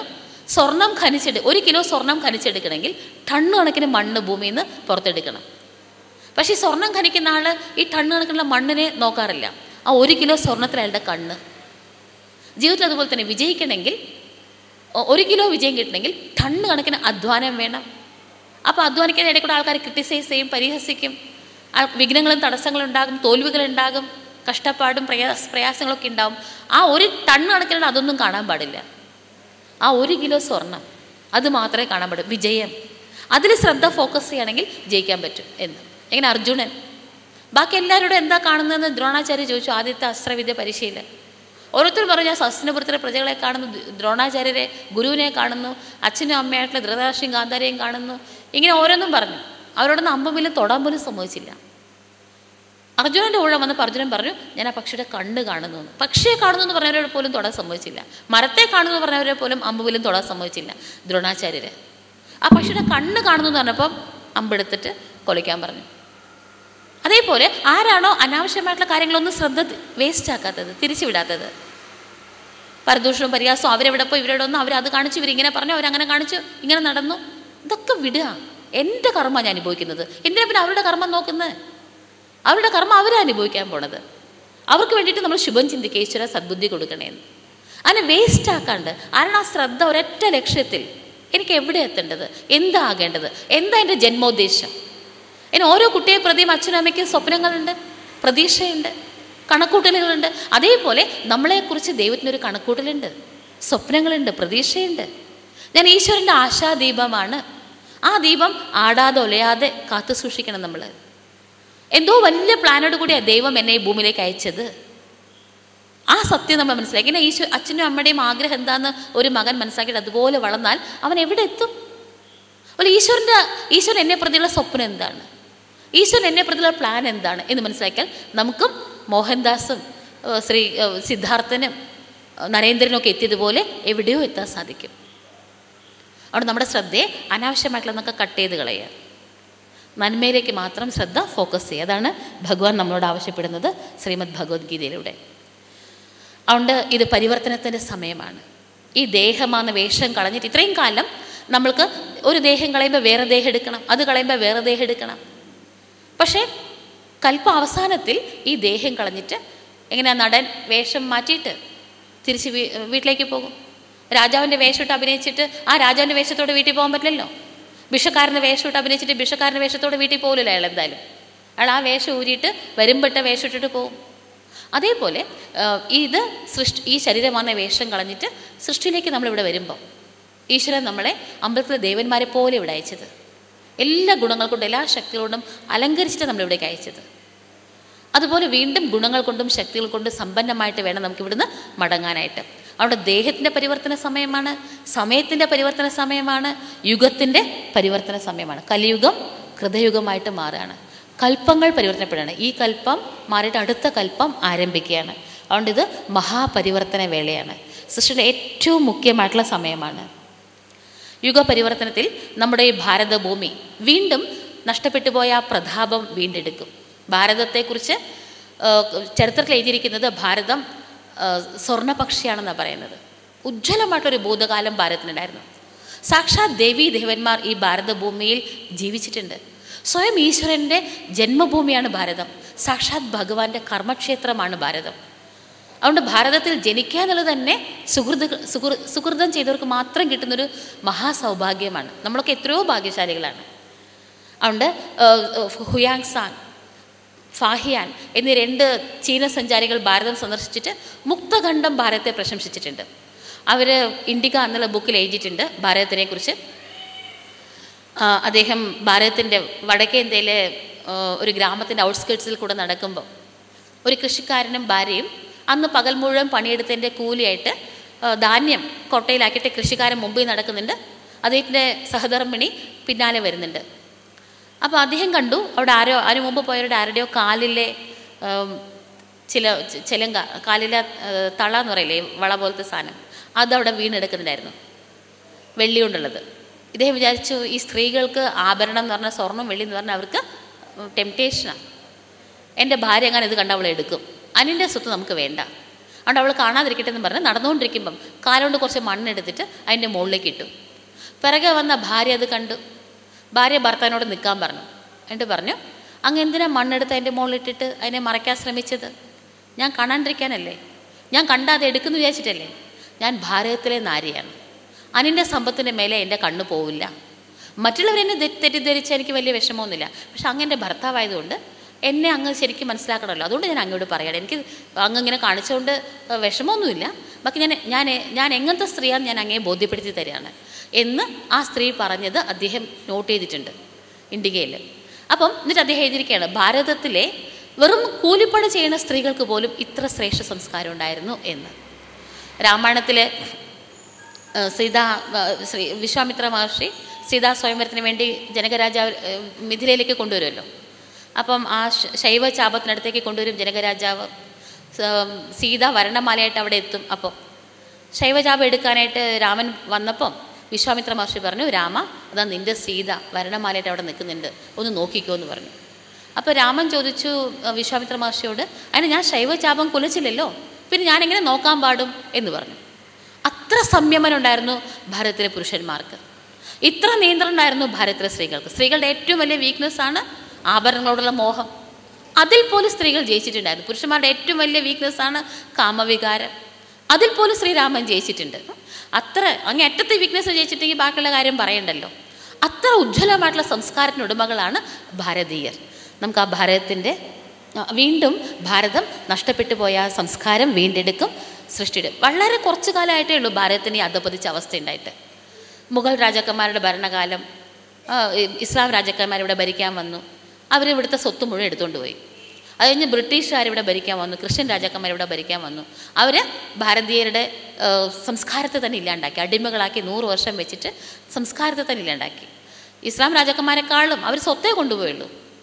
1 കിലോ സ്വർണം ഖനിച്ചെടുക്കണമെങ്കിൽ ടണ്ണ് കണക്കിന് മണ്ണ് ഭൂമിയിൽ നിന്ന് പുറത്തെടുക്കണം. പക്ഷേ ഈ സ്വർണം ഖനിക്കുന്ന ആൾ ഈ ടണ്ണ് കണക്കിനുള്ള മണ്ണിനെ നോക്കാറില്ല. ആ 1 കിലോ സ്വർണത്തിൽ അയാളുടെ കണ്ണ്. ജീവിതത്തിൽ അതുപോലെ തന്നെ വിജയിക്കണമെങ്കിൽ 1 കിലോ വിജയം കിട്ടണമെങ്കിൽ ടണ്ണ് കണക്കിന് അധ്വാനം വേണം. അപ്പോൾ അധ്വാനിക്കുന്ന ഇടയിൽ കൂടെ ആൾക്കാർ ക്രിട്ടിസൈസ് ചെയ്യും, പരിഹസിക്കും, വിഘ്നങ്ങളും തടസ്സങ്ങളും ഉണ്ടാകും, തോൽവികളുണ്ടാകും, കഷ്ടപ്പാടും പ്രയാസങ്ങളൊക്കെ ഉണ്ടാകും. ആ 1 ടണ്ണ് കണക്കിനുള്ള അതൊന്നും കാണാൻ പാടില്ല. ആ 1 കിലോ സ്വർണം അത് മാത്രമേ കാണാൻ പാടൂ. വിജയം, അതിൽ ശ്രദ്ധ ഫോക്കസ് ചെയ്യുകയാണെങ്കിൽ ജയിക്കാൻ പറ്റും എന്ന്. എങ്ങനെ അർജുനൻ ബാക്കി എല്ലാവരോടും എന്താ കാണുന്നതെന്ന് ദ്രോണാചാര്യ ചോദിച്ചു. ആദ്യത്തെ അസ്ത്രവിദ്യ പരിശീലനം ഓരോരുത്തർ പറഞ്ഞു, ഞാൻ ഹസ്തിനപുരത്തിലെ പ്രജകളെ കാണുന്നു, ദ്രോണാചാര്യരെ ഗുരുവിനെ കാണുന്നു, അച്ഛനും അമ്മയായിട്ടുള്ള ധൃതരാഷ്ട്രയും ഗാന്ധാരിയും കാണുന്നു. ഇങ്ങനെ ഓരോന്നും പറഞ്ഞു. അവരോടൊന്നും അമ്പുമില്ലും തൊടാൻ പോലും സമ്മതിച്ചില്ല. അർജുനൻ്റെ ഊഴം വന്നപ്പോൾ അർജുനൻ പറഞ്ഞു, ഞാൻ ആ പക്ഷിയുടെ കണ്ണ് കാണുന്നു. പക്ഷിയെ കാണുന്നു എന്ന് പറഞ്ഞവരെ പോലും തൊടാൻ സമ്മതിച്ചില്ല. മരത്തെ കാണുന്നു എന്ന് പറഞ്ഞവരെ പോലും അമ്പുമില്ലും തൊടാൻ സമ്മതിച്ചില്ല ദ്രോണാചാര്യര്. ആ പക്ഷിയുടെ കണ്ണ് കാണുന്നു എന്ന് പറഞ്ഞപ്പം അമ്പെടുത്തിട്ട് കൊലയ്ക്കാൻ പറഞ്ഞു. അതേപോലെ ആരാണോ അനാവശ്യമായിട്ടുള്ള കാര്യങ്ങളൊന്നും ശ്രദ്ധ വേസ്റ്റ് ആക്കാത്തത്, തിരിച്ചുവിടാത്തത്, പരദൂഷണവും പരിഹാസവും അവരെവിടെ പോയി ഇവരുടെ ഒന്നും അവരത് കാണിച്ചു, ഇവരിങ്ങനെ പറഞ്ഞു, അവരങ്ങനെ കാണിച്ചു, ഇങ്ങനെ നടന്നു, ഇതൊക്കെ വിടുക. എൻ്റെ കർമ്മ ഞാൻ അനുഭവിക്കുന്നത്. എന്തിനാ പിന്നെ അവരുടെ കർമ്മം നോക്കുന്നത്? അവരുടെ കർമ്മം അവരെ അനുഭവിക്കാൻ പോണത്. അവർക്ക് വേണ്ടിയിട്ട് നമ്മൾ ശുഭം ചിന്തിക്കുക, ഈശ്വര സദ്ബുദ്ധി കൊടുക്കണേന്ന്. അതിനെ വേസ്റ്റ് ആക്കാണ്ട് ആരാണ് ആ ശ്രദ്ധ ഒരൊറ്റ ലക്ഷ്യത്തിൽ, എനിക്ക് എവിടെ എത്തേണ്ടത്, എന്താ ആകേണ്ടത്, എന്താ എൻ്റെ ജന്മോദ്ദേശം. ഇനി ഓരോ കുട്ടിയെ പ്രതിയും അച്ഛനും അമ്മയ്ക്കും സ്വപ്നങ്ങളുണ്ട്, പ്രതീക്ഷയുണ്ട്, കണക്കൂട്ടലുകളുണ്ട്. അതേപോലെ നമ്മളെക്കുറിച്ച് ദൈവത്തിനൊരു കണക്കൂട്ടലുണ്ട്, സ്വപ്നങ്ങളുണ്ട്, പ്രതീക്ഷയുണ്ട്. ഞാൻ ഈശ്വരൻ്റെ ആശാദീപമാണ്. ആ ദീപം ആടാതെ ഒലയാതെ കാത്തു സൂക്ഷിക്കണം. നമ്മൾ എന്തോ വലിയ പ്ലാനോട് കൂടിയാണ് ദൈവം എന്നെ ഈ ഭൂമിയിലേക്ക് അയച്ചത്. ആ സത്യം നമ്മൾ മനസ്സിലാക്കി. ഇങ്ങനെ അച്ഛനും അമ്മയുടെയും ആഗ്രഹം എന്താണെന്ന് ഒരു മകൻ മനസ്സിലാക്കിയിട്ട് അതുപോലെ വളർന്നാൽ അവൻ എവിടെ എത്തും? അതുപോലെ ഈശ്വരൻ എന്നെ പ്രതിയുള്ള സ്വപ്നം എന്താണ്, ഈശ്വരൻ എന്നെ പ്രതിയുള്ള പ്ലാൻ എന്താണ് എന്ന് മനസ്സിലാക്കിയാൽ നമുക്കും മോഹൻദാസും സിദ്ധാർത്ഥനും നരേന്ദ്രനൊക്കെ എത്തിയതുപോലെ എവിടെയോ എത്താൻ സാധിക്കും. അവിടെ നമ്മുടെ ശ്രദ്ധയെ അനാവശ്യമായിട്ടുള്ളതൊക്കെ കട്ട് ചെയ്ത് കളയുക, നന്മയിലേക്ക് മാത്രം ശ്രദ്ധ ഫോക്കസ് ചെയ്യുക. അതാണ് ഭഗവാൻ നമ്മളോട് ആവശ്യപ്പെടുന്നത് ശ്രീമദ് ഭഗവത്ഗീതയിലൂടെ. അതുകൊണ്ട് ഇത് പരിവർത്തനത്തിൻ്റെ സമയമാണ്. ഈ ദേഹമാകുന്ന വേഷം കളഞ്ഞിട്ട്, ഇത്രയും കാലം നമ്മൾക്ക് ഒരു ദേഹം കളയുമ്പോൾ വേറെ ദേഹം എടുക്കണം, അത് കളയുമ്പോൾ വേറെ ദേഹം എടുക്കണം. പക്ഷേ കൽപ്പ അവസാനത്തിൽ ഈ ദേഹം കളഞ്ഞിട്ട് എങ്ങനെയാണ് നടൻ വേഷം മാറ്റിയിട്ട് തിരിച്ച് വീട്ടിലേക്ക് പോകും. രാജാവിൻ്റെ വേഷമിട്ട് അഭിനയിച്ചിട്ട് ആ രാജാവിൻ്റെ വേഷത്തോടെ വീട്ടിൽ പോകാൻ പറ്റില്ലല്ലോ. ഭിക്ഷക്കാരൻ്റെ വേഷമിട്ട് അഭിനയിച്ചിട്ട് ഭിക്ഷക്കാരൻ്റെ വേഷത്തോടെ വീട്ടിൽ പോകില്ല അയാൾ. എന്തായാലും അയാൾ ആ വേഷം ഊരിയിട്ട് വരുമ്പോട്ട് വേഷം ഇട്ടിട്ട് പോകും. അതേപോലെ ഇത് ഈ ശരീരമാകുന്ന വേഷം കളഞ്ഞിട്ട് സൃഷ്ടിയിലേക്ക് നമ്മളിവിടെ വരുമ്പോൾ ഈശ്വരൻ നമ്മളെ അമ്പലത്തിലെ ദേവന്മാരെ പോലെ ഇവിടെ അയച്ചത്, എല്ലാ ഗുണങ്ങൾ കൊണ്ടും എല്ലാ ശക്തികൾ കൊണ്ടും അലങ്കരിച്ചിട്ട് നമ്മളിവിടേക്ക് അയച്ചത്. അതുപോലെ വീണ്ടും ഗുണങ്ങൾ കൊണ്ടും ശക്തികൾ കൊണ്ടും സമ്പന്നമായിട്ട് വേണം നമുക്കിവിടുന്ന് മടങ്ങാനായിട്ട്. അവിടെ ദേഹത്തിൻ്റെ പരിവർത്തന സമയമാണ്, സമയത്തിൻ്റെ പരിവർത്തന സമയമാണ്, യുഗത്തിൻ്റെ പരിവർത്തന സമയമാണ്. കലിയുഗം കൃതയുഗമായിട്ട് മാറുകയാണ്, കൽപ്പങ്ങൾ പരിവർത്തനപ്പെടുകയാണ്. ഈ കൽപ്പം മാറിയിട്ട് അടുത്ത കൽപ്പം ആരംഭിക്കുകയാണ്. അതുകൊണ്ട് ഇത് മഹാപരിവർത്തന വേളയാണ്, സൃഷ്ടിയുടെ ഏറ്റവും മുഖ്യമായിട്ടുള്ള സമയമാണ്. യുഗപരിവർത്തനത്തിൽ നമ്മുടെ ഈ ഭാരതഭൂമി വീണ്ടും നഷ്ടപ്പെട്ടു പോയ ആ പ്രതാപം വീണ്ടെടുക്കും. ഭാരതത്തെക്കുറിച്ച് ചരിത്രത്തിൽ എഴുതിയിരിക്കുന്നത് ഭാരതം സ്വർണ്ണപക്ഷിയാണെന്നാണ് പറയുന്നത്. ഉജ്ജ്വലമായിട്ടൊരു ഭൂതകാലം ഭാരതത്തിനുണ്ടായിരുന്നു. സാക്ഷാത് ദേവീ ദേവന്മാർ ഈ ഭാരതഭൂമിയിൽ ജീവിച്ചിട്ടുണ്ട്. സ്വയം ഈശ്വരൻ്റെ ജന്മഭൂമിയാണ് ഭാരതം, സാക്ഷാത് ഭഗവാന്റെ കർമ്മക്ഷേത്രമാണ് ഭാരതം. അതുകൊണ്ട് ഭാരതത്തിൽ ജനിക്കുക എന്നുള്ളത് തന്നെ സുഹൃതം ചെയ്തവർക്ക് മാത്രം കിട്ടുന്നൊരു മഹാസൗഭാഗ്യമാണ്. നമ്മളൊക്കെ എത്രയോ ഭാഗ്യശാലികളാണ്. അതുകൊണ്ട് ഹുയാങ്സാൻ, ഫാഹിയാൻ എന്നീ 2 ചീന സഞ്ചാരികൾ ഭാരതം സന്ദർശിച്ചിട്ട് മുക്തഖണ്ഡം ഭാരതത്തെ പ്രശംസിച്ചിട്ടുണ്ട്. അവർ ഇൻഡിക എന്നുള്ള ബുക്കിൽ എഴുതിയിട്ടുണ്ട് ഭാരതത്തിനെക്കുറിച്ച്. അദ്ദേഹം ഭാരതത്തിൻ്റെ വടക്കേ ഇന്ത്യയിലെ ഒരു ഗ്രാമത്തിൻ്റെ ഔട്ട്സ്കേർട്സിൽ കൂടെ നടക്കുമ്പോൾ ഒരു കൃഷിക്കാരനും ഭാര്യയും അന്ന് പകൽ മുഴുവൻ പണിയെടുത്തതിൻ്റെ കൂലിയായിട്ട് ധാന്യം കൊട്ടയിലാക്കിയിട്ട് കൃഷിക്കാരൻ മുമ്പിൽ നടക്കുന്നുണ്ട്, അദ്ദേഹത്തിൻ്റെ സഹധർമ്മിണി പിന്നാലെ വരുന്നുണ്ട്. അപ്പോൾ അദ്ദേഹം കണ്ടു അവിടെ അതിനു മുമ്പ് പോയവരുടെ ആരുടെയോ കാലിലെ ചിലങ്ക, കാലിലെ തള എന്ന് പറയില്ലേ, വള പോലത്തെ സാധനം, അതവിടെ വീണെടുക്കുന്നുണ്ടായിരുന്നു, വെള്ളി കൊണ്ടുള്ളത്. ഇദ്ദേഹം വിചാരിച്ചു ഈ സ്ത്രീകൾക്ക് ആഭരണം എന്ന് പറഞ്ഞാൽ സ്വർണ്ണം വെള്ളി എന്ന് പറഞ്ഞാൽ അവർക്ക് ടെംപ്റ്റേഷനാണ്. എൻ്റെ ഭാര്യ അങ്ങനെ ഇത് കണ്ട അവളെ എടുക്കും, അനിൻ്റെ സ്വത്ത് നമുക്ക് വേണ്ട, അതുകൊണ്ട് അവൾ കാണാതിരിക്കട്ടെ എന്ന് പറഞ്ഞ് നടന്നുകൊണ്ടിരിക്കുമ്പം കാലുകൊണ്ട് കുറച്ച് മണ്ണെടുത്തിട്ട് അതിൻ്റെ മുകളിലേക്ക് ഇട്ടു. പിറകെ വന്ന ഭാര്യ അത് കണ്ടു. ഭാര്യ ഭർത്താവിനോട് നിൽക്കാൻ പറഞ്ഞു. എന്നിട്ട് പറഞ്ഞു, അങ്ങ് എന്തിനാ മണ്ണെടുത്ത് അതിൻ്റെ മുകളിലിട്ടിട്ട് അതിനെ മറയ്ക്കാൻ ശ്രമിച്ചത്? ഞാൻ കാണാണ്ടിരിക്കാനല്ലേ, ഞാൻ കണ്ടാതെ എടുക്കുന്നു വിചാരിച്ചിട്ടല്ലേ? ഞാൻ ഭാരതത്തിലെ നാരിയാണ്, അനിൻ്റെ സമ്പത്തിൻ്റെ മേലെ എൻ്റെ കണ്ണ് പോവില്ല. മറ്റുള്ളവരെന്നെ തെറ്റിദ്ധരിച്ച് എനിക്ക് വലിയ വിഷമമൊന്നുമില്ല, പക്ഷെ അങ്ങ് എൻ്റെ ഭർത്താവായതുകൊണ്ട് എന്നെ അങ്ങ് ശരിക്കും മനസ്സിലാക്കണമല്ലോ, അതുകൊണ്ട് ഞാൻ അങ്ങോട്ട് പറയണം. എനിക്ക് അങ്ങ് ഇങ്ങനെ കാണിച്ചുകൊണ്ട് വിഷമമൊന്നുമില്ല, ബാക്കി ഞാൻ എങ്ങനത്തെ സ്ത്രീയാണെന്ന് ഞാൻ അങ്ങേ ബോധ്യപ്പെടുത്തി തരികയാണ് എന്ന് ആ സ്ത്രീ പറഞ്ഞത് അദ്ദേഹം നോട്ട് ചെയ്തിട്ടുണ്ട് ഇൻഡികയിൽ. അപ്പം എന്നിട്ട് അദ്ദേഹം എഴുതിയിരിക്കുകയാണ്, ഭാരതത്തിലെ വെറും കൂലിപ്പണി ചെയ്യുന്ന സ്ത്രീകൾക്ക് പോലും ഇത്ര ശ്രേഷ്ഠ സംസ്കാരം ഉണ്ടായിരുന്നു എന്ന്. രാമായണത്തിലെ വിശ്വാമിത്ര മഹർഷി സീതാ സ്വയംവരത്തിന് വേണ്ടി ജനകരാജാവ് മിഥിലയിലേക്ക് കൊണ്ടുവരുമല്ലോ. അപ്പം ആ ശൈവ ചാപത്തിനടുത്തേക്ക് കൊണ്ടുവരും ജനകരാജാവ്. സീത വരണമാലയായിട്ട് അവിടെ എത്തും. അപ്പം ശൈവചാപം എടുക്കാനായിട്ട് രാമൻ വന്നപ്പം വിശ്വാമിത്ര മഹർഷി പറഞ്ഞു, രാമ അതാ നിൻ്റെ സീത വരണമാലയായിട്ട് അവിടെ നിൽക്കുന്നുണ്ട്, ഒന്ന് നോക്കിക്കോ എന്ന് പറഞ്ഞു. അപ്പോൾ രാമൻ ചോദിച്ചു വിശ്വാമിത്ര മഹർഷിയോട്, അതിന് ഞാൻ ശൈവചാപം കുലച്ചില്ലല്ലോ, പിന്നെ ഞാനെങ്ങനെ നോക്കാൻ പാടും എന്ന് പറഞ്ഞു. അത്ര സംയമനം ഉണ്ടായിരുന്നു ഭാരതത്തിലെ പുരുഷന്മാർക്ക്, ഇത്ര നിയന്ത്രണം ഉണ്ടായിരുന്നു ഭാരതത്തിലെ സ്ത്രീകൾക്ക്. സ്ത്രീകളുടെ ഏറ്റവും വലിയ വീക്ക്നെസ്സാണ് ആഭരണങ്ങളോടുള്ള മോഹം. അതിൽ പോലും സ്ത്രീകൾ ജയിച്ചിട്ടുണ്ടായിരുന്നു. പുരുഷന്മാരുടെ ഏറ്റവും വലിയ വീക്ക്നെസ്സാണ് കാമവികാരം. അതിൽ പോലും ശ്രീരാമൻ ജയിച്ചിട്ടുണ്ട്. അത്ര അങ്ങ് അറ്റത്തെ വീക്ക്നെസ് ജയിച്ചിട്ടെങ്കിൽ ബാക്കിയുള്ള കാര്യം പറയണ്ടല്ലോ. അത്ര ഉജ്ജ്വലമായിട്ടുള്ള സംസ്കാരത്തിന് ഉടമകളാണ് ഭാരതീയർ. നമുക്ക് ആ ഭാരതത്തിൻ്റെ വീണ്ടും ഭാരതം നഷ്ടപ്പെട്ടു പോയ ആ സംസ്കാരം വീണ്ടെടുക്കും, സൃഷ്ടിയുടെ. വളരെ കുറച്ചു കാലമായിട്ടേ ഉള്ളൂ ഭാരതത്തിന് ഈ അധപതിച്ച അവസ്ഥ ഉണ്ടായിട്ട്. മുഗൾ രാജാക്കന്മാരുടെ ഭരണകാലം, ഇസ്ലാം രാജാക്കന്മാരിവിടെ ഭരിക്കാൻ വന്നു, അവരിവിടുത്തെ സ്വത്ത് മുഴുവൻ എടുത്തുകൊണ്ട് പോയി. അത് കഴിഞ്ഞ് ബ്രിട്ടീഷുകാരിവിടെ ഭരിക്കാൻ വന്നു, ക്രിസ്ത്യൻ രാജാക്കന്മാരിവിടെ ഭരിക്കാൻ വന്നു. അവർ ഭാരതീയരുടെ സംസ്കാരത്തെ തന്നെ ഇല്ലാണ്ടാക്കി, അടിമകളാക്കി 100 വർഷം വെച്ചിട്ട് സംസ്കാരത്തെ തന്നെ ഇല്ലാണ്ടാക്കി. ഇസ്ലാം രാജാക്കന്മാരെക്കാളും അവർ സ്വത്തേ കൊണ്ടുപോയുള്ളൂ.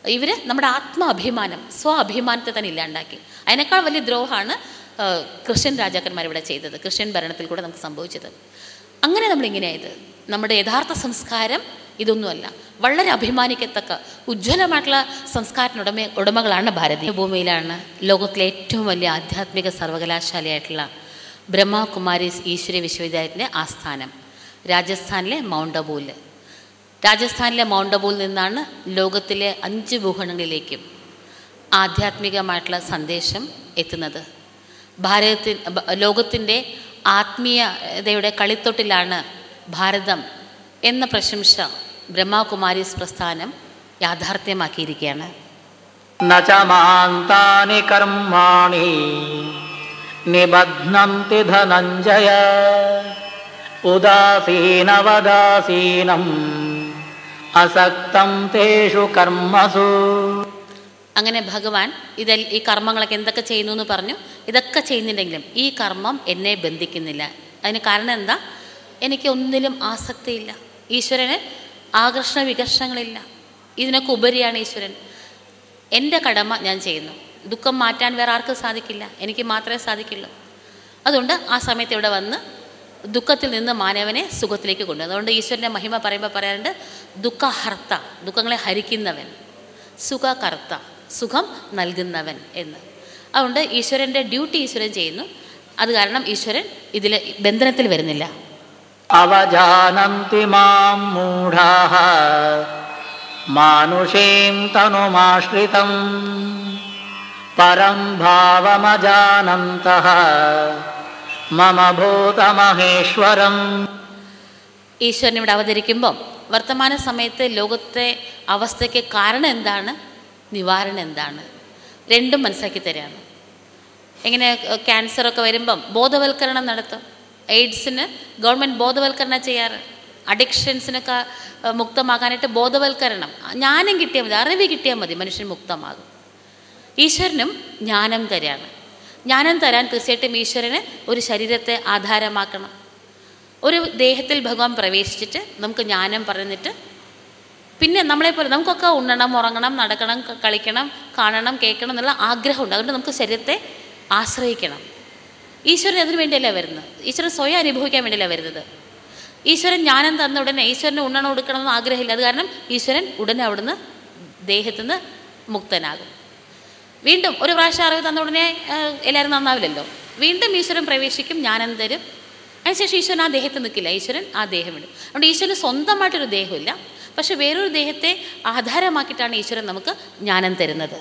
ഇവർ നമ്മുടെ ആത്മാഭിമാനം, സ്വാഭിമാനത്തെ തന്നെ ഇല്ലാണ്ടാക്കി. അതിനേക്കാൾ വലിയ ദ്രോഹമാണ് ക്രിസ്ത്യൻ രാജാക്കന്മാർ ഇവിടെ ചെയ്തത്, ക്രിസ്ത്യൻ ഭരണത്തിൽ കൂടെ നമുക്ക് സംഭവിച്ചത്. അങ്ങനെ നമ്മളിങ്ങനെയായത്. നമ്മുടെ യഥാർത്ഥ സംസ്കാരം ഇതൊന്നുമല്ല. വളരെ അഭിമാനിക്കത്തക്ക ഉജ്ജ്വലമായിട്ടുള്ള സംസ്കാരത്തിന് ഉടമകളാണ് ഭാരതീയ ഭൂമിയിലാണ് ലോകത്തിലെ ഏറ്റവും വലിയ ആധ്യാത്മിക സർവകലാശാലയായിട്ടുള്ള ബ്രഹ്മകുമാരീസ് ഈശ്വരീയ വിശ്വവിദ്യാലയത്തിൻ്റെ ആസ്ഥാനം രാജസ്ഥാനിലെ മൗണ്ട് അബൂൽ. രാജസ്ഥാനിലെ മൗണ്ട് അബൂൽ നിന്നാണ് ലോകത്തിലെ 5 ഭൂഖണ്ഡങ്ങളിലേക്കും ആധ്യാത്മികമായിട്ടുള്ള സന്ദേശം എത്തുന്നത്. ലോകത്തിൻ്റെ ആത്മീയതയുടെ കളിത്തൊട്ടിലാണ് ഭാരതം എന്ന പ്രശംസ ബ്രഹ്മകുമാരീസ് പ്രസ്ഥാനം യാഥാർത്ഥ്യമാക്കിയിരിക്കുകയാണ്. നചമാന്താനി കർമാണി നിബധ്നന്തി ധനഞ്ജയ ഉദാസീനവദാസീനം അസക്തം തേഷു കർമ്മസു. അങ്ങനെ ഭഗവാൻ ഈ കർമ്മങ്ങളൊക്കെ എന്തൊക്കെ ചെയ്യുന്നു എന്ന് പറഞ്ഞു. ഇതൊക്കെ ചെയ്യുന്നുണ്ടെങ്കിലും ഈ കർമ്മം എന്നെ ബന്ധിക്കുന്നില്ല. അതിന് കാരണം എന്താ? എനിക്ക് ഒന്നിലും ആസക്തിയില്ല. ഈശ്വരന് ആകർഷണ വികർഷണങ്ങളില്ല. ഇതിനൊക്കെ ഉപരിയാണ് ഈശ്വരൻ. എൻ്റെ കടമ ഞാൻ ചെയ്യുന്നു. ദുഃഖം മാറ്റാൻ വേറെ ആർക്കും സാധിക്കില്ല, എനിക്ക് മാത്രമേ സാധിക്കുള്ളൂ. അതുകൊണ്ട് ആ സമയത്ത് ഇവിടെ വന്ന് ദുഃഖത്തിൽ നിന്ന് മാനവനെ സുഖത്തിലേക്ക് കൊണ്ടുവരും. അതുകൊണ്ട് ഈശ്വരൻ്റെ മഹിമ പറയുമ്പോൾ പറയാറുണ്ട്, ദുഃഖഹർത്ത, ദുഃഖങ്ങളെ ഹരിക്കുന്നവൻ, സുഖകർത്ത, സുഖം നൽകുന്നവൻ എന്ന്. അതുകൊണ്ട് ഈശ്വരൻ്റെ ഡ്യൂട്ടി ഈശ്വരൻ ചെയ്യുന്നു. അത് കാരണം ഈശ്വരൻ ഇതിൽ ബന്ധനത്തിൽ വരുന്നില്ല. അവജാനന്തി മാം മൂഢാഃ മാനുഷീം തനുമാശ്രിതം പരം ഭാവമജാനന്തഃ മമ ഭൂതമഹേശ്വരം. ഈശ്വരൻ ഇവിടെ അവതരിക്കുമ്പം വർത്തമാന സമയത്ത് ലോകത്തെ അവസ്ഥയ്ക്ക് കാരണം എന്താണ്, നിവാരണം എന്താണ്, രണ്ടും മനസ്സിലാക്കി തരാണ്. എങ്ങനെ ക്യാൻസറൊക്കെ വരുമ്പം ബോധവൽക്കരണം നടത്തും. എയ്ഡ്സിന് ഗവൺമെൻറ് ബോധവൽക്കരണം ചെയ്യാറ്. അഡിക്ഷൻസിനൊക്കെ മുക്തമാകാനായിട്ട് ബോധവൽക്കരണം, ജ്ഞാനം കിട്ടിയാൽ മതി, അറിവ് കിട്ടിയാൽ മതി, മനുഷ്യൻ മുക്തമാകും. ഈശ്വരനും ജ്ഞാനം തരാണ്. ജ്ഞാനം തരാൻ തീർച്ചയായിട്ടും ഈശ്വരന് ഒരു ശരീരത്തെ ആധാരമാക്കണം. ഒരു ദേഹത്തിൽ ഭഗവാൻ പ്രവേശിച്ചിട്ട് നമുക്ക് ജ്ഞാനം പറഞ്ഞിട്ട് പിന്നെ നമ്മളെപ്പോലെ നമുക്കൊക്കെ ഉണ്ണണം, ഉറങ്ങണം, നടക്കണം, കളിക്കണം, കാണണം, കേൾക്കണം എന്നുള്ള ആഗ്രഹമുണ്ട്. അതുകൊണ്ട് നമുക്ക് ശരീരത്തെ ആശ്രയിക്കണം. ഈശ്വരൻ അതിനു വേണ്ടിയല്ല വരുന്നത്. ഈശ്വരൻ സ്വയം അനുഭവിക്കാൻ വേണ്ടിയല്ല വരുന്നത്. ഈശ്വരൻ ജ്ഞാനം തന്ന ഉടനെ ഈശ്വരന് ഉണ്ണണം, കൊടുക്കണമെന്ന് ആഗ്രഹമില്ല. അത് കാരണം ഈശ്വരൻ ഉടനെ അവിടുന്ന് ദേഹത്തുനിന്ന് മുക്തനാകും. വീണ്ടും ഒരു പ്രാവശ്യം അറിവ് തന്ന ഉടനെ എല്ലാവരും നന്നാവില്ലല്ലോ. വീണ്ടും ഈശ്വരൻ പ്രവേശിക്കും, ജ്ഞാനം തരും. അതിനുശേഷം ഈശ്വരൻ ആ ദേഹത്ത് നിൽക്കില്ല, ഈശ്വരൻ ആ ദേഹം വിടും. അതുകൊണ്ട് ഈശ്വരന് സ്വന്തമായിട്ടൊരു ദേഹമില്ല, പക്ഷെ വേറൊരു ദേഹത്തെ ആധാരമാക്കിയിട്ടാണ് ഈശ്വരൻ നമുക്ക് ജ്ഞാനം തരുന്നത്.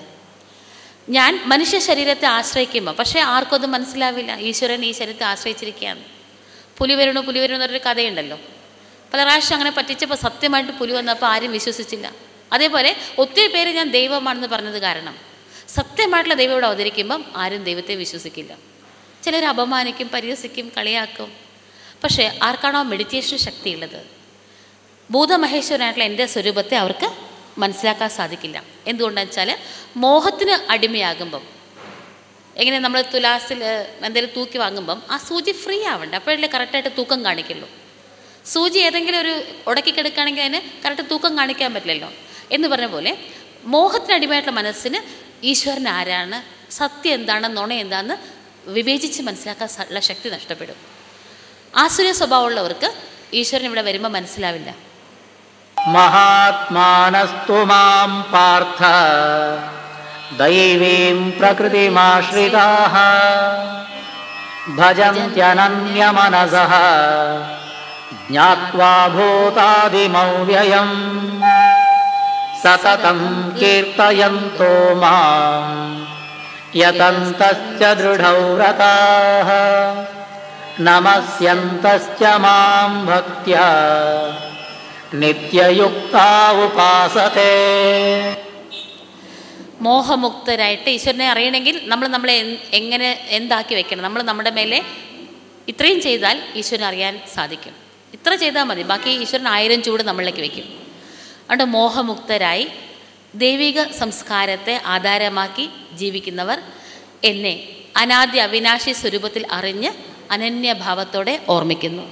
ഞാൻ മനുഷ്യ ശരീരത്തെ ആശ്രയിക്കുമ്പോൾ പക്ഷേ ആർക്കും അത് മനസ്സിലാവില്ല, ഈശ്വരൻ ഈ ശരീരത്തെ ആശ്രയിച്ചിരിക്കുകയാണ്. പുലി വരണു എന്നൊരു കഥയുണ്ടല്ലോ. പല പ്രാവശ്യം അങ്ങനെ പറ്റിച്ചപ്പോൾ സത്യമായിട്ട് പുലി വന്നപ്പോൾ ആരും വിശ്വസിച്ചില്ല. അതേപോലെ ഒത്തിരി പേര് ഞാൻ ദൈവമാണെന്ന് പറഞ്ഞത് കാരണം സത്യമായിട്ടുള്ള ദൈവം ഇവിടെ അവതരിക്കുമ്പം ആരും ദൈവത്തെ വിശ്വസിക്കില്ല. ചിലർ അപമാനിക്കും, പരിഹസിക്കും, കളിയാക്കും. പക്ഷേ ആർക്കാണോ മെഡിറ്റേഷൻ ശക്തിയുള്ളത്, ഭൂതമഹേശ്വരനായിട്ടുള്ള എൻ്റെ സ്വരൂപത്തെ അവർക്ക് മനസ്സിലാക്കാൻ സാധിക്കില്ല. എന്തുകൊണ്ടെന്ന് വെച്ചാൽ മോഹത്തിന് അടിമയാകുമ്പം, എങ്ങനെ നമ്മൾ തുലാസിൽ എന്തെങ്കിലും തൂക്കി വാങ്ങുമ്പം ആ സൂചി ഫ്രീ ആവണ്ട, അപ്പോഴല്ലേ കറക്റ്റായിട്ട് തൂക്കം കാണിക്കുള്ളൂ. സൂചി ഏതെങ്കിലും ഒരു ഉടക്കിക്കെടുക്കുകയാണെങ്കിൽ അതിന് കറക്റ്റ് തൂക്കം കാണിക്കാൻ പറ്റില്ലല്ലോ. എന്ന് പറഞ്ഞ പോലെ മോഹത്തിനടിമയായിട്ടുള്ള മനസ്സിന് ഈശ്വരൻ ആരാണ്, സത്യം എന്താണ്, നുണ എന്താണെന്ന് വിവേചിച്ച് മനസ്സിലാക്കാൻ ഉള്ള ശക്തി നഷ്ടപ്പെടും. ആസുര സ്വഭാവമുള്ളവർക്ക് ഈശ്വരൻ ഇവിടെ വരുമ്പോൾ മനസ്സിലാവില്ല. മഹാത്മാനസ്തു മാം പാർത്ഥ ദൈവീം പ്രകൃതിമാശ്രിതാഃ ഭജന്ത്യനന്യമനസഃ ജ്ഞാത്വാ ഭൂതാദിമൗവ്യയം സതതം കീർത്തയന്തോ മാം യതന്തശ്ച ദൃഢൗ രതാഃ നമസ്യന്തശ്ച മാം ഭക്ത്യാ നിത്യയുക്താ ഉപാസതേ. മോഹമുക്തരായിട്ട് ഈശ്വരനെ അറിയണമെങ്കിൽ നമ്മളെ എങ്ങനെ എന്താക്കി വെക്കണം, നമ്മൾ നമ്മുടെ മേലെ ഇത്രയും ചെയ്താൽ ഈശ്വരനെ അറിയാൻ സാധിക്കും. ഇത്ര ചെയ്താൽ മതി, ബാക്കി ഈശ്വരൻ 1000 ചൂട് നമ്മളിലേക്ക് വയ്ക്കും. അതുകൊണ്ട് മോഹമുക്തരായി ദൈവിക സംസ്കാരത്തെ ആധാരമാക്കി ജീവിക്കുന്നവർ എന്നെ അനാദി അവിനാശി സ്വരൂപത്തിൽ അറിഞ്ഞ് അനന്യഭാവത്തോടെ ഓർമ്മിക്കുന്നു.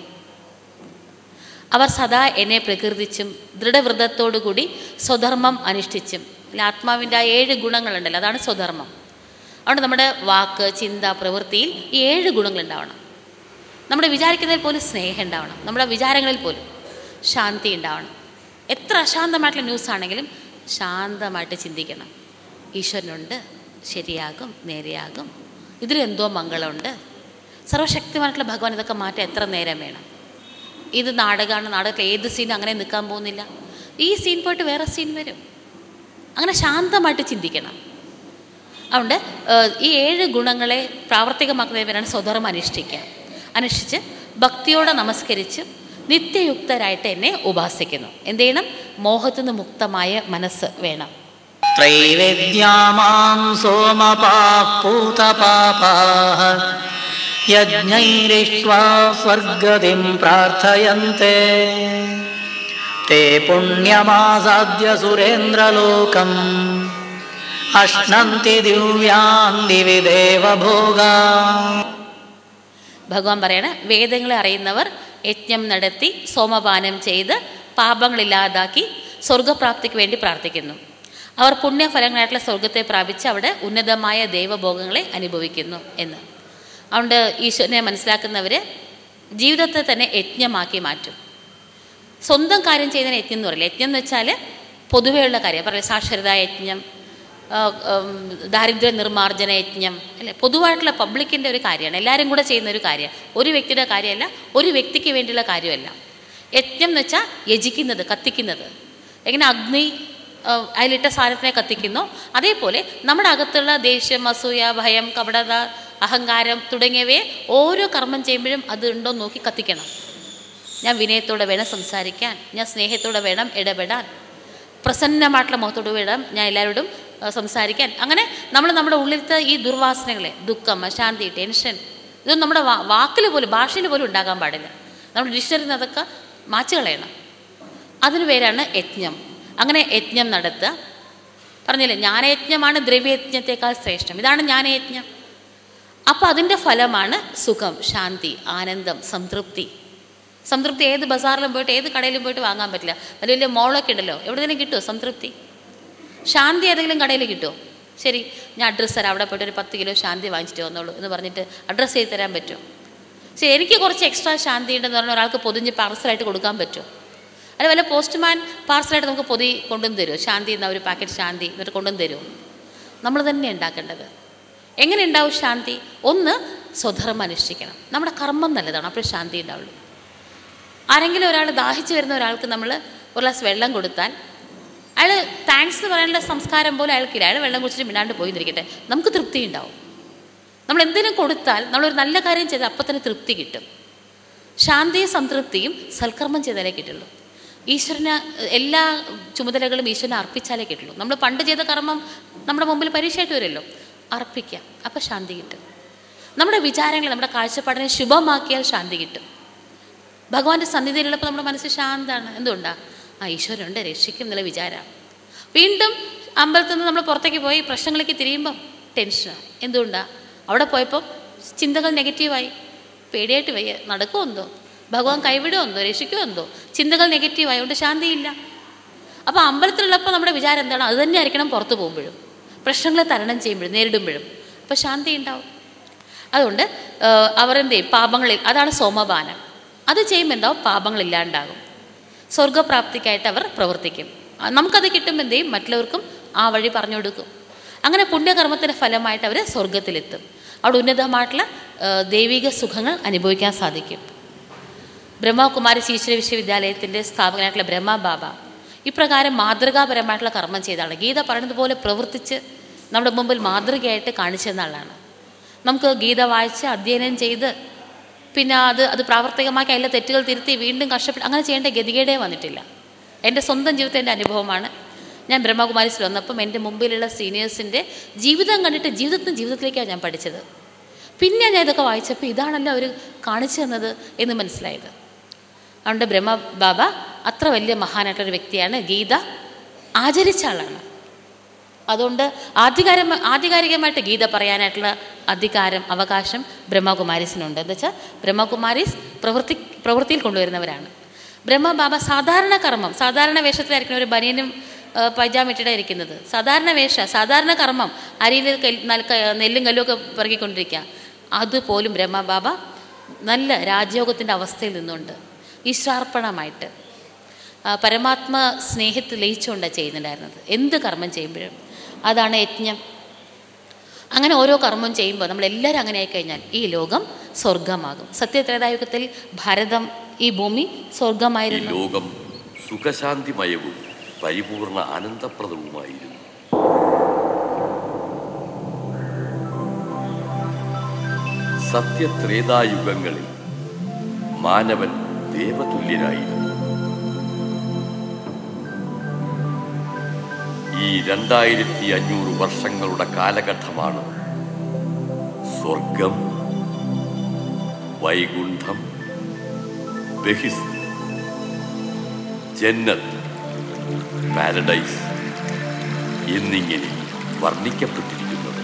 അവർ സദാ എന്നെ പ്രകീർത്തിച്ചും ദൃഢവ്രതത്തോടുകൂടി സ്വധർമ്മം അനുഷ്ഠിച്ചും അല്ല, ആത്മാവിൻ്റെ ആ 7 ഗുണങ്ങളുണ്ടല്ലോ, അതാണ് സ്വധർമ്മം. അതുകൊണ്ട് നമ്മുടെ വാക്ക്, ചിന്ത, പ്രവൃത്തിയിൽ ഈ 7 ഗുണങ്ങളുണ്ടാവണം. നമ്മുടെ വിചാരിക്കുന്നതിൽ പോലും സ്നേഹം ഉണ്ടാവണം, നമ്മുടെ വിചാരങ്ങളിൽ പോലും ശാന്തി ഉണ്ടാവണം. എത്ര അശാന്തമായിട്ടുള്ള ന്യൂസ് ആണെങ്കിലും ശാന്തമായിട്ട് ചിന്തിക്കണം. ഈശ്വരനുണ്ട്, ശരിയാകും, നേരെയാകും, ഇതിലെന്തോ മംഗളമുണ്ട്. സർവശക്തിമായിട്ടുള്ള ഭഗവാൻ ഇതൊക്കെ മാറ്റാൻ എത്ര നേരം വേണം? ഇത് നാടകമാണ്, നാടകത്തിൽ ഏത് സീൻ അങ്ങനെ നിൽക്കാൻ പോകുന്നില്ല. ഈ സീൻ പോയിട്ട് വേറെ സീൻ വരും. അങ്ങനെ ശാന്തമായിട്ട് ചിന്തിക്കണം. അതുകൊണ്ട് ഈ 7 ഗുണങ്ങളെ പ്രാവർത്തികമാക്കുന്നതിനാണ് സ്വധർമ്മം അനുഷ്ഠിച്ച് ഭക്തിയോടെ നമസ്കരിച്ച് നിത്യയുക്തരായിട്ട് എന്നെ ഉപാസിക്കുന്നു. എന്ത് ചെയ്യണം? മോഹത്തിൽ നിന്ന് മുക്തമായ മനസ്സ് വേണം. ത്രൈവേദ്യാമാം സോമപാഃ പൂതപാപാഃ യജ്ഞൈരിഷ്ട്വാ സ്വർഗതിം പ്രാർത്ഥയന്തെ തേ പുണ്യമാസാദ്യ സുരേന്ദ്രലോകം അശ്നന്തി ദിവ്യാൻ ദിവി ദേവഭോഗാ. ഭഗവാൻ പറയണ, വേദങ്ങളെ അറിയുന്നവർ യജ്ഞം നടത്തി സോമപാനം ചെയ്ത് പാപങ്ങളില്ലാതാക്കി സ്വർഗപ്രാപ്തിക്ക് വേണ്ടി പ്രാർത്ഥിക്കുന്നു. അവർ പുണ്യഫലങ്ങളായിട്ടുള്ള സ്വർഗത്തെ പ്രാപിച്ച് അവിടെ ഉന്നതമായ ദൈവഭോഗങ്ങളെ അനുഭവിക്കുന്നു എന്ന്. അതുകൊണ്ട് ഈശ്വരനെ മനസ്സിലാക്കുന്നവർ ജീവിതത്തെ തന്നെ യജ്ഞമാക്കി മാറ്റും. സ്വന്തം കാര്യം ചെയ്യുന്നതിന് യജ്ഞം എന്ന് പറയില്ല. യജ്ഞം എന്ന് വെച്ചാൽ പൊതുവെയുള്ള കാര്യം പറയില്ല. സാക്ഷരതാ യജ്ഞം, ദാരിദ്ര്യ നിർമ്മാർജ്ജന യജ്ഞം, അല്ലേ? പൊതുവായിട്ടുള്ള പബ്ലിക്കിൻ്റെ ഒരു കാര്യമാണ്, എല്ലാവരും കൂടെ ചെയ്യുന്ന ഒരു കാര്യം. ഒരു വ്യക്തിയുടെ കാര്യമല്ല, ഒരു വ്യക്തിക്ക് വേണ്ടിയുള്ള കാര്യമല്ല. യജ്ഞം എന്ന് വെച്ചാൽ യജിക്കുന്നത്, കത്തിക്കുന്നത്. എങ്ങനെ അഗ്നി അതിലിട്ട സാധനത്തിനെ കത്തിക്കുന്നു, അതേപോലെ നമ്മുടെ അകത്തുള്ള ദേഷ്യം, അസൂയ, ഭയം, കപടത, അഹങ്കാരം തുടങ്ങിയവയെ ഓരോ കർമ്മം ചെയ്യുമ്പോഴും അത് ഉണ്ടോ നോക്കി കത്തിക്കണം. ഞാൻ വിനയത്തോടെ വേണം സംസാരിക്കാൻ, ഞാൻ സ്നേഹത്തോടെ വേണം ഇടപെടാൻ, പ്രസന്നമായിട്ടുള്ള മുഖത്തോട് വേണം ഞാൻ എല്ലാവരോടും സംസാരിക്കാൻ. അങ്ങനെ നമ്മൾ നമ്മുടെ ഉള്ളിലത്തെ ഈ ദുർവാസനകളെ, ദുഃഖം, അശാന്തി, ടെൻഷൻ, ഇതൊന്നും നമ്മുടെ വാക്കിൽ പോലും ഭാഷയിൽ പോലും ഉണ്ടാകാൻ പാടില്ല. നമ്മുടെ ഡിക്ഷണറിയിൽ നിന്ന് അതൊക്കെ മാച്ചു കളയണം. അതിന് പേരാണ് യജ്ഞം. അങ്ങനെ യജ്ഞം നടത്തുക. പറഞ്ഞില്ലേ, ജ്ഞാനയജ്ഞമാണ് ദ്രവ്യയജ്ഞത്തെക്കാൾ ശ്രേഷ്ഠം. ഇതാണ് ജ്ഞാനയജ്ഞം. അപ്പോൾ അതിൻ്റെ ഫലമാണ് സുഖം, ശാന്തി, ആനന്ദം, സംതൃപ്തി. സംതൃപ്തി ഏത് ബസാറിലും പോയിട്ട് ഏത് കടയിലും പോയിട്ട് വാങ്ങാൻ പറ്റില്ല. വലിയ വലിയ മോളൊക്കെ ഉണ്ടല്ലോ, എവിടെയെങ്കിലും കിട്ടുമോ സംതൃപ്തി? ശാന്തി ഏതെങ്കിലും കടയിൽ കിട്ടുമോ? ശരി, ഞാൻ അഡ്രസ്സ് തരാം, അവിടെ പോയിട്ട് ഒരു 10 കിലോ ശാന്തി വാങ്ങിച്ചിട്ട് വന്നോളൂ എന്ന് പറഞ്ഞിട്ട് അഡ്രസ്സ് ചെയ്ത് തരാൻ പറ്റുമോ? ശരി, എനിക്ക് കുറച്ച് എക്സ്ട്രാ ശാന്തി ഉണ്ടെന്ന് പറഞ്ഞാൽ ഒരാൾക്ക് പൊതിഞ്ഞ് പാർസലായിട്ട് കൊടുക്കാൻ പറ്റുമോ? അല്ല, വല്ല പോസ്റ്റ്മാൻ പാർസലായിട്ട് നമുക്ക് പൊതി കൊണ്ടുവന്ന് തരുമോ? ശാന്തി എന്ന ഒരു പാക്കറ്റ് ശാന്തി എന്നിട്ട് കൊണ്ടുവന്ന് തരുമോ? നമ്മൾ തന്നെ ഉണ്ടാക്കേണ്ടത്. എങ്ങനെ ഉണ്ടാവും ശാന്തി? ഒന്ന്, സ്വധർമ്മം അനുഷ്ഠിക്കണം. നമ്മുടെ കർമ്മം നല്ലതാണ്, അപ്പോൾ ശാന്തി ഉണ്ടാവുള്ളൂ. ആരെങ്കിലും ഒരാൾ ദാഹിച്ചു വരുന്ന ഒരാൾക്ക് നമ്മൾ ഒരു ഗ്ലാസ് വെള്ളം കൊടുത്താൽ അയാൾ താങ്ക്സ് എന്ന് പറയാനുള്ള സംസ്കാരം പോലും അയാൾക്കില്ല. അയാൾ വെള്ളം കുടിച്ചിട്ട് മിണ്ടാണ്ട് പോയിരിക്കട്ടെ, നമുക്ക് തൃപ്തി ഉണ്ടാവും. നമ്മൾ എന്തിനും കൊടുത്താൽ, നമ്മളൊരു നല്ല കാര്യം ചെയ്താൽ അപ്പം തന്നെ തൃപ്തി കിട്ടും. ശാന്തിയും സംതൃപ്തിയും സൽക്കർമ്മം ചെയ്താലേ കിട്ടുള്ളൂ. ഈശ്വരന് എല്ലാ ചുമതലകളും ഈശ്വരനെ അർപ്പിച്ചാലേ കിട്ടുള്ളൂ. നമ്മൾ പണ്ട് ചെയ്ത കർമ്മം നമ്മുടെ മുമ്പിൽ പരീക്ഷയായിട്ട് വരുമല്ലോ, അർപ്പിക്കാം, അപ്പം ശാന്തി കിട്ടും. നമ്മുടെ വിചാരങ്ങൾ, നമ്മുടെ കാഴ്ചപ്പാടിനെ ശുഭമാക്കിയാൽ ശാന്തി കിട്ടും. ഭഗവാന്റെ സന്നിധിയിലുള്ളപ്പോൾ നമ്മുടെ മനസ്സ് ശാന്തമാണ്. എന്തുകൊണ്ടാണ്? ഈശ്വരനുണ്ട്, രക്ഷിക്കും എന്നുള്ള വിചാരമാണ്. വീണ്ടും അമ്പലത്തിൽ നിന്ന് നമ്മൾ പുറത്തേക്ക് പോയി പ്രശ്നങ്ങളിലേക്ക് തിരിയുമ്പം ടെൻഷനാണ്. എന്തുകൊണ്ടാണ്? അവിടെ പോയപ്പോൾ ചിന്തകൾ നെഗറ്റീവായി, പേടിയായിട്ട് വയ്യ, നടക്കുമോ എന്തോ, ഭഗവാൻ കൈവിടുമോ എന്തോ, രക്ഷിക്കുമോ എന്തോ, ചിന്തകൾ നെഗറ്റീവായി, അതുകൊണ്ട് ശാന്തിയില്ല. അപ്പോൾ അമ്പലത്തിലുള്ളപ്പോൾ നമ്മുടെ വിചാരം എന്താണ്? അത് തന്നെ ആയിരിക്കണം പുറത്ത് പോകുമ്പോഴും, പ്രശ്നങ്ങളെ തരണം ചെയ്യുമ്പോഴും, നേരിടുമ്പോഴും. അപ്പോൾ ശാന്തി ഉണ്ടാവും. അതുകൊണ്ട് അവർ എന്ത് ചെയ്യും? പാപങ്ങളിൽ, അതാണ് സോമപാനം. അത് ചെയ്യുമ്പോൾ എന്താവും? പാപങ്ങളില്ലാണ്ടാകും. സ്വർഗപ്രാപ്തിക്കായിട്ട് അവർ പ്രവർത്തിക്കും. നമുക്കത് കിട്ടുമ്പോൾ എന്ത് ചെയ്യും? മറ്റുള്ളവർക്കും ആ വഴി പറഞ്ഞു കൊടുക്കും. അങ്ങനെ പുണ്യകർമ്മത്തിൻ്റെ ഫലമായിട്ട് അവർ സ്വർഗത്തിലെത്തും. അവിടെ ഉന്നതമായിട്ടുള്ള ദൈവിക സുഖങ്ങൾ അനുഭവിക്കാൻ സാധിക്കും. ബ്രഹ്മകുമാരി ഈശ്വര വിശ്വവിദ്യാലയത്തിൻ്റെ സ്ഥാപകനായിട്ടുള്ള ബ്രഹ്മ ബാബ ഇപ്രകാരം മാതൃകാപരമായിട്ടുള്ള കർമ്മം ചെയ്താണ്. ഗീത പറയുന്നത് പോലെ പ്രവർത്തിച്ച് നമ്മുടെ മുമ്പിൽ മാതൃകയായിട്ട് കാണിച്ചു തന്ന ആളാണ്. നമുക്ക് ഗീത വായിച്ച് അധ്യയനം ചെയ്ത് പിന്നെ അത് പ്രാവർത്തികമാക്കി അതിലെ തെറ്റുകൾ തിരുത്തി വീണ്ടും കഷ്ടപ്പെട്ട് അങ്ങനെ ചെയ്യേണ്ട ഗതികേടേ വന്നിട്ടില്ല. എൻ്റെ സ്വന്തം ജീവിതത്തിൻ്റെ അനുഭവമാണ്. ഞാൻ ബ്രഹ്മകുമാരീസിൽ വന്നപ്പം എൻ്റെ മുമ്പിലുള്ള സീനിയേഴ്സിൻ്റെ ജീവിതം കണ്ടിട്ട് ജീവിതത്തിലേക്കാണ് ഞാൻ പഠിച്ചത്. പിന്നെ ഞാൻ ഇതൊക്കെ വായിച്ചപ്പോൾ ഇതാണല്ലോ അവർ കാണിച്ചു തന്നത് എന്ന് മനസ്സിലായത്. അതുകൊണ്ട് ബ്രഹ്മ ബാബ അത്ര വലിയ മഹാനായിട്ടൊരു വ്യക്തിയാണ്. ഗീത ആചരിച്ച ആളാണ്. അതുകൊണ്ട് ആധികാരികമായിട്ട് ഗീത പറയാനായിട്ടുള്ള അധികാരം, അവകാശം ബ്രഹ്മകുമാരീസിനുണ്ട്. എന്ന് വെച്ചാൽ ബ്രഹ്മകുമാരീസ് പ്രവൃത്തിയിൽ കൊണ്ടുവരുന്നവരാണ്. ബ്രഹ്മ ബാബ സാധാരണ കർമ്മം, സാധാരണ വേഷത്തിലായിരിക്കുന്ന ഒരു ബനിയനും പൈജാമിട്ടിടെ ഇരിക്കുന്നത്. സാധാരണ സാധാരണ കർമ്മം, അരിയിൽ നെല്ലും കല്ലുമൊക്കെ പിറകിക്കൊണ്ടിരിക്കുക. അതുപോലും ബ്രഹ്മബാബ നല്ല രാജയോഗത്തിൻ്റെ അവസ്ഥയിൽ നിന്നുകൊണ്ട് ഈശ്വരാർപ്പണമായിട്ട് പരമാത്മ സ്നേഹത്തിൽ ലയിച്ചുകൊണ്ടാണ് ചെയ്യുന്നുണ്ടായിരുന്നത്. എന്ത് കർമ്മം ചെയ്യുമ്പോഴും അതാണ് യജ്ഞം. അങ്ങനെ ഓരോ കർമ്മം ചെയ്യുമ്പോൾ നമ്മളെല്ലാവരും അങ്ങനെ ആയിക്കഴിഞ്ഞാൽ ഈ ലോകം സ്വർഗമാകും. സത്യത്രേതായുഗത്തിൽ ഭാരതം, ഈ ഭൂമി സ്വർഗമായിരുന്നു. ലോകം സുഖശാന്തിമയവും പരിപൂർണ ആനന്ദപ്രദവുമായിരുന്നു. സത്യത്രേതായുഗങ്ങളിൽ മാനവൻ ദേവതുല്യനായിരുന്നു. ഈ 2500 വർഷങ്ങളുടെ കാലഘട്ടമാണ് സ്വർഗം, വൈകുണ്ഠം, ബഹിസ്, ജന്നത്ത്, പാരഡൈസ് എന്നിങ്ങനെ വർണ്ണിക്കപ്പെട്ടിരിക്കുന്നത്.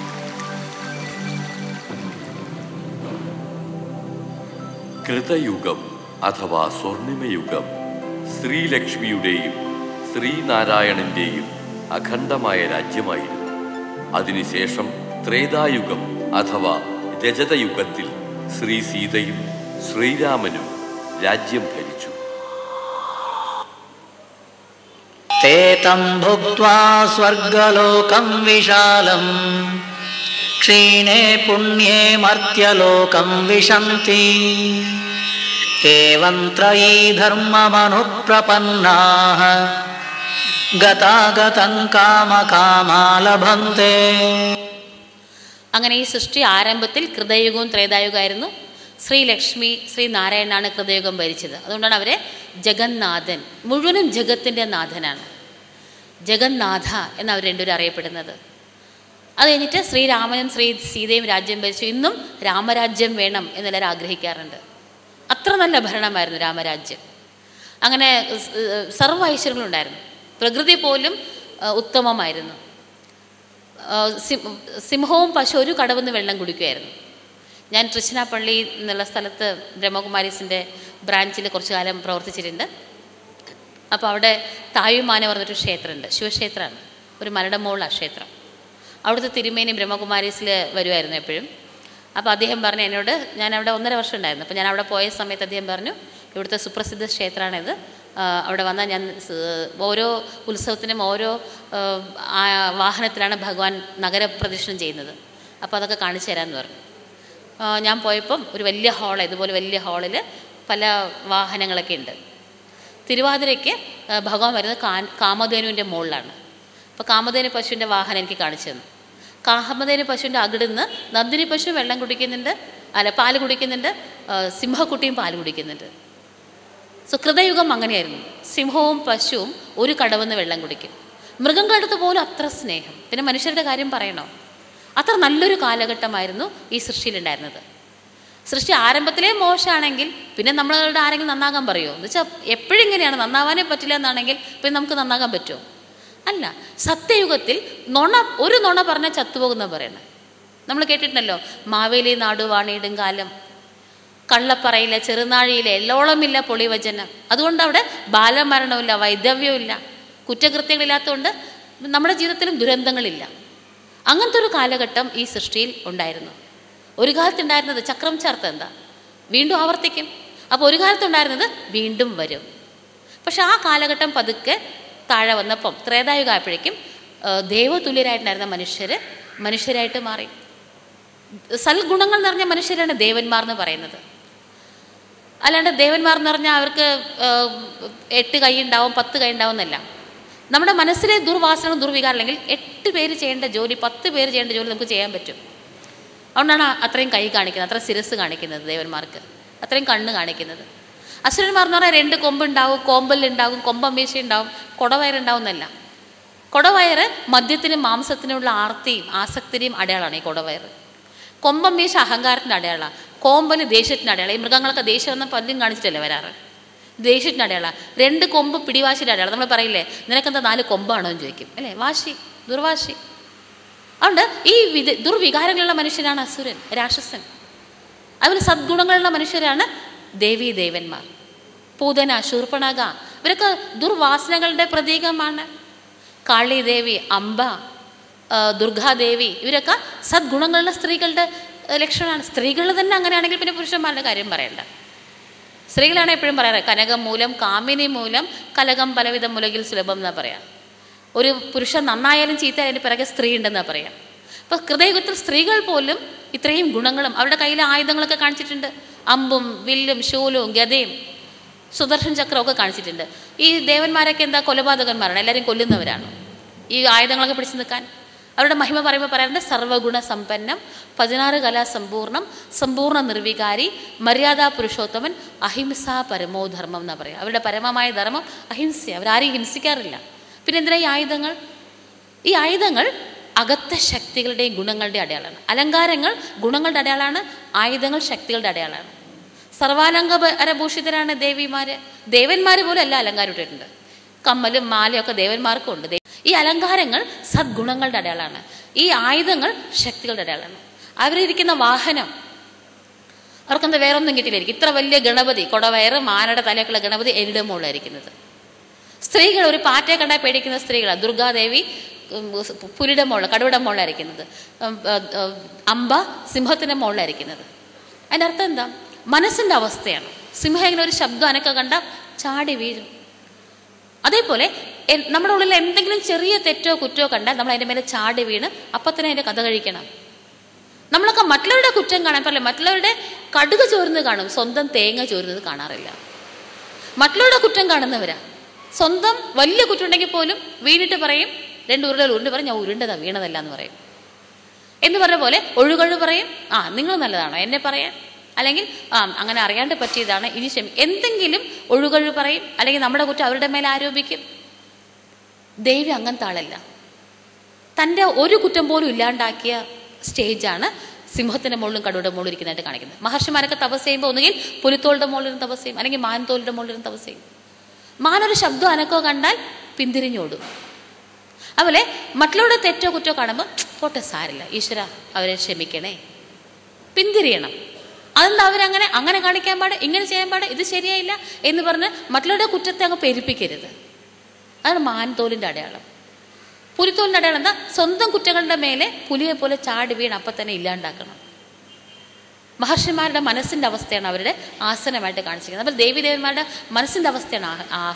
കൃതയുഗം അഥവാ സ്വർണിമയുഗം ശ്രീലക്ഷ്മിയുടെയും ശ്രീനാരായണന്റെയും അഖണ്ഡമായ രാജ്യമായിരുന്നു. അതിനുശേഷം ത്രേതായുഗം അഥവാ രജതയുഗത്തിൽ ശ്രീ സീതയും ശ്രീരാമനും രാജ്യം ഭരിച്ചു. ते तं भुक्त्वा स्वर्गलोकं विशालं क्षीणे पुण्ये मर्त्यलोकं विशन्ति एवं त्रयी धर्ममनुप्रपन्नाः गतागतं कामकामा लभन्ते. അങ്ങനെ ഈ സൃഷ്ടി ആരംഭത്തിൽ കൃതയുഗവും ത്രേതായുഗമായിരുന്നു. ശ്രീലക്ഷ്മി ശ്രീനാരായണനാണ് കൃതയുഗം ഭരിച്ചത്. അതുകൊണ്ടാണ് അവരെ ജഗന്നാഥൻ, മുഴുവനും ജഗത്തിൻ്റെ നാഥനാണ്, ജഗന്നാഥ എന്നവർ രണ്ടുപേരും അറിയപ്പെടുന്നത്. അത് കഴിഞ്ഞിട്ട് ശ്രീരാമനും ശ്രീ സീതയും രാജ്യം ഭരിച്ചു. ഇന്നും രാമരാജ്യം വേണം എന്നെല്ലാവരും ആഗ്രഹിക്കാറുണ്ട്. അത്ര നല്ല ഭരണമായിരുന്നു രാമരാജ്യം. അങ്ങനെ സർവ്വ ഐശ്വര്യങ്ങളുണ്ടായിരുന്നു. പ്രകൃതി പോലും ഉത്തമമായിരുന്നു. സിംഹവും പശു ഒരു കടവുന്ന് വെള്ളം കുടിക്കുമായിരുന്നു. ഞാൻ തൃശ്ശിനാപ്പള്ളി എന്നുള്ള സ്ഥലത്ത് ബ്രഹ്മകുമാരീസിൻ്റെ ബ്രാഞ്ചിൽ കുറച്ചു കാലം പ്രവർത്തിച്ചിട്ടുണ്ട്. അപ്പോൾ അവിടെ തായുമാന പറഞ്ഞൊരു ക്ഷേത്രമുണ്ട്, ശിവക്ഷേത്രമാണ്. ഒരു മലയുടെ മുകളിലാണ് ക്ഷേത്രം. അവിടുത്തെ തിരുമേനി ബ്രഹ്മകുമാരീസിൽ വരുമായിരുന്നു എപ്പോഴും. അപ്പോൾ അദ്ദേഹം പറഞ്ഞു എന്നോട്, ഞാൻ അവിടെ 1.5 വർഷം ഉണ്ടായിരുന്നു. അപ്പോൾ ഞാൻ അവിടെ പോയ സമയത്ത് അദ്ദേഹം പറഞ്ഞു, ഇവിടുത്തെ സുപ്രസിദ്ധ ക്ഷേത്രമാണിത്, അവിടെ വന്നാൽ ഞാൻ ഓരോ ഉത്സവത്തിനും ഓരോ വാഹനത്തിലാണ് ഭഗവാൻ നഗരപ്രദക്ഷിണം ചെയ്യുന്നത്, അപ്പോൾ അതൊക്കെ കാണിച്ചു തരാമെന്ന് പറഞ്ഞു. ഞാൻ പോയപ്പം ഒരു വലിയ ഹാൾ, ഇതുപോലെ വലിയ ഹാളിൽ പല വാഹനങ്ങളൊക്കെ ഉണ്ട്. തിരുവാതിരയ്ക്ക് ഭഗവാൻ വരുന്നത് കാമധേനുവിൻ്റെ മുകളിലാണ്. അപ്പോൾ കാമധേനു പശുവിൻ്റെ വാഹനം എനിക്ക് കാണിച്ചു തന്നു. കാമധേനു പശുവിൻ്റെ അകിടുന്ന് നന്ദിനി പശു വെള്ളം കുടിക്കുന്നുണ്ട്, പാല് കുടിക്കുന്നുണ്ട്, സിംഹക്കുട്ടിയും പാല് കുടിക്കുന്നുണ്ട്. കൃതയുഗം അങ്ങനെയായിരുന്നു. സിംഹവും പശുവും ഒരു കടവെന്ന് വെള്ളം കുടിക്കും. മൃഗങ്ങളുടെ അടുത്ത് പോലും അത്ര സ്നേഹം. പിന്നെ മനുഷ്യരുടെ കാര്യം പറയണോ, അത്ര നല്ലൊരു കാലഘട്ടമായിരുന്നു ഈ സൃഷ്ടിയിലുണ്ടായിരുന്നത്. സൃഷ്ടി ആരംഭത്തിലേ മോശമാണെങ്കിൽ പിന്നെ നമ്മളുടെ ആരെങ്കിലും നന്നാകാൻ പറയുമോ എന്ന് വെച്ചാൽ എപ്പോഴും ഇങ്ങനെയാണ്, നന്നാവാനേ പറ്റില്ല എന്നാണെങ്കിൽ പിന്നെ നമുക്ക് നന്നാകാൻ പറ്റുമോ? അല്ല. സത്യയുഗത്തിൽ ഒരു നുണ പറഞ്ഞാൽ ചത്തുപോകുന്ന പറയണേ. നമ്മൾ കേട്ടിട്ടുണ്ടല്ലോ, മാവേലി നാടു വാണിയിടും കാലം, കള്ളപ്പറയില്ല, ചെറുനാഴിയില്ല, എല്ലോളമില്ല പൊളിവചനം. അതുകൊണ്ട് അവിടെ ബാലമരണമില്ല, വൈധവ്യമില്ല, കുറ്റകൃത്യങ്ങളില്ലാത്തതുകൊണ്ട് നമ്മുടെ ജീവിതത്തിലും ദുരന്തങ്ങളില്ല. അങ്ങനത്തെ ഒരു കാലഘട്ടം ഈ സൃഷ്ടിയിൽ ഉണ്ടായിരുന്നു. ഒരു കാലത്തുണ്ടായിരുന്നത് ചക്രം ചേർത്ത് എന്താ വീണ്ടും ആവർത്തിക്കും. അപ്പോൾ ഒരു കാലത്തുണ്ടായിരുന്നത് വീണ്ടും വരും. പക്ഷെ ആ കാലഘട്ടം പതുക്കെ താഴെ വന്നപ്പം ത്രേതായുഗമായപ്പോഴേക്കും ദൈവതുല്യരായിട്ടുണ്ടായിരുന്ന മനുഷ്യരായിട്ട് മാറി. സൽഗുണങ്ങൾ നിറഞ്ഞ മനുഷ്യരാണ് ദേവന്മാർ എന്ന് പറയുന്നത്. അല്ലാണ്ട് ദേവന്മാർ എന്ന് പറഞ്ഞാൽ അവർക്ക് 8 കൈ ഉണ്ടാവും, 10 കൈ ഉണ്ടാവും എന്നല്ല. നമ്മുടെ മനസ്സിലെ ദുർവാസനകളും ദുർവികാരം അല്ലെങ്കിൽ 8 പേര് ചെയ്യേണ്ട ജോലി 10 പേര് ചെയ്യേണ്ട ജോലി നമുക്ക് ചെയ്യാൻ പറ്റും. അതുകൊണ്ടാണ് അത്രയും കൈ കാണിക്കുന്നത്, അത്ര ശിരസ് കാണിക്കുന്നത് ദേവന്മാർക്ക്, അത്രയും കണ്ണ് കാണിക്കുന്നത്. അസുരന്മാർ എന്ന് പറഞ്ഞാൽ 2 കൊമ്പുണ്ടാവും, കോമ്പലുണ്ടാവും, കൊമ്പമീശ ഉണ്ടാവും, കൊടവയറുണ്ടാവും എന്നല്ല. കൊടവയറ് മദ്യത്തിനും മാംസത്തിനുമുള്ള ആർത്തിയും ആസക്തിയും അടയാളമാണ് ഈ കൊടവയറ്. കൊമ്പമീശ അഹങ്കാരത്തിൻ്റെ അടയാളമാണ്, കോമ്പല് ദേഷ്യത്തിൻ്റെ അടയാളം. ഈ മൃഗങ്ങളൊക്കെ ദേഷ്യം എന്ന പല്ലും കാണിച്ചിട്ടല്ലേ വരാറ്, ദേഷ്യത്തിൻ്റെ അടയാളമാണ്. 2 കൊമ്പ് പിടിവാശിയുടെ അടയാളം. നമ്മൾ പറയില്ലേ, നിനക്കെന്താ 4 കൊമ്പാണോ എന്ന് ചോദിക്കും അല്ലേ, വാശി, ദുർവാശി. അതുകൊണ്ട് ഈ ദുർവികാരങ്ങളുള്ള മനുഷ്യനാണ് അസുരൻ, രാക്ഷസൻ. അതിൽ സദ്ഗുണങ്ങളുള്ള മനുഷ്യരാണ് ദേവീ ദേവന്മാർ. പൂതന, ശൂർപ്പണഖ, ഇവരൊക്കെ ദുർവാസനകളുടെ പ്രതീകമാണ്. കാളിദേവി, അംബ, ദുർഗാദേവി, ഇവരൊക്കെ സദ്ഗുണങ്ങളുള്ള സ്ത്രീകളുടെ ലക്ഷണമാണ്. സ്ത്രീകൾ തന്നെ അങ്ങനെയാണെങ്കിൽ പിന്നെ പുരുഷന്മാരുടെ കാര്യം പറയണ്ട. സ്ത്രീകളാണ് എപ്പോഴും പറയാറ് കനകം മൂലം കാമിനി മൂലം കലകം പലവിധ മുലകിൽ സുലഭം എന്നാ പറയാം. ഒരു പുരുഷൻ നന്നായാലും ചീത്തയാലും അതിൻ്റെ പിറകെ സ്ത്രീ ഉണ്ടെന്നാ പറയാം. അപ്പോൾ കൃതയുഗത്തിൽ സ്ത്രീകൾ പോലും ഇത്രയും ഗുണങ്ങളും അവരുടെ കയ്യിലെ ആയുധങ്ങളൊക്കെ കാണിച്ചിട്ടുണ്ട്. അമ്പും വില്ലും ശൂലവും ഗദയും സുദർശൻ ചക്രമൊക്കെ കാണിച്ചിട്ടുണ്ട്. ഈ ദേവന്മാരൊക്കെ എന്താ കൊലപാതകന്മാരാണ്, എല്ലാവരും കൊല്ലുന്നവരാണ് ഈ ആയുധങ്ങളൊക്കെ പിടിച്ചു നിൽക്കാൻ. അവരുടെ മഹിമ പറയുമ്പോൾ പറയാറുണ്ട് സർവ്വഗുണ സമ്പന്നം 16 കലാസമ്പൂർണം സമ്പൂർണ്ണ നിർവികാരി മര്യാദാ പുരുഷോത്തമൻ അഹിംസാ പരമോധർമ്മം എന്നാ പറയുക. അവരുടെ പരമമായ ധർമ്മം അഹിംസ. അവരാരെയും ഹിംസിക്കാറില്ല. പിന്നെ എന്തിനാ ഈ ആയുധങ്ങൾ? ഈ ആയുധങ്ങൾ അകത്തെ ശക്തികളുടെയും ഗുണങ്ങളുടെയും അടയാളമാണ്. അലങ്കാരങ്ങൾ ഗുണങ്ങളുടെ അടയാളമാണ്, ആയുധങ്ങൾ ശക്തികളുടെ അടയാളമാണ്. സർവാലങ്കാരഭൂഷിതരാണ് ദേവിമാര്. ദേവന്മാർ പോലും എല്ലാം അലങ്കാരം ഇട്ടിട്ടുണ്ട്. കമ്മലും മാലയൊക്കെ ദേവന്മാർക്കും ഉണ്ട്. ഈ അലങ്കാരങ്ങൾ സദ്ഗുണങ്ങളുടെ അടയാളമാണ്. ഈ ആയുധങ്ങൾ ശക്തികളുടെ അടയാളമാണ്. അവരിയ്ക്കുന്ന വാഹനം അവർക്കെന്താ വേറെ ഒന്നും കിട്ടിയില്ലായിരിക്കും. ഇത്ര വലിയ ഗണപതി, കൊടവയറ് മാനയുടെ തലയൊക്കെയുള്ള ഗണപതി എരുടെ മുകളിലായിരിക്കുന്നത്. സ്ത്രീകൾ ഒരു പാറ്റയെ കണ്ടാൽ പേടിക്കുന്ന സ്ത്രീകളാണ്. ദുർഗാദേവി പുലിയുടെ മുകളിൽ കടുവയുടെ മുകളിലായിരിക്കുന്നത്. അംബ സിംഹത്തിൻ്റെ മുകളിലായിരിക്കുന്നത്. അതിൻ്റെ അർത്ഥം എന്താ? മനസ്സിൻ്റെ അവസ്ഥയാണ്. സിംഹം ഇങ്ങനെ ഒരു ശബ്ദം അനക്ക കണ്ട ചാടി വീഴും. അതേപോലെ നമ്മുടെ ഉള്ളിൽ എന്തെങ്കിലും ചെറിയ തെറ്റോ കുറ്റോ കണ്ടാൽ നമ്മൾ അതിൻ്റെ മേലെ ചാടി വീണ് അപ്പം തന്നെ അതിൻ്റെ കഥ കഴിക്കണം. നമ്മളൊക്കെ മറ്റുള്ളവരുടെ കുറ്റം കാണാൻ പറയില്ല. മറ്റുള്ളവരുടെ കടുക് ചോരുന്നത് കാണും, സ്വന്തം തേങ്ങ ചോരുന്നത് കാണാറില്ല. മറ്റുള്ളവരുടെ കുറ്റം കാണുന്നവരാ. സ്വന്തം വലിയ കുറ്റം ഉണ്ടെങ്കിൽ പോലും വീണിട്ട് പറയും, 2 ഉരുളകൾ ഉരുണ്ട് പറയും, ഞാൻ ഉരുണ്ടതാ വീണതല്ല എന്ന് പറയും. എന്ന് പറഞ്ഞ പോലെ ഒഴുകഴു പറയും, നിങ്ങൾ നല്ലതാണോ എന്നെ പറയാൻ, അല്ലെങ്കിൽ അങ്ങനെ അറിയാണ്ട് പറ്റിയതാണ് ഇനി എന്തെങ്കിലും ഒഴുകഴു പറയും, അല്ലെങ്കിൽ നമ്മുടെ കുറ്റം അവരുടെ മേലെ ആരോപിക്കും. ദേവി അങ്ങനത്തെ ആളല്ല. തൻ്റെ ഒരു കുറ്റം പോലും ഇല്ലാണ്ടാക്കിയ സ്റ്റേജാണ് സിംഹത്തിൻ്റെ മുകളിലും കടുവയുടെ മുകളിൽ ഇരിക്കുന്നതായിട്ട് കാണിക്കുന്നത്. മഹർഷിമാരൊക്കെ തപസ് ചെയ്യുമ്പോൾ ഒന്നുകിൽ പുലിത്തോളുടെ മുകളിലും തപസ് ചെയ്യും, അല്ലെങ്കിൽ മാൻതോലിൻ്റെ മുകളിലും തപസ് ചെയ്യും. മാനൊരു ശബ്ദം അനക്കോ കണ്ടാൽ പിന്തിരിഞ്ഞോടും. അതുപോലെ മറ്റുള്ളവരുടെ തെറ്റോ കുറ്റോ കാണുമ്പോൾ പോട്ടെ സാരില്ല, ഈശ്വര അവരെ ക്ഷമിക്കണേ, പിന്തിരിയണം. അതെന്താ അവരങ്ങനെ കാണിക്കാൻ പാട്, ഇങ്ങനെ ചെയ്യാൻ പാട്, ഇത് ശരിയായില്ല എന്ന് പറഞ്ഞ് മറ്റുള്ളവരുടെ കുറ്റത്തെ അങ്ങ് പെരുപ്പിക്കരുത്. അതാണ് മാൻതോലിൻ്റെ അടയാളം. പുലിത്തോലിൻ്റെ അടയാളം എന്താ? സ്വന്തം കുറ്റങ്ങളുടെ മേലെ പുലിയെ പോലെ ചാടി വീണ് അപ്പം തന്നെ ഇല്ലാണ്ടാക്കണം. മഹർഷിമാരുടെ മനസ്സിൻ്റെ അവസ്ഥയാണ് അവരുടെ ആസനമായിട്ട് കാണിച്ചിരിക്കുന്നത്. അപ്പോൾ ദേവീദേവന്മാരുടെ മനസ്സിൻ്റെ അവസ്ഥയാണ്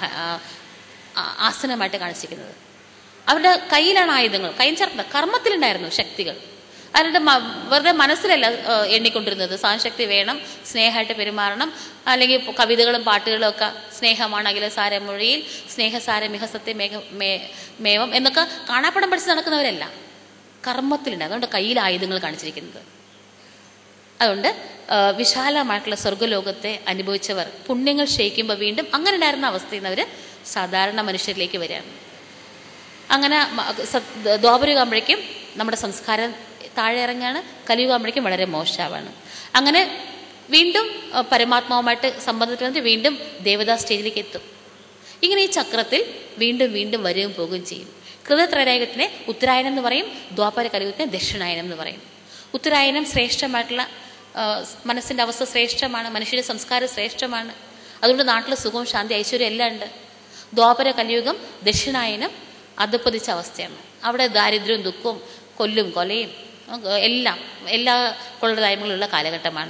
ആസനമായിട്ട് കാണിച്ചിരിക്കുന്നത്. അവരുടെ കയ്യിലാണ് ആയുധങ്ങൾ. കയ്യിൽ ചേർത്ത കർമ്മത്തിലുണ്ടായിരുന്നു ശക്തികൾ. അവരുടെ വെറുതെ മനസ്സിലല്ല എണ്ണിക്കൊണ്ടിരുന്നത്. സാൻശക്തി വേണം, സ്നേഹമായിട്ട് പെരുമാറണം, അല്ലെങ്കിൽ കവിതകളും പാട്ടുകളും ഒക്കെ സ്നേഹമാണ് അഖിലസാരമൊഴിയിൽ സ്നേഹസാരമിഹ സത്യം മേവം എന്നൊക്കെ കാണാപ്പടം പഠിച്ച് നടക്കുന്നവരല്ല, കർമ്മത്തിലുണ്ട്. അതുകൊണ്ട് കയ്യിൽ ആയുധങ്ങൾ കാണിച്ചിരിക്കുന്നത്. അതുകൊണ്ട് വിശാലമായിട്ടുള്ള സ്വർഗ്ഗലോകത്തെ അനുഭവിച്ചവർ പുണ്യങ്ങൾ ക്ഷയിക്കുമ്പോൾ വീണ്ടും അങ്ങനെ ഉണ്ടായിരുന്ന അവസ്ഥയിൽ നിന്ന് അവർ സാധാരണ മനുഷ്യരിലേക്ക് വരികയാണ്. അങ്ങനെ ദ്വാപരയുഗാകുമ്പോഴേക്കും നമ്മുടെ സംസ്കാരം താഴെ ഇറങ്ങാണ്, കലിയുഗാകുമ്പോഴേക്കും വളരെ മോശമാണ്. അങ്ങനെ വീണ്ടും പരമാത്മാവുമായിട്ട് സംബന്ധത്തിൽ വന്നിട്ട് വീണ്ടും ദേവതാ സ്റ്റേജിലേക്ക് എത്തും. ഇങ്ങനെ ഈ ചക്രത്തിൽ വീണ്ടും വീണ്ടും വരികയും പോവുകയും ചെയ്യും. കൃതത്രൈരായകത്തിനെ ഉത്തരായനം എന്ന് പറയും, ദ്വാപര കലിയുഗത്തിനെ ദക്ഷിണായനം എന്ന് പറയും. ഉത്തരായനം ശ്രേഷ്ഠമായിട്ടുള്ള മനസ്സിൻ്റെ അവസ്ഥ ശ്രേഷ്ഠമാണ്, മനുഷ്യരുടെ സംസ്കാരം ശ്രേഷ്ഠമാണ്. അതുകൊണ്ട് നാട്ടിൽ സുഖവും ശാന്തി ഐശ്വര്യം എല്ലാം ഉണ്ട്. ദ്വാപര കലിയുഗം ദക്ഷിണായനം അധപ്പതിച്ച അവസ്ഥയാണ്. അവിടെ ദാരിദ്ര്യവും ദുഃഖവും കൊല്ലും കൊലയും എല്ലാ കൊള്ളതായ്മകളുള്ള കാലഘട്ടമാണ്.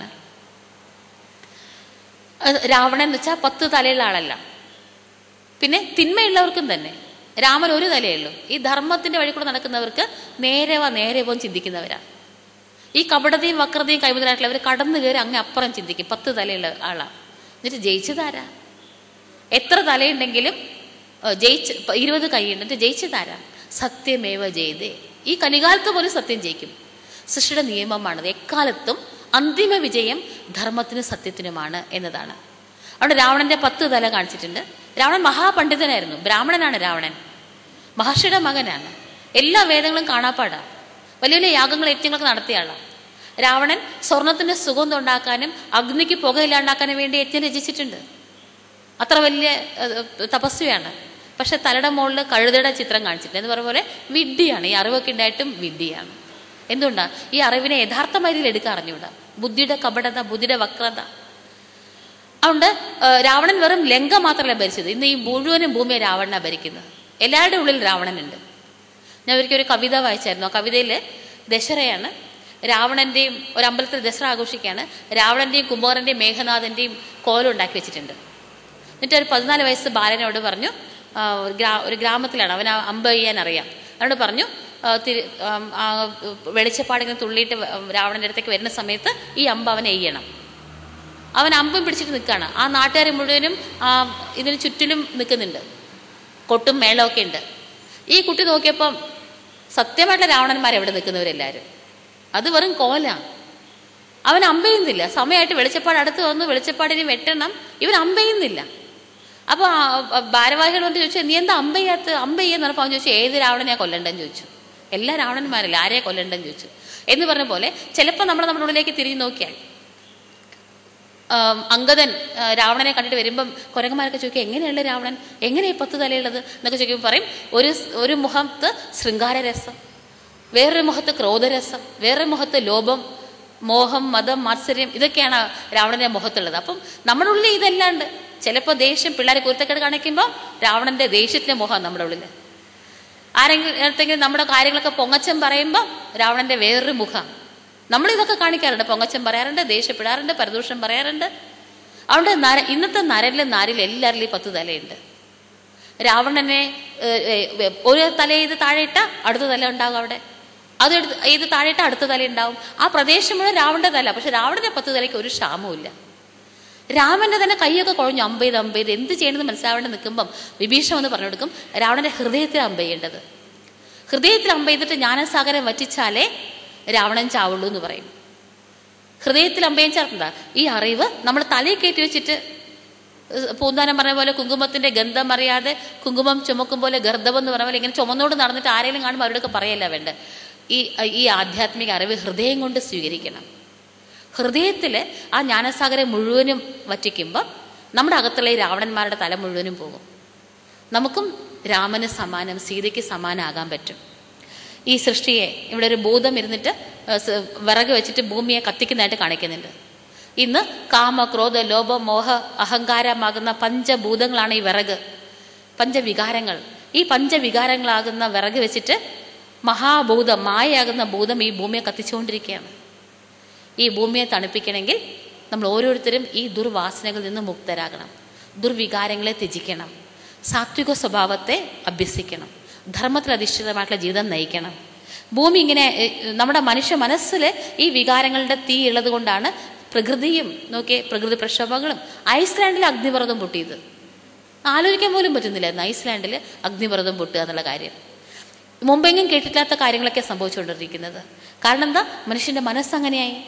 രാവണൻ എന്ന് വെച്ചാൽ 10 തലയുള്ള ആളല്ല. പിന്നെ തിന്മയുള്ളവർക്കും തന്നെ രാമൻ ഒരു തലയുള്ളൂ. ഈ ധർമ്മത്തിൻ്റെ വഴി കൂടെ നടക്കുന്നവർക്ക് നേരെ ചിന്തിക്കുന്നവരാ. ഈ കപടതയും വക്രതയും കൈമുതലായിട്ടുള്ളവർ കടന്നു കയറി അങ്ങ് അപ്പുറം ചിന്തിക്കും. 10 തലയുള്ള ആളാ. എന്നിട്ട് ജയിച്ചതാരാ? എത്ര തലയുണ്ടെങ്കിലും 20 കൈയുണ്ട്, ജയിച്ചതാരാ? സത്യമേവ ജയതേ. ഈ കലികാലത്ത് പോലും സത്യം ജയിക്കും. സൃഷ്ടിയുടെ നിയമമാണത്. എക്കാലത്തും അന്തിമ വിജയം ധർമ്മത്തിനും സത്യത്തിനുമാണ് എന്നതാണ്. അവിടെ രാവണന്റെ 10 തല കാണിച്ചിട്ടുണ്ട്. രാവണൻ മഹാപണ്ഡിതനായിരുന്നു, ബ്രാഹ്മണനാണ് രാവണൻ, മഹർഷിയുടെ മകനാണ്. എല്ലാ വേദങ്ങളും കാണാപ്പാടാ. വലിയ വലിയ യാഗങ്ങൾ യജ്ഞങ്ങളൊക്കെ നടത്തിയ ആളാണ് രാവണൻ. സ്വർണത്തിന്റെ സുഗന്ധം ഉണ്ടാക്കാനും അഗ്നിക്ക് പുകയില്ലാണ്ടാക്കാനും വേണ്ടി യജ്ഞം രചിച്ചിട്ടുണ്ട്. അത്ര വലിയ തപസ്വിയാണ്. പക്ഷെ തലയുടെ മുകളിൽ കഴുതയുടെ ചിത്രം കാണിച്ചിട്ടുണ്ട് എന്ന് പറഞ്ഞ പോലെ വിഡ്ഢിയാണ്. ഈ അറിവൊക്കെ ഉണ്ടായിട്ടും വിഡ്ഢിയാണ്. എന്തുകൊണ്ടാണ്? ഈ അറിവിനെ യഥാർത്ഥമായ രീതിയിൽ എടുക്കാൻ അറിഞ്ഞുകൂടാ. ബുദ്ധിയുടെ കപടത, ബുദ്ധിയുടെ വക്രത. അതുകൊണ്ട് രാവണൻ വെറും ലങ്ക മാത്രമല്ല ഭരിച്ചത്. ഇന്ന് ഈ മുഴുവനും ഭൂമിയെ രാവണനാണ് ഭരിക്കുന്നത്. എല്ലാവരുടെ ഉള്ളിൽ രാവണനുണ്ട്. ഞാൻ ഒരിക്കൽ ഒരു കവിത വായിച്ചായിരുന്നു. ആ കവിതയിൽ ദശറയാണ്, രാവണൻ്റെയും ഒരു അമ്പലത്തിൽ ദസറ ആഘോഷിക്കുകയാണ്. രാവണൻ്റെയും കുംഭകർൻ്റെയും മേഘനാഥൻ്റെയും കോലം ഉണ്ടാക്കി വെച്ചിട്ടുണ്ട്. എന്നിട്ട് ഒരു 14 വയസ്സ് ബാലനോട് പറഞ്ഞു, ഒരു ഗ്രാമത്തിലാണ്, അവൻ അമ്പ് ചെയ്യാൻ അറിയാം. അവനോട് പറഞ്ഞു, വെളിച്ചപ്പാടിങ്ങനെ തുള്ളിയിട്ട് രാവണൻ്റെ അടുത്തേക്ക് വരുന്ന സമയത്ത് ഈ അമ്പ് അവൻ എയ്യണം. അവൻ അമ്പും പിടിച്ചിട്ട് നിൽക്കുകയാണ്. ആ നാട്ടുകാർ മുഴുവനും ഇതിന് ചുറ്റിലും നിൽക്കുന്നുണ്ട്, കൊട്ടും മേളമൊക്കെ ഉണ്ട്. ഈ കുട്ടി നോക്കിയപ്പം സത്യമായിട്ടുള്ള രാവണന്മാരെവിടെ നിൽക്കുന്നവരെല്ലാവരും, അത് വെറും കോലാണ്. അവൻ അമ്പയുന്നില്ല. സമയമായിട്ട് വെളിച്ചപ്പാട് അടുത്ത് വന്നു, വെളിച്ചപ്പാടിന് വെട്ടണം, ഇവൻ അമ്പയുന്നില്ല. അപ്പോൾ ഭാരവാഹികൾ കൊണ്ട് ചോദിച്ചു, നീ എന്താ അമ്പയ്യാത്ത? അമ്പയ്യെന്ന് പറഞ്ഞപ്പോൾ അവൻ ചോദിച്ചു, ഏത് രാവണനെയാണ് കൊല്ലണ്ടെന്ന് ചോദിച്ചു. എല്ലാ രാവണന്മാരല്ല, ആരെയാണ് കൊല്ലണ്ടെന്ന് ചോദിച്ചു. എന്ന് പറഞ്ഞ പോലെ ചിലപ്പോൾ നമ്മുടെ ഉള്ളിലേക്ക് തിരിഞ്ഞു നോക്കിയാൽ അങ്കദൻ രാവണനെ കണ്ടിട്ട് വരുമ്പം കുരങ്ങന്മാരൊക്കെ ചോദിക്കുക, എങ്ങനെയുള്ള രാവണൻ, എങ്ങനെയാണ് 10 തലയുള്ളത് എന്നൊക്കെ ചോദിക്കുമ്പോൾ പറയും, ഒരു മുഖത്ത് ശൃംഗാരരസം, വേറൊരു മുഖത്ത് ക്രോധരസം, വേറൊരു മുഖത്ത് ലോഭം, മോഹം, മതം, മാത്സര്യം, ഇതൊക്കെയാണ് രാവണന്റെ മുഖത്തുള്ളത്. അപ്പം നമ്മുടെ ഉള്ളിൽ ഇതല്ലാണ്ട് ചിലപ്പോൾ ദേഷ്യം, പിള്ളേരെ കുരുത്തക്കേട് കാണിക്കുമ്പോൾ രാവണന്റെ ദേഷ്യത്തിന്റെ മുഖം നമ്മുടെ ഉള്ളിൽ. ആരെങ്കിലും നമ്മുടെ കാര്യങ്ങളൊക്കെ പൊങ്ങച്ചം പറയുമ്പോൾ രാവണന്റെ വേറൊരു മുഖം. നമ്മളിതൊക്കെ കാണിക്കാറുണ്ട്, പൊങ്ങച്ചം പറയാറുണ്ട്, ദേഷ്യപ്പെടാറുണ്ട്, പരദൂഷണം പറയാറുണ്ട്. അതുകൊണ്ട് ഇന്നത്തെ നാരിൽ എല്ലാവരിലും 10 തലയുണ്ട്. രാവണനെ ഒരു തല ഇത് താഴെയിട്ട അടുത്ത തല ഉണ്ടാകും, അവിടെ അത് ഇത് താഴെയിട്ട അടുത്ത തല ഉണ്ടാവും. ആ പ്രദേശം മുഴുവൻ രാവണന്റെ തല. പക്ഷെ രാവണന്റെ 10 തലയ്ക്ക് ഒരു ക്ഷാമവും. രാമന്റെ തന്നെ കൈയൊക്കെ കുഴഞ്ഞു, അമ്പെയ്ത് എന്ത് ചെയ്യണമെന്ന് മനസ്സിലാവേണ്ടി നിൽക്കുമ്പം വിഭീഷണം എന്ന് പറഞ്ഞു കൊടുക്കും, രാവണന്റെ ഹൃദയത്തിൽ അമ്പെയ്യേണ്ടത്. ഹൃദയത്തിൽ അമ്പെയ്തിട്ട് ജ്ഞാനസാഗരം വറ്റിച്ചാലേ രാവണൻ ചാവുള്ളൂ എന്ന് പറയും. ഹൃദയത്തിൽ അമ്പയം ചേർക്കുന്നതാ ഈ അറിവ്. നമ്മൾ തലയിൽ കയറ്റി വെച്ചിട്ട് പൂന്താനം പറഞ്ഞ പോലെ കുങ്കുമത്തിന്റെ ഗന്ധം അറിയാതെ കുങ്കുമം ചുമക്കും പോലെ ഗർദ്ധം എന്ന് പറഞ്ഞ പോലെ ഇങ്ങനെ ചുമന്നോട് നടന്നിട്ട് ആരെങ്കിലും കാണുമ്പോൾ അവരോടൊക്കെ പറയല്ല വേണ്ട. ഈ ആധ്യാത്മിക അറിവ് ഹൃദയം കൊണ്ട് സ്വീകരിക്കണം. ഹൃദയത്തിൽ ആ ജ്ഞാനസാഗരം മുഴുവനും വറ്റിക്കുമ്പോൾ നമ്മുടെ അകത്തുള്ള ഈ രാവണന്മാരുടെ തല മുഴുവനും പോകും. നമുക്കും രാമന് സമാനം, സീതയ്ക്ക് സമാനമാകാൻ പറ്റും. ഈ സൃഷ്ടിയെ ഇവിടെ ഒരു ഭൂതം ഇരുന്നിട്ട് വിറക് വെച്ചിട്ട് ഭൂമിയെ കത്തിക്കുന്നതായിട്ട് കാണിക്കുന്നുണ്ട്. ഇന്ന് കാമ, ക്രോധ, ലോഭ, മോഹ, അഹങ്കാരമാകുന്ന പഞ്ചഭൂതങ്ങളാണ് ഈ വിറക്, പഞ്ചവികാരങ്ങൾ. ഈ പഞ്ചവികാരങ്ങളാകുന്ന വിറക് വെച്ചിട്ട് മഹാഭൂതം, മായയാകുന്ന ഭൂതം ഈ ഭൂമിയെ കത്തിച്ചുകൊണ്ടിരിക്കുകയാണ്. ഈ ഭൂമിയെ തണുപ്പിക്കണമെങ്കിൽ നമ്മൾ ഓരോരുത്തരും ഈ ദുർവാസനകളിൽ നിന്ന് മുക്തരാകണം, ദുർവികാരങ്ങളെ ത്യജിക്കണം, സാത്വിക സ്വഭാവത്തെ അഭ്യസിക്കണം, ധർമ്മത്തിൽ അധിഷ്ഠിതമായിട്ടുള്ള ജീവിതം നയിക്കണം. ഭൂമി ഇങ്ങനെ നമ്മുടെ മനുഷ്യ മനസ്സിൽ ഈ വികാരങ്ങളുടെ തീ ഉള്ളത് കൊണ്ടാണ് പ്രകൃതിയും നോക്കിയേ, പ്രകൃതി പ്രക്ഷോഭങ്ങളും. ഐസ്ലാൻഡിൽ അഗ്നിപർവ്വതം പൊട്ടിയത് ആലോചിക്കാൻ പോലും പറ്റുന്നില്ലായിരുന്നു. ഐസ്ലാൻഡിൽ അഗ്നിപർവ്വതം പൊട്ടുക എന്നുള്ള കാര്യം മുമ്പെങ്കിലും കേട്ടിട്ടില്ലാത്ത കാര്യങ്ങളൊക്കെ സംഭവിച്ചുകൊണ്ടിരിക്കുന്നത്. കാരണം എന്താ? മനുഷ്യന്റെ മനസ്സങ്ങനെയായി.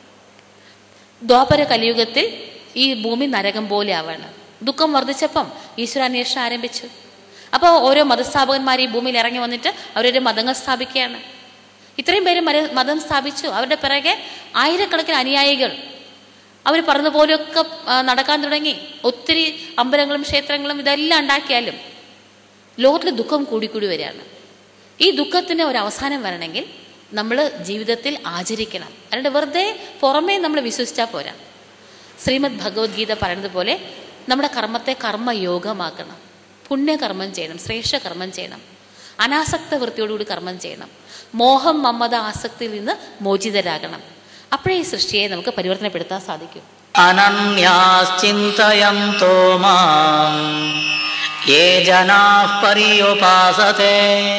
ദ്വാപര കലിയുഗത്തിൽ ഈ ഭൂമി നരകം പോലെ ആവാണ്. ദുഃഖം വർദ്ധിച്ചപ്പം ഈശ്വരാന്വേഷണം ആരംഭിച്ചു. അപ്പോൾ ഓരോ മതസ്ഥാപകന്മാർ ഈ ഭൂമിയിൽ ഇറങ്ങി വന്നിട്ട് അവരൊരു മതങ്ങൾ സ്ഥാപിക്കുകയാണ്. ഇത്രയും പേര് മതം സ്ഥാപിച്ചു. അവരുടെ പിറകെ ആയിരക്കണക്കിന് അനുയായികൾ. അവർ പറഞ്ഞതുപോലെയൊക്കെ നടക്കാൻ തുടങ്ങി. ഒത്തിരി അമ്പലങ്ങളും ക്ഷേത്രങ്ങളും ഇതെല്ലാം ഉണ്ടാക്കിയാലും ലോകത്തിൽ ദുഃഖം കൂടിക്കൂടി വരികയാണ്. ഈ ദുഃഖത്തിന് ഒരു അവസാനം വരണമെങ്കിൽ നമ്മൾ ജീവിതത്തിൽ ആചരിക്കണം. അല്ലാണ്ട് വെറുതെ പുറമേ നമ്മൾ വിശ്വസിച്ചാൽ പോരാ. ശ്രീമദ് ഭഗവത്ഗീത പറയുന്നത് പോലെ നമ്മുടെ കർമ്മത്തെ കർമ്മയോഗമാക്കണം. പുണ്യകർമ്മം ചെയ്യണം, ശ്രേഷ്ഠ കർമ്മം ചെയ്യണം, അനാസക്ത വൃത്തിയോടുകൂടി കർമ്മം ചെയ്യണം, മോഹം മമത ആസക്തിയിൽ നിന്ന് മോചിതരാകണം. അപ്പോഴേ ഈ സൃഷ്ടിയെ നമുക്ക് പരിവർത്തനപ്പെടുത്താൻ സാധിക്കും. അനന്യാശ്ചിന്തയന്തോ മാം യേ ജനാഃ പര്യുപാസതേ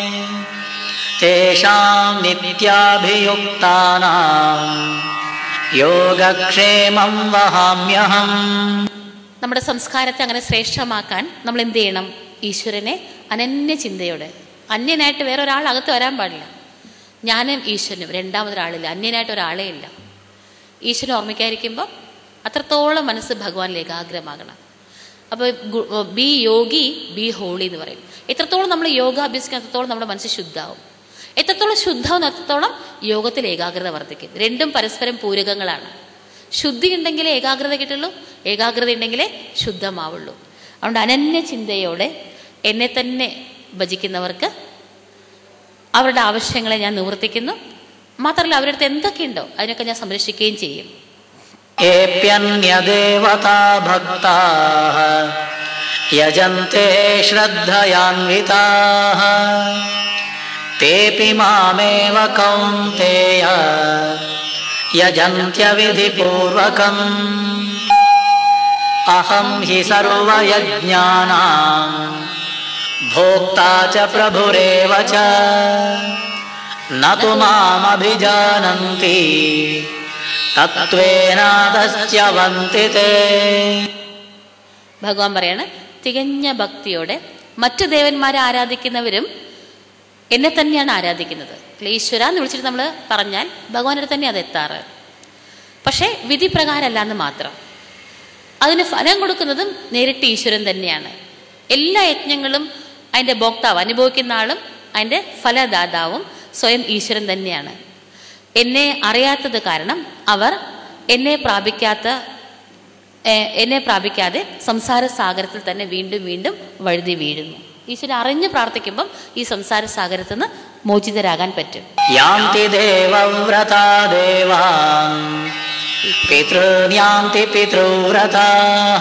തേഷാം നിത്യാഭിയുക്താനാം യോഗക്ഷേമം വഹാമ്യഹം. നമ്മുടെ സംസ്കാരത്തെ അങ്ങനെ ശ്രേഷ്ഠമാക്കാൻ നമ്മൾ എന്ത് ചെയ്യണം? ഈശ്വരനെ അനന്യ ചിന്തയോടെ, അന്യനായിട്ട് വേറെ ഒരാൾ അകത്ത് വരാൻ പാടില്ല. ഞാനും ഈശ്വരനും, രണ്ടാമതൊരാളില്ല, അന്യനായിട്ട് ഒരാളേ ഇല്ല. ഈശ്വരനെ ഓർമ്മിക്കാതിരിക്കുമ്പോൾ അത്രത്തോളം മനസ്സ് ഭഗവാനിൽ ഏകാഗ്രമാകണം. അപ്പോൾ ബി യോഗി ബി ഹോളി എന്ന് പറയും. എത്രത്തോളം നമ്മൾ യോഗ അഭ്യസിക്കുന്ന അത്രത്തോളം നമ്മുടെ മനസ്സ് ശുദ്ധമാവും. എത്രത്തോളം ശുദ്ധമാവുന്ന അത്രത്തോളം യോഗത്തിൽ ഏകാഗ്രത വർദ്ധിക്കും. രണ്ടും പരസ്പരം പൂരകങ്ങളാണ്. ശുദ്ധി ഉണ്ടെങ്കിലേ ഏകാഗ്രത കിട്ടുള്ളൂ, ഏകാഗ്രത ഉണ്ടെങ്കിലേ ശുദ്ധമാവുള്ളൂ. അതുകൊണ്ട് അനന്യ ചിന്തയോടെ എന്നെ തന്നെ ഭജിക്കുന്നവർക്ക് അവരുടെ ആവശ്യങ്ങളെ ഞാൻ നിവർത്തിക്കുന്നു. മാത്രമല്ല അവരുടെ അടുത്ത് എന്തൊക്കെയുണ്ടോ അതിനൊക്കെ ഞാൻ സംരക്ഷിക്കുകയും ചെയ്യും. ഏപ്യന്യദേവതാ ഭക്താഃ യജന്തെ ശ്രദ്ധയാൻവിതാഃ തേപി മാമേവ കൗന്തേയ യജന്ത്യവിധിപൂർവകം അഹം ഹി സർവയജ്ഞാനാം ഭോക്താ ച പ്രഭുരേവ ച നതു മാമഭിജാനന്തി തത്വേനാദശ്യവന്തി തേ. ഭഗവാൻ പറയാണ്, തികഞ്ഞ ഭക്തിയോടെ മറ്റു ദേവന്മാരെ ആരാധിക്കുന്നവരും എന്നെ തന്നെയാണ് ആരാധിക്കുന്നത്. ഈശ്വര എന്ന് വിളിച്ചിട്ട് നമ്മൾ പറഞ്ഞാൽ ഭഗവാന്റെ തന്നെ അത് എത്താറ്. പക്ഷേ വിധി പ്രകാരമല്ല എന്ന് മാത്രം. അതിന് ഫലം കൊടുക്കുന്നതും നേരിട്ട് ഈശ്വരൻ തന്നെയാണ്. എല്ലാ യജ്ഞങ്ങളും അതിൻ്റെ ഭോക്താവ്, അനുഭവിക്കുന്ന ആളും അതിൻ്റെ ഫലദാതാവും സ്വയം ഈശ്വരൻ തന്നെയാണ്. എന്നെ അറിയാത്തത് കാരണം അവർ എന്നെ പ്രാപിക്കാതെ സംസാര സാഗരത്തിൽ തന്നെ വീണ്ടും വീണ്ടും വഴുതി വീഴുന്നു. ഈശ്വരൻ അറിഞ്ഞ് പ്രാർത്ഥിക്കുമ്പം ഈ സംസാര സാഗരത്തിൽ നിന്ന് മോചിതരാകാൻ പറ്റും. യാന്തി ദേവവ്രതാ ദേവാൻ പിതൃയാന്തി പിതൃവ്രതാഃ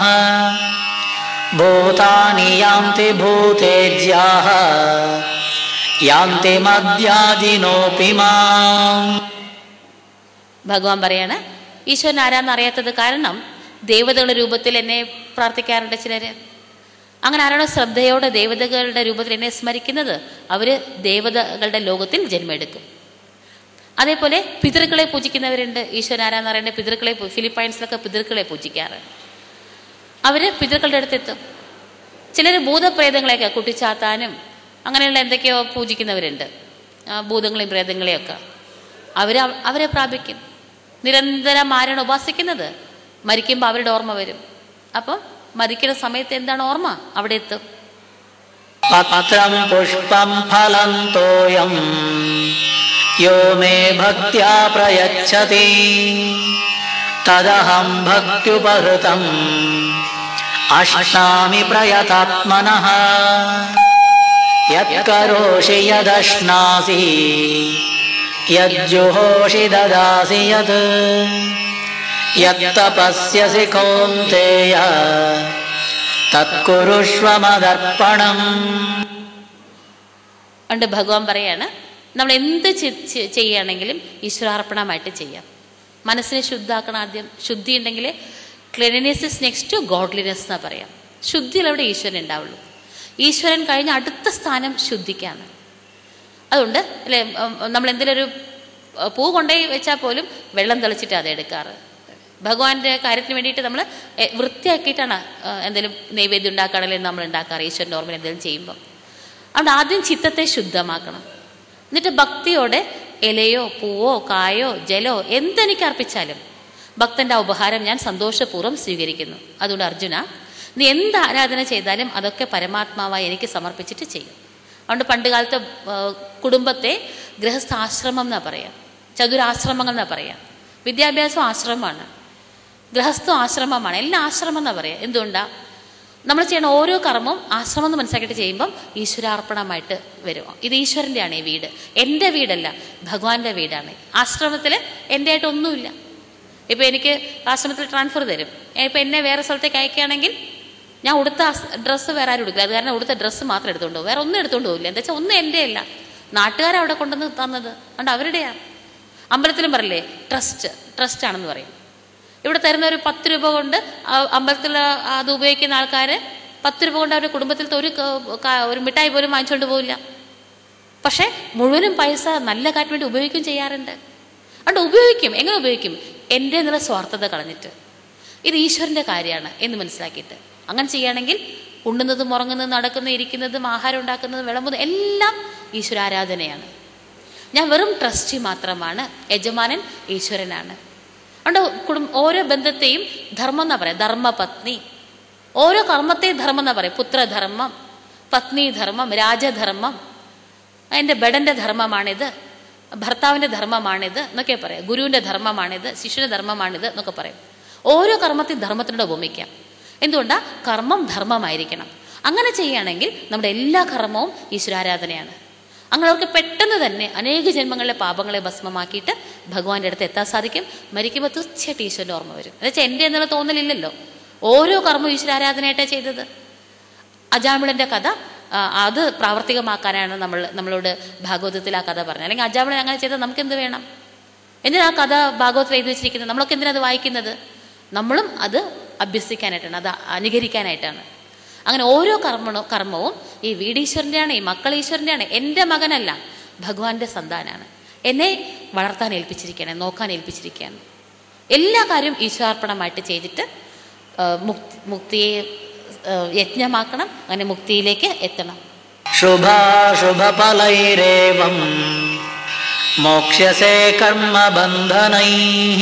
ഭൂതാനി യാന്തി ഭൂതേജ്യാഃ യാന്തി മദ്യാജിനോപി മാം. ഭഗവാൻ പറയാണ്, ഈശ്വരൻ ആരാന്ന് അറിയാത്തത് കാരണം ദേവതകളുടെ രൂപത്തിൽ എന്നെ പ്രാർത്ഥിക്കാറുണ്ട് ചിലര്. അങ്ങനെ ആരാണോ ശ്രദ്ധയോടെ ദേവതകളുടെ രൂപത്തിൽ എന്നെ സ്മരിക്കുന്നത് അവർ ദേവതകളുടെ ലോകത്തിൽ ജന്മെടുക്കും. അതേപോലെ പിതൃക്കളെ പൂജിക്കുന്നവരുണ്ട്. ഈശ്വരൻ ആരാന്ന് അറിയേണ്ട പിതൃക്കളെ, ഫിലിപ്പൈൻസിലൊക്കെ പിതൃക്കളെ പൂജിക്കാറ്. അവർ പിതൃക്കളുടെ അടുത്തെത്തും. ചിലർ ഭൂതപ്രേതങ്ങളെയൊക്കെ കുട്ടിച്ചാത്താനും അങ്ങനെയുള്ള എന്തൊക്കെയോ പൂജിക്കുന്നവരുണ്ട്, ഭൂതങ്ങളെയും പ്രേതങ്ങളെയൊക്കെ. അവരെ പ്രാപിക്കും. നിരന്തരം ആരാണ് ഉപാസിക്കുന്നത്, മരിക്കുമ്പോൾ അവരുടെ ഓർമ്മ വരും. അപ്പം മരിക്കുന്ന സമയത്ത് എന്താണ് ഓർമ്മ, അവിടെ എത്തും. പത്രം പുഷ്പം ഫലം തോയം യോ മേ ഭക്ത്യാ പ്രയച്ഛതി തദഹം ഭക്ത്യുപഹൃതം അശ്നാമി പ്രയതാത്മനഃ യത്കരോഷി യദശ്നാസി യജ്ജുഹോഷി ദദാസി യത് യത്തപസ്യസി കൗന്തേയ തത്കുരുഷ്വ മദർപ്പണം. അതുകൊണ്ട് ഭഗവാൻ പറയാണ്, നമ്മൾ എന്ത് ചെയ്യുകയാണെങ്കിലും ഈശ്വരാർപ്പണമായിട്ട് ചെയ്യാം. മനസ്സിനെ ശുദ്ധാക്കണം. ആദ്യം ശുദ്ധി ഉണ്ടെങ്കിൽ cleanliness is next to godliness എന്നാ പറയാം. ശുദ്ധിയിലവിടെ ഈശ്വരൻ ഉണ്ടാവുള്ളൂ. ഈശ്വരൻ കഴിഞ്ഞ അടുത്ത സ്ഥാനം ശുദ്ധിക്കാണ്. അതുകൊണ്ട് അല്ലേ, നമ്മൾ എന്തെങ്കിലും ഒരു പൂ കൊണ്ടുപോയി വെച്ചാൽ പോലും വെള്ളം തെളിച്ചിട്ട് അത് എടുക്കാറ്. ഭഗവാന്റെ കാര്യത്തിന് വേണ്ടിയിട്ട് നമ്മൾ വൃത്തിയാക്കിയിട്ടാണ് എന്തെങ്കിലും നൈവേദ്യം ഉണ്ടാക്കുകയാണെങ്കിൽ നമ്മൾ ഉണ്ടാക്കാറ്. ഈശ്വരൻ്റെ ഓർമ്മ എന്തെങ്കിലും ചെയ്യുമ്പോൾ അതുകൊണ്ട് ആദ്യം ചിത്തത്തെ ശുദ്ധമാക്കണം. എന്നിട്ട് ഭക്തിയോടെ ഇലയോ പൂവോ കായോ ജലോ എന്തെനിക്ക് അർപ്പിച്ചാലും ഭക്തന്റെ ആ ഉപഹാരം ഞാൻ സന്തോഷപൂർവ്വം സ്വീകരിക്കുന്നു. അതുകൊണ്ട് അർജുന, നീ എന്ത് ആരാധന ചെയ്താലും അതൊക്കെ പരമാത്മാവായി എനിക്ക് സമർപ്പിച്ചിട്ട് ചെയ്യും. അതുകൊണ്ട് പണ്ട് കാലത്തെ കുടുംബത്തെ ഗൃഹസ്ഥാശ്രമം എന്നാ പറയാം, ചതുരാശ്രമങ്ങൾ എന്നാ പറയാം. വിദ്യാഭ്യാസം ആശ്രമമാണ്, ഗൃഹസ്ഥ ആശ്രമമാണ്, എല്ലാം ആശ്രമം എന്നാ പറയാം. എന്തുകൊണ്ടാണ്? നമ്മൾ ചെയ്യണ ഓരോ കർമ്മവും ആശ്രമം എന്ന് മനസ്സിലാക്കിയിട്ട് ചെയ്യുമ്പം ഈശ്വരാർപ്പണമായിട്ട് വരും. ഇത് ഈശ്വരൻ്റെയാണ് ഈ വീട്, എൻ്റെ വീടല്ല, ഭഗവാന്റെ വീടാണ്. ആശ്രമത്തിൽ എൻ്റെ ആയിട്ട് ഒന്നുമില്ല. ഇപ്പം എനിക്ക് ആശ്രമത്തിൽ ട്രാൻസ്ഫർ തരും. ഇപ്പം എന്നെ വേറെ സ്ഥലത്തേക്ക് അയക്കുകയാണെങ്കിൽ ഞാൻ ഉടുത്ത ഡ്രസ്സ് വേറെ ആരും എടുക്കില്ല. അത് കാരണം ഉടുത്ത ഡ്രസ്സ് മാത്രം എടുത്തുകൊണ്ട് പോകും, വേറെ ഒന്നും എടുത്തുകൊണ്ട് പോകില്ല. എന്താ വെച്ചാൽ ഒന്നും എൻ്റെ അല്ല, നാട്ടുകാരവിടെ കൊണ്ടുവന്ന് തന്നത്, അതുകൊണ്ട് അവരുടെയാണ്. അമ്പലത്തിലും പറയില്ലേ ട്രസ്റ്റ് ആണെന്ന് പറയും. ഇവിടെ തരുന്ന ഒരു 10 രൂപ കൊണ്ട് അമ്പലത്തിൽ അത് ഉപയോഗിക്കുന്ന ആൾക്കാർ 10 രൂപ കൊണ്ട് അവരുടെ കുടുംബത്തിലത്തെ ഒരു മിഠായി പോലും വാങ്ങിച്ചുകൊണ്ട് പോകില്ല. പക്ഷേ മുഴുവനും പൈസ നല്ല കാര്യത്തിന് വേണ്ടി ഉപയോഗിക്കുകയും ചെയ്യാറുണ്ട്. അതുകൊണ്ട് ഉപയോഗിക്കും. എങ്ങനെ ഉപയോഗിക്കും? എൻ്റെ എന്നുള്ള സ്വാർത്ഥത കളഞ്ഞിട്ട് ഇത് ഈശ്വരൻ്റെ കാര്യമാണ് എന്ന് മനസ്സിലാക്കിയിട്ട് അങ്ങനെ ചെയ്യുകയാണെങ്കിൽ ഉണ്ണുന്നതും ഉറങ്ങുന്നതും നടക്കുന്നതും ഇരിക്കുന്നതും ആഹാരം ഉണ്ടാക്കുന്നതും വിളമ്പുന്നതും എല്ലാം ഈശ്വരാരാധനയാണ്. ഞാൻ വെറും ട്രസ്റ്റി മാത്രമാണ്, യജമാനൻ ഈശ്വരനാണ്. അതുകൊണ്ട് ഓരോ ബന്ധത്തെയും ധർമ്മം എന്നാ പറയാം. ധർമ്മപത്നി, ഓരോ കർമ്മത്തെയും ധർമ്മം എന്നാ പറയാം. പുത്രധർമ്മം, പത്നിധർമ്മം, രാജധർമ്മം, എൻ്റെ ബടൻ്റെ ധർമ്മമാണിത്, ഭർത്താവിൻ്റെ ധർമ്മമാണിത് എന്നൊക്കെ പറയാം. ഗുരുവിൻ്റെ ധർമ്മമാണിത്, ശിഷ്യൻ്റെ ധർമ്മമാണിത് എന്നൊക്കെ പറയും. ഓരോ കർമ്മത്തെയും ധർമ്മത്തിനോട് ഉപമിക്കാം. എന്തുകൊണ്ടാണ്? കർമ്മം ധർമ്മമായിരിക്കണം. അങ്ങനെ ചെയ്യുകയാണെങ്കിൽ നമ്മുടെ എല്ലാ കർമ്മവും ഈശ്വരാരാധനയാണ്. അങ്ങനെ അവർക്ക് പെട്ടെന്ന് തന്നെ അനേക ജന്മങ്ങളിലെ പാപങ്ങളെ ഭസ്മമാക്കിയിട്ട് ഭഗവാന്റെ അടുത്ത് എത്താൻ സാധിക്കും. മരിക്കുമ്പോൾ തീർച്ചയായിട്ടും ഈശ്വരൻ്റെ ഓർമ്മ വരും. എന്നുവെച്ചാൽ എൻ്റെ എന്നുള്ള തോന്നലില്ലല്ലോ, ഓരോ കർമ്മവും ഈശ്വരാരാധനയായിട്ടാണ് ചെയ്തത്. അജാമിളൻ്റെ കഥ അത് പ്രാവർത്തികമാക്കാനാണ് നമ്മളോട് ഭാഗവതത്തിൽ ആ കഥ പറഞ്ഞത്. അല്ലെങ്കിൽ അജാമിളൻ അങ്ങനെ ചെയ്താൽ നമുക്കെന്ത് വേണം? എന്തിനാ ആ കഥ ഭാഗവതത്തിൽ എഴുതി വെച്ചിരിക്കുന്നത്? നമ്മളൊക്കെ എന്തിനാ അത് വായിക്കുന്നത്? നമ്മളും അത് അഭ്യസിക്കാനായിട്ടാണ്, അത് അനുകരിക്കാനായിട്ടാണ്. അങ്ങനെ ഓരോ കർമ്മവും ഈ വീടീശ്വരൻ്റെയാണ്, ഈ മക്കൾ ഈശ്വരൻ്റെയാണ്. എൻ്റെ മകനല്ല, ഭഗവാന്റെ സന്താനാണ്. എന്നെ വളർത്താൻ ഏൽപ്പിച്ചിരിക്കുകയാണ്, നോക്കാൻ ഏൽപ്പിച്ചിരിക്കുകയാണ്. എല്ലാ കാര്യവും ഈശ്വരാർപ്പണമായിട്ട് ചെയ്തിട്ട് മുക്തിയെ യജ്ഞമാക്കണം. അങ്ങനെ മുക്തിയിലേക്ക് എത്തണം. ശുഭാശുഭഫലൈരേവം മോക്ഷ്യസേ കർമ്മബന്ധനൈഃ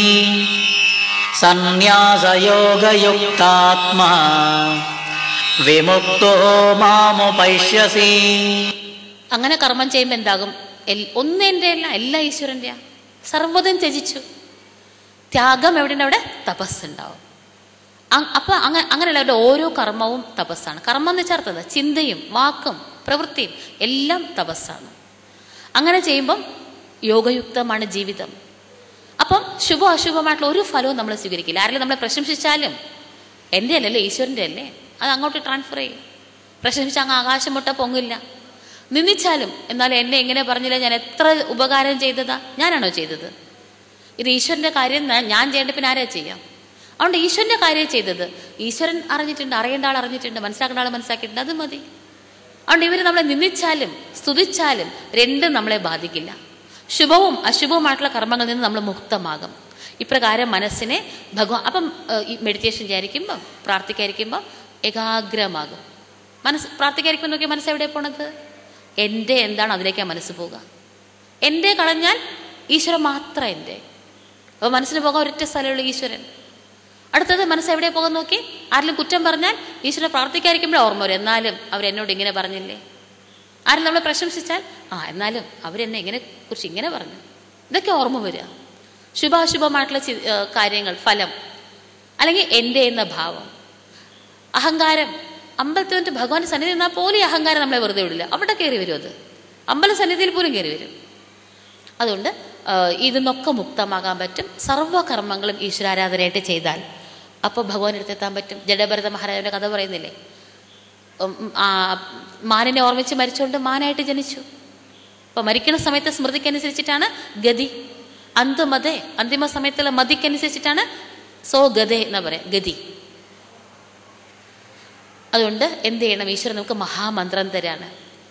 സന്യാസയോഗയുക്താത്മാ വിമുക്തോ മാമുപൈഷ്യസി. അങ്ങനെ കർമ്മം ചെയ്യുമ്പോൾ എന്താകും? ഒന്നെൻ്റെ അല്ല, എല്ലാ ഈശ്വരൻ്റെയാ. സർവ്വതും ത്യജിച്ചു. ത്യാഗം എവിടെയുണ്ട്? അവിടെ തപസ്സുണ്ടാവും. അപ്പം അങ്ങനെയുള്ളവരുടെ ഓരോ കർമ്മവും തപസ്സാണ്. കർമ്മം എന്ന് ചേർത്തത് ചിന്തയും വാക്കും പ്രവൃത്തിയും എല്ലാം തപസ്സാണ്. അങ്ങനെ ചെയ്യുമ്പം യോഗയുക്തമാണ് ജീവിതം. അപ്പം ശുഭ അശുഭമായിട്ടുള്ള ഒരു ഫലവും നമ്മൾ സ്വീകരിക്കില്ല. ആരെങ്കിലും നമ്മളെ പ്രശംസിച്ചാലും എൻ്റെ അല്ലല്ലോ, ഈശ്വരൻ്റെ അല്ലേ, അത് അങ്ങോട്ട് ട്രാൻസ്ഫർ ചെയ്യും. പ്രശംസിച്ച് അങ്ങ് ആകാശം മുട്ട പൊങ്ങില്ല. നിന്ദിച്ചാലും എന്നാലും എന്നെ എങ്ങനെ പറഞ്ഞില്ല, ഞാൻ എത്ര ഉപകാരം ചെയ്തതാ, ഞാനാണോ ചെയ്തത്? ഇത് ഈശ്വരൻ്റെ കാര്യം ഞാൻ ചെയ്യേണ്ട, പിന്നെ ആരാ ചെയ്യാം? അതുകൊണ്ട് ഈശ്വരൻ്റെ കാര്യം ചെയ്തത് ഈശ്വരൻ അറിഞ്ഞിട്ടുണ്ട്, അറിയേണ്ട ആൾ അറിഞ്ഞിട്ടുണ്ട്, മനസ്സിലാക്കേണ്ട ആൾ മനസ്സിലാക്കിയിട്ടുണ്ട്, അത് മതി. അതുകൊണ്ട് ഇവർ നമ്മളെ നിന്ദിച്ചാലും സ്തുതിച്ചാലും രണ്ടും നമ്മളെ ബാധിക്കില്ല. ശുഭവും അശുഭവുമായിട്ടുള്ള കർമ്മങ്ങളിൽ നിന്ന് നമ്മൾ മുക്തമാകും. ഇപ്രകാരം മനസ്സിനെ അപ്പം ഈ മെഡിറ്റേഷൻ വിചാരിക്കുമ്പം പ്രാർത്ഥിക്കാതിരിക്കുമ്പോൾ ഏകാഗ്രമാകും. പ്രാർത്ഥിക്കാതിരിക്കുമ്പോൾ നോക്കിയാൽ മനസ്സ് എവിടെ പോണത്? എൻ്റെ എന്താണ് അതിലേക്കാണ് മനസ്സ് പോവുക. എൻ്റെ കളഞ്ഞാൽ ഈശ്വരൻ മാത്രം എൻ്റെ. അപ്പോൾ മനസ്സിന് പോകാൻ ഒരൊറ്റ സ്ഥലമുള്ളൂ, ഈശ്വരൻ. അടുത്തത് മനസ്സ് എവിടെ പോകാൻ നോക്കി? ആരെങ്കിലും കുറ്റം പറഞ്ഞാൽ ഈശ്വരനെ പ്രാർത്ഥിക്കാതിരിക്കുമ്പോഴേ ഓർമ്മ വരും, എന്നാലും അവരെന്നോട് ഇങ്ങനെ പറഞ്ഞില്ലേ. ആരും നമ്മളെ പ്രശംസിച്ചാൽ എന്നാലും അവരെന്നെ കുറിച്ച് ഇങ്ങനെ പറഞ്ഞു, ഇതൊക്കെ ഓർമ്മ വരിക. ശുഭാശുഭമായിട്ടുള്ള കാര്യങ്ങൾ, ഫലം, അല്ലെങ്കിൽ എൻ്റെ എന്ന ഭാവം, അഹങ്കാരം. അമ്പലത്തിൽ വന്നിട്ട് ഭഗവാന്റെ സന്നിധി നിന്നാൽ പോലും ഈ അഹങ്കാരം നമ്മളെ വെറുതെ വിടില്ല, അവിടെ കയറി വരും. അത് അമ്പല സന്നിധിയിൽ പോലും കയറി വരും. അതുകൊണ്ട് ഇതിന്നൊക്കെ മുക്തമാകാൻ പറ്റും സർവ്വകർമ്മങ്ങളും ഈശ്വരാരാധനയായിട്ട് ചെയ്താൽ. അപ്പോൾ ഭഗവാൻ അടുത്തെത്താൻ പറ്റും. ജഡഭരത മഹാരാജന്റെ കഥ പറയുന്നില്ലേ? മാനിനെ ഓർമ്മിച്ച് മരിച്ചുകൊണ്ട് മാനായിട്ട് ജനിച്ചു. അപ്പോൾ മരിക്കുന്ന സമയത്തെ സ്മൃതിക്കനുസരിച്ചിട്ടാണ് ഗതി. അന്തിമ സമയത്തുള്ള മതിക്കനുസരിച്ചിട്ടാണ് ഗതേ എന്ന് പറയാം, ഗതി. അതുകൊണ്ട് എന്ത് ചെയ്യണം? ഈശ്വരൻ നമുക്ക് മഹാമന്ത്രം തരാണ്,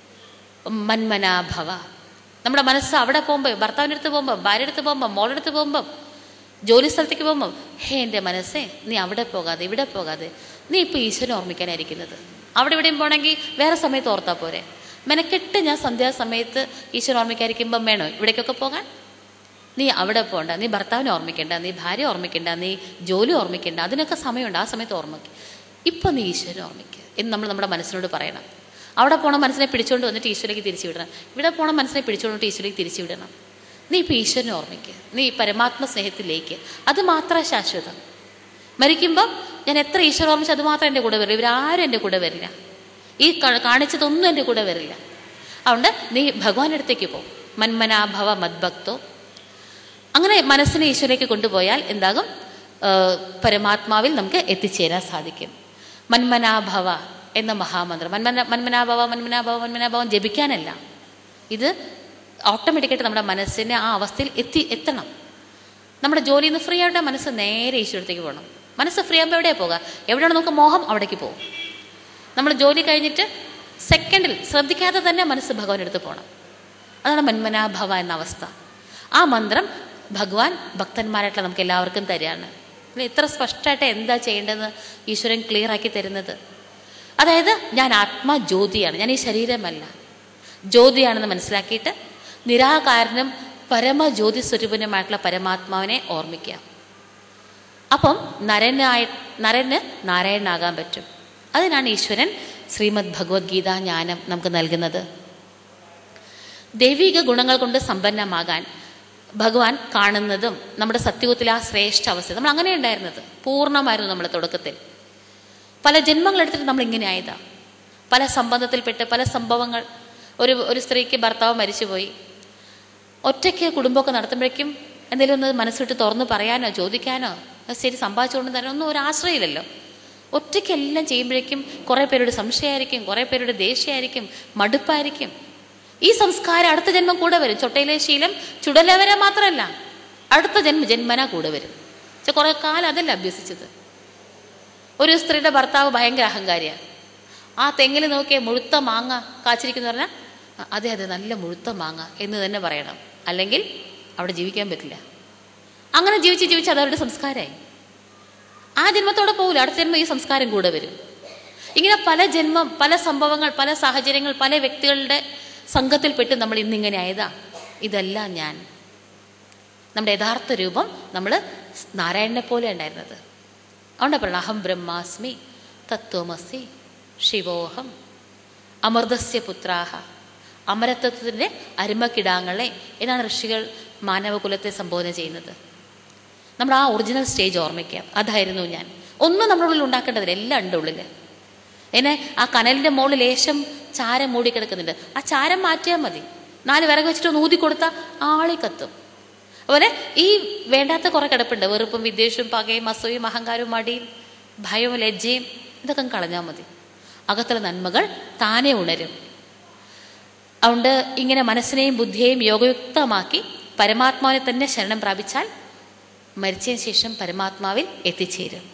മന്മനാഭവ. നമ്മുടെ മനസ്സ് അവിടെ പോകുമ്പോൾ, ഭർത്താവിൻ്റെ അടുത്ത് പോകുമ്പോൾ, ഭാര്യ അടുത്ത് പോകുമ്പോൾ, മോളുടെ അടുത്ത് പോകുമ്പോൾ, ജോലി സ്ഥലത്തേക്ക് പോകുമ്പോൾ, എൻ്റെ മനസ്സേ നീ അവിടെ പോകാതെ ഇവിടെ പോകാതെ നീ ഇപ്പോൾ ഈശ്വരനെ ഓർമ്മിക്കാനായിരിക്കുന്നത്. അവിടെ ഇവിടെയും പോകണമെങ്കിൽ വേറെ സമയത്ത് ഓർത്താൽ പോരെ. മെനക്കെട്ട് ഞാൻ സന്ധ്യാസമയത്ത് ഈശ്വരൻ ഓർമ്മിക്കാതിരിക്കുമ്പം വേണോ ഇവിടേക്കൊക്കെ പോകാൻ? നീ അവിടെ പോകണ്ട, നീ ഭർത്താവിനെ ഓർമ്മിക്കേണ്ട, നീ ഭാര്യ ഓർമ്മിക്കേണ്ട, നീ ജോലി ഓർമ്മിക്കേണ്ട, അതിനൊക്കെ സമയമുണ്ട്, ആ സമയത്ത് ഓർമ്മിക്കുക. ഇപ്പം നീ ഈശ്വരനെ ഓർമ്മിക്കുക എന്ന് നമ്മൾ നമ്മുടെ മനസ്സിനോട് പറയണം. അവിടെ പോകണം മനസ്സിനെ പിടിച്ചുകൊണ്ട് വന്നിട്ട് ഈശ്വരയ്ക്ക് തിരിച്ചു വിടണം. ഇവിടെ പോകണം മനസ്സിനെ പിടിച്ചുകൊണ്ടിട്ട് ഈശ്വരയ്ക്ക് തിരിച്ചു വിടണം. നീ ഇപ്പോൾ ഈശ്വരനെ ഓർമ്മിക്കുക, നീ പരമാത്മ സ്നേഹത്തിലേക്ക്. അത് മാത്രമേ ശാശ്വതം. മരിക്കുമ്പം ഞാൻ എത്ര ഈശ്വരൻ ഓർമ്മിച്ച് അത് മാത്രം എൻ്റെ കൂടെ വരില്ല, ഇവരാരും എൻ്റെ കൂടെ വരില്ല, ഈ കാണിച്ചതൊന്നും എൻ്റെ കൂടെ വരില്ല. അതുകൊണ്ട് നീ ഭഗവാന്റെ അടുത്തേക്ക് പോകും. മന്മനാഭവ മദ്ഭക്തോ. അങ്ങനെ മനസ്സിനെ ഈശ്വരയ്ക്ക് കൊണ്ടുപോയാൽ എന്താകും? പരമാത്മാവിൽ നമുക്ക് എത്തിച്ചേരാൻ സാധിക്കും. മന്മനാഭവ എന്ന മഹാമന്ത്രം, മന്മനാഭവ മന്മനാഭവ മന്മനാഭവം ജപിക്കാനല്ല, ഇത് ഓട്ടോമാറ്റിക്കായിട്ട് നമ്മുടെ മനസ്സിനെ ആ അവസ്ഥയിൽ എത്തണം. നമ്മുടെ ജോലിയിൽ നിന്ന് ഫ്രീ ആയിട്ട് മനസ്സ് നേരെ ഈശ്വരത്തേക്ക് പോകണം. മനസ്സ് ഫ്രീ ആകുമ്പോൾ എവിടെയാണ് പോകുക? എവിടെയാണ് നമുക്ക് മോഹം, അവിടേക്ക് പോകും. നമ്മൾ ജോലി കഴിഞ്ഞിട്ട് സെക്കൻഡിൽ ശ്രദ്ധിക്കാതെ തന്നെ മനസ്സ് ഭഗവാന്റെ അടുത്ത് പോകണം. അതാണ് മന്മനാഭവ എന്ന അവസ്ഥ. ആ മന്ത്രം ഭഗവാൻ ഭക്തന്മാരായിട്ടുള്ള നമുക്ക് എല്ലാവർക്കും തരികയാണ്. ഇത്ര സ്പഷ്ടമായിട്ട് എന്താ ചെയ്യേണ്ടതെന്ന് ഈശ്വരൻ ക്ലിയർ ആക്കി തരുന്നത്. അതായത് ഞാൻ ആത്മാ ജ്യോതിയാണ്, ഞാൻ ഈ ശരീരമല്ല, ജ്യോതിയാണെന്ന് മനസ്സിലാക്കിയിട്ട് നിരാകാരനും പരമജ്യോതി സ്വരൂപനുമായിട്ടുള്ള പരമാത്മാവിനെ ഓർമ്മിക്കുക. അപ്പം നരന് നാരായണനാകാൻ പറ്റും. അതിനാണ് ഈശ്വരൻ ശ്രീമദ് ഭഗവത്ഗീത ജ്ഞാനം നമുക്ക് നൽകുന്നത്. ദൈവിക ഗുണങ്ങൾ കൊണ്ട് സമ്പന്നമാകാൻ ഭഗവാൻ കാണുന്നതും നമ്മുടെ സത്യയുഗത്തിലെ ആ ശ്രേഷ്ഠ അവസ്ഥ. നമ്മൾ അങ്ങനെ ഉണ്ടായിരുന്നത് പൂർണ്ണമായിരുന്നു. നമ്മൾ തുടക്കത്തിൽ പല ജന്മങ്ങളെടുത്തിട്ട് നമ്മൾ ഇങ്ങനെ ആയതാ. പല സംബന്ധത്തിൽപ്പെട്ട് പല സംഭവങ്ങൾ. ഒരു സ്ത്രീക്ക് ഭർത്താവ് മരിച്ചുപോയി, ഒറ്റയ്ക്ക് കുടുംബമൊക്കെ നടത്തുമ്പോഴേക്കും എന്തെങ്കിലും ഒന്ന് മനസ്സിട്ട് തുറന്ന് പറയാനോ ചോദിക്കാനോ ശരി സമ്പാദിച്ചുകൊണ്ട് തരാനോ ഒന്നും ഒരു ആശ്രയമില്ലല്ലോ. ഒറ്റയ്ക്കെല്ലാം ചെയ്യുമ്പോഴേക്കും കുറേ പേരുടെ സംശയമായിരിക്കും, കുറേ പേരുടെ ദേഷ്യമായിരിക്കും, മടുപ്പായിരിക്കും. ഈ സംസ്കാരം അടുത്ത ജന്മം കൂടെ വരും. ചൊട്ടയിലെ ശീലം ചുടലവരെ മാത്രമല്ല, അടുത്ത ജന്മന കൂടെ വരും. കുറേ കാലം അതല്ല അഭ്യസിച്ചത്. ഒരു സ്ത്രീയുടെ ഭർത്താവ് ഭയങ്കര അഹങ്കാരിയാണ്. ആ തെങ്ങിൽ നോക്കിയ മുഴുത്ത മാങ്ങ കാച്ചിരിക്കുന്നു പറഞ്ഞാൽ അതെ അതെ നല്ല മുഴുത്ത മാങ്ങ എന്ന് തന്നെ പറയണം, അല്ലെങ്കിൽ അവിടെ ജീവിക്കാൻ പറ്റില്ല. അങ്ങനെ ജീവിച്ച് അതവരുടെ സംസ്കാരമായി. ആ ജന്മത്തോടെ പോകില്ല, അടുത്ത ജന്മം ഈ സംസ്കാരം കൂടെ വരും. ഇങ്ങനെ പല ജന്മം, പല സംഭവങ്ങൾ, പല സാഹചര്യങ്ങൾ, പല വ്യക്തികളുടെ സംഘത്തിൽപ്പെട്ട് നമ്മൾ ഇന്നിങ്ങനെ ആയതാ. ഇതല്ല ഞാൻ. നമ്മുടെ യഥാർത്ഥ രൂപം നമ്മൾ നാരായണനെ പോലെ ഉണ്ടായിരുന്നത്. അതുകൊണ്ട് പറയണം അഹം ബ്രഹ്മാസ്മി തത്വമസി ശിവോഹം അമൃതസ്യ പുത്രാഹ. അമരത്വത്തിൻ്റെ അരുമക്കിടാങ്ങളെ എന്നാണ് ഋഷികൾ മാനവകുലത്തെ സംബോധന ചെയ്യുന്നത്. നമ്മൾ ആ ഒറിജിനൽ സ്റ്റേജ് ഓർമ്മിക്കാം. അതായിരുന്നു ഞാൻ. ഒന്നും നമ്മുടെ ഉള്ളിൽ ഉണ്ടാക്കേണ്ടതില്ല, എല്ലാം ഉണ്ട് ഉള്ളിൽ. എന്നെ ആ കനലിൻ്റെ മുകളിൽ ലേശം ചാരം മൂടിക്കിടക്കുന്നുണ്ട്. ആ ചാരം മാറ്റിയാൽ മതി. 4 വിറക് വെച്ചിട്ട് ഒന്ന് ഊതിക്കൊടുത്താൽ ആളി കത്തും. അതുപോലെ ഈ വേണ്ടാത്ത കുറേ കിടപ്പുണ്ട്. വെറുപ്പും വിദ്വേഷവും പകയും അസൂയും അഹങ്കാരവും മടിയും ഭയവും ലജ്ജയും ഇതൊക്കെ കളഞ്ഞാൽ മതി. അകത്തുള്ള നന്മകൾ താനെ ഉണരും. അതുകൊണ്ട് ഇങ്ങനെ മനസ്സിനെയും ബുദ്ധിയെയും യോഗയുക്തമാക്കി പരമാത്മാവിനെ തന്നെ ശരണം പ്രാപിച്ചാൽ മരിച്ചതിന് ശേഷം പരമാത്മാവിൽ എത്തിച്ചേരും.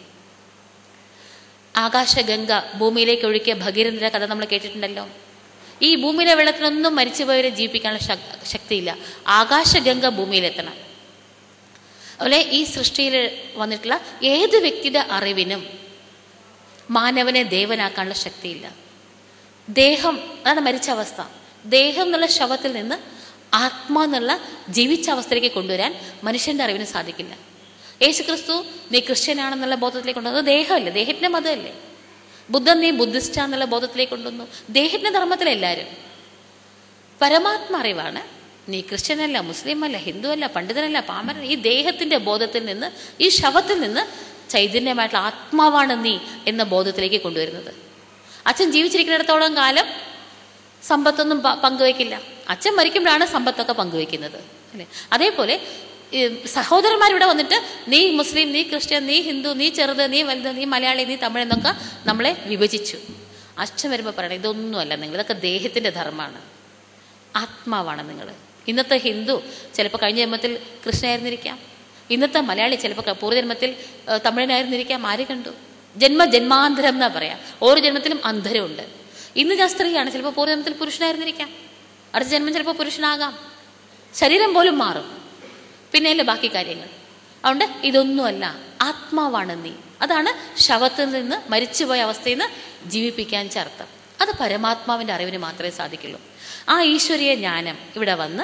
ആകാശഗംഗ ഭൂമിയിലേക്ക് ഒഴുക്കിയ ഭഗീരഥന്റെ കഥ നമ്മൾ കേട്ടിട്ടുണ്ടല്ലോ. ഈ ഭൂമിയിലെ വെള്ളത്തിനൊന്നും മരിച്ചുപോയവരെ ജീവിപ്പിക്കാനുള്ള ശക്തിയില്ല. ആകാശഗംഗ ഭൂമിയിലെത്തണം. അതുപോലെ ഈ സൃഷ്ടിയിൽ വന്നിട്ടുള്ള ഏത് വ്യക്തിയുടെ അറിവിനും മാനവനെ ദേവനാക്കാനുള്ള ശക്തിയില്ല. ദേഹം, അതാണ് മരിച്ച അവസ്ഥ. ദേഹം എന്നുള്ള ശവത്തിൽ നിന്ന് ആത്മാ എന്നുള്ള ജീവിച്ച അവസ്ഥയിലേക്ക് കൊണ്ടുവരാൻ മനുഷ്യന്റെ അറിവിന് സാധിക്കില്ല. യേശുക്രിസ്തു നീ ക്രിസ്ത്യനാണെന്നുള്ള ബോധത്തിലേക്ക് കൊണ്ടുവന്നത് ദേഹമല്ലേ, ദേഹത്തിന്റെ മതമല്ലേ. ബുദ്ധൻ നീ ബുദ്ധിസ്റ്റാന്നുള്ള ബോധത്തിലേക്ക് കൊണ്ടുവന്നു. ദേഹത്തിന്റെ ധർമ്മത്തിലെല്ലാവരും. പരമാത്മ അറിവാണ് നീ ക്രിസ്ത്യനല്ല, മുസ്ലിം അല്ല, ഹിന്ദു അല്ല, പണ്ഡിതനല്ല, പാമരൻ. ഈ ദേഹത്തിന്റെ ബോധത്തിൽ നിന്ന്, ഈ ശവത്തിൽ നിന്ന് ചൈതന്യമായിട്ടുള്ള ആത്മാവാണ് നീ എന്ന ബോധത്തിലേക്ക് കൊണ്ടുവരുന്നത്. അച്ഛൻ ജീവിച്ചിരിക്കുന്നിടത്തോളം കാലം സമ്പത്തൊന്നും പങ്കുവയ്ക്കില്ല. അച്ഛൻ മരിക്കുമ്പോഴാണ് സമ്പത്തൊക്കെ പങ്കുവയ്ക്കുന്നത്, അല്ലേ? അതേപോലെ സഹോദരന്മാരിവിടെ വന്നിട്ട് നീ മുസ്ലിം, നീ ക്രിസ്ത്യൻ, നീ ഹിന്ദു, നീ ചെറുത്, നീ വലുത്, നീ മലയാളി, നീ തമിഴ് എന്നൊക്കെ നമ്മളെ വിഭജിച്ചു. അച്ഛൻ വരുമ്പോൾ പറയണം ഇതൊന്നുമല്ല നിങ്ങൾ, ഇതൊക്കെ ദേഹത്തിൻ്റെ ധർമ്മമാണ്, ആത്മാവാണ് നിങ്ങൾ. ഇന്നത്തെ ഹിന്ദു ചിലപ്പോൾ കഴിഞ്ഞ ജന്മത്തിൽ കൃഷ്ണനായിരുന്നിരിക്കാം. ഇന്നത്തെ മലയാളി ചിലപ്പോൾ പൂർവ്വജന്മത്തിൽ തമിഴനായിരുന്നിരിക്കാം. ആര് കണ്ടു? ജന്മാന്തരം എന്നാ പറയാം. ഓരോ ജന്മത്തിലും അന്തരമുണ്ട്. ഇന്ന് ഞാൻ സ്ത്രീയാണ്, ചിലപ്പോൾ പൂർവ്വജന്മത്തിൽ പുരുഷനായിരുന്നിരിക്കാം. അടുത്ത ജന്മം ചിലപ്പോൾ പുരുഷനാകാം. ശരീരം പോലും മാറും. പിന്നെയല്ലേ ബാക്കി കാര്യങ്ങൾ. അതുകൊണ്ട് ഇതൊന്നുമല്ല, ആത്മാവാണ് നീ. അതാണ് ശവത്തിൽ നിന്ന്, മരിച്ചുപോയ അവസ്ഥയിൽ നിന്ന് ജീവിപ്പിക്കാൻ ചേർത്തം. അത് പരമാത്മാവിൻ്റെ അറിവിന് മാത്രമേ സാധിക്കുള്ളൂ. ആ ഈശ്വരീയ ജ്ഞാനം ഇവിടെ വന്ന്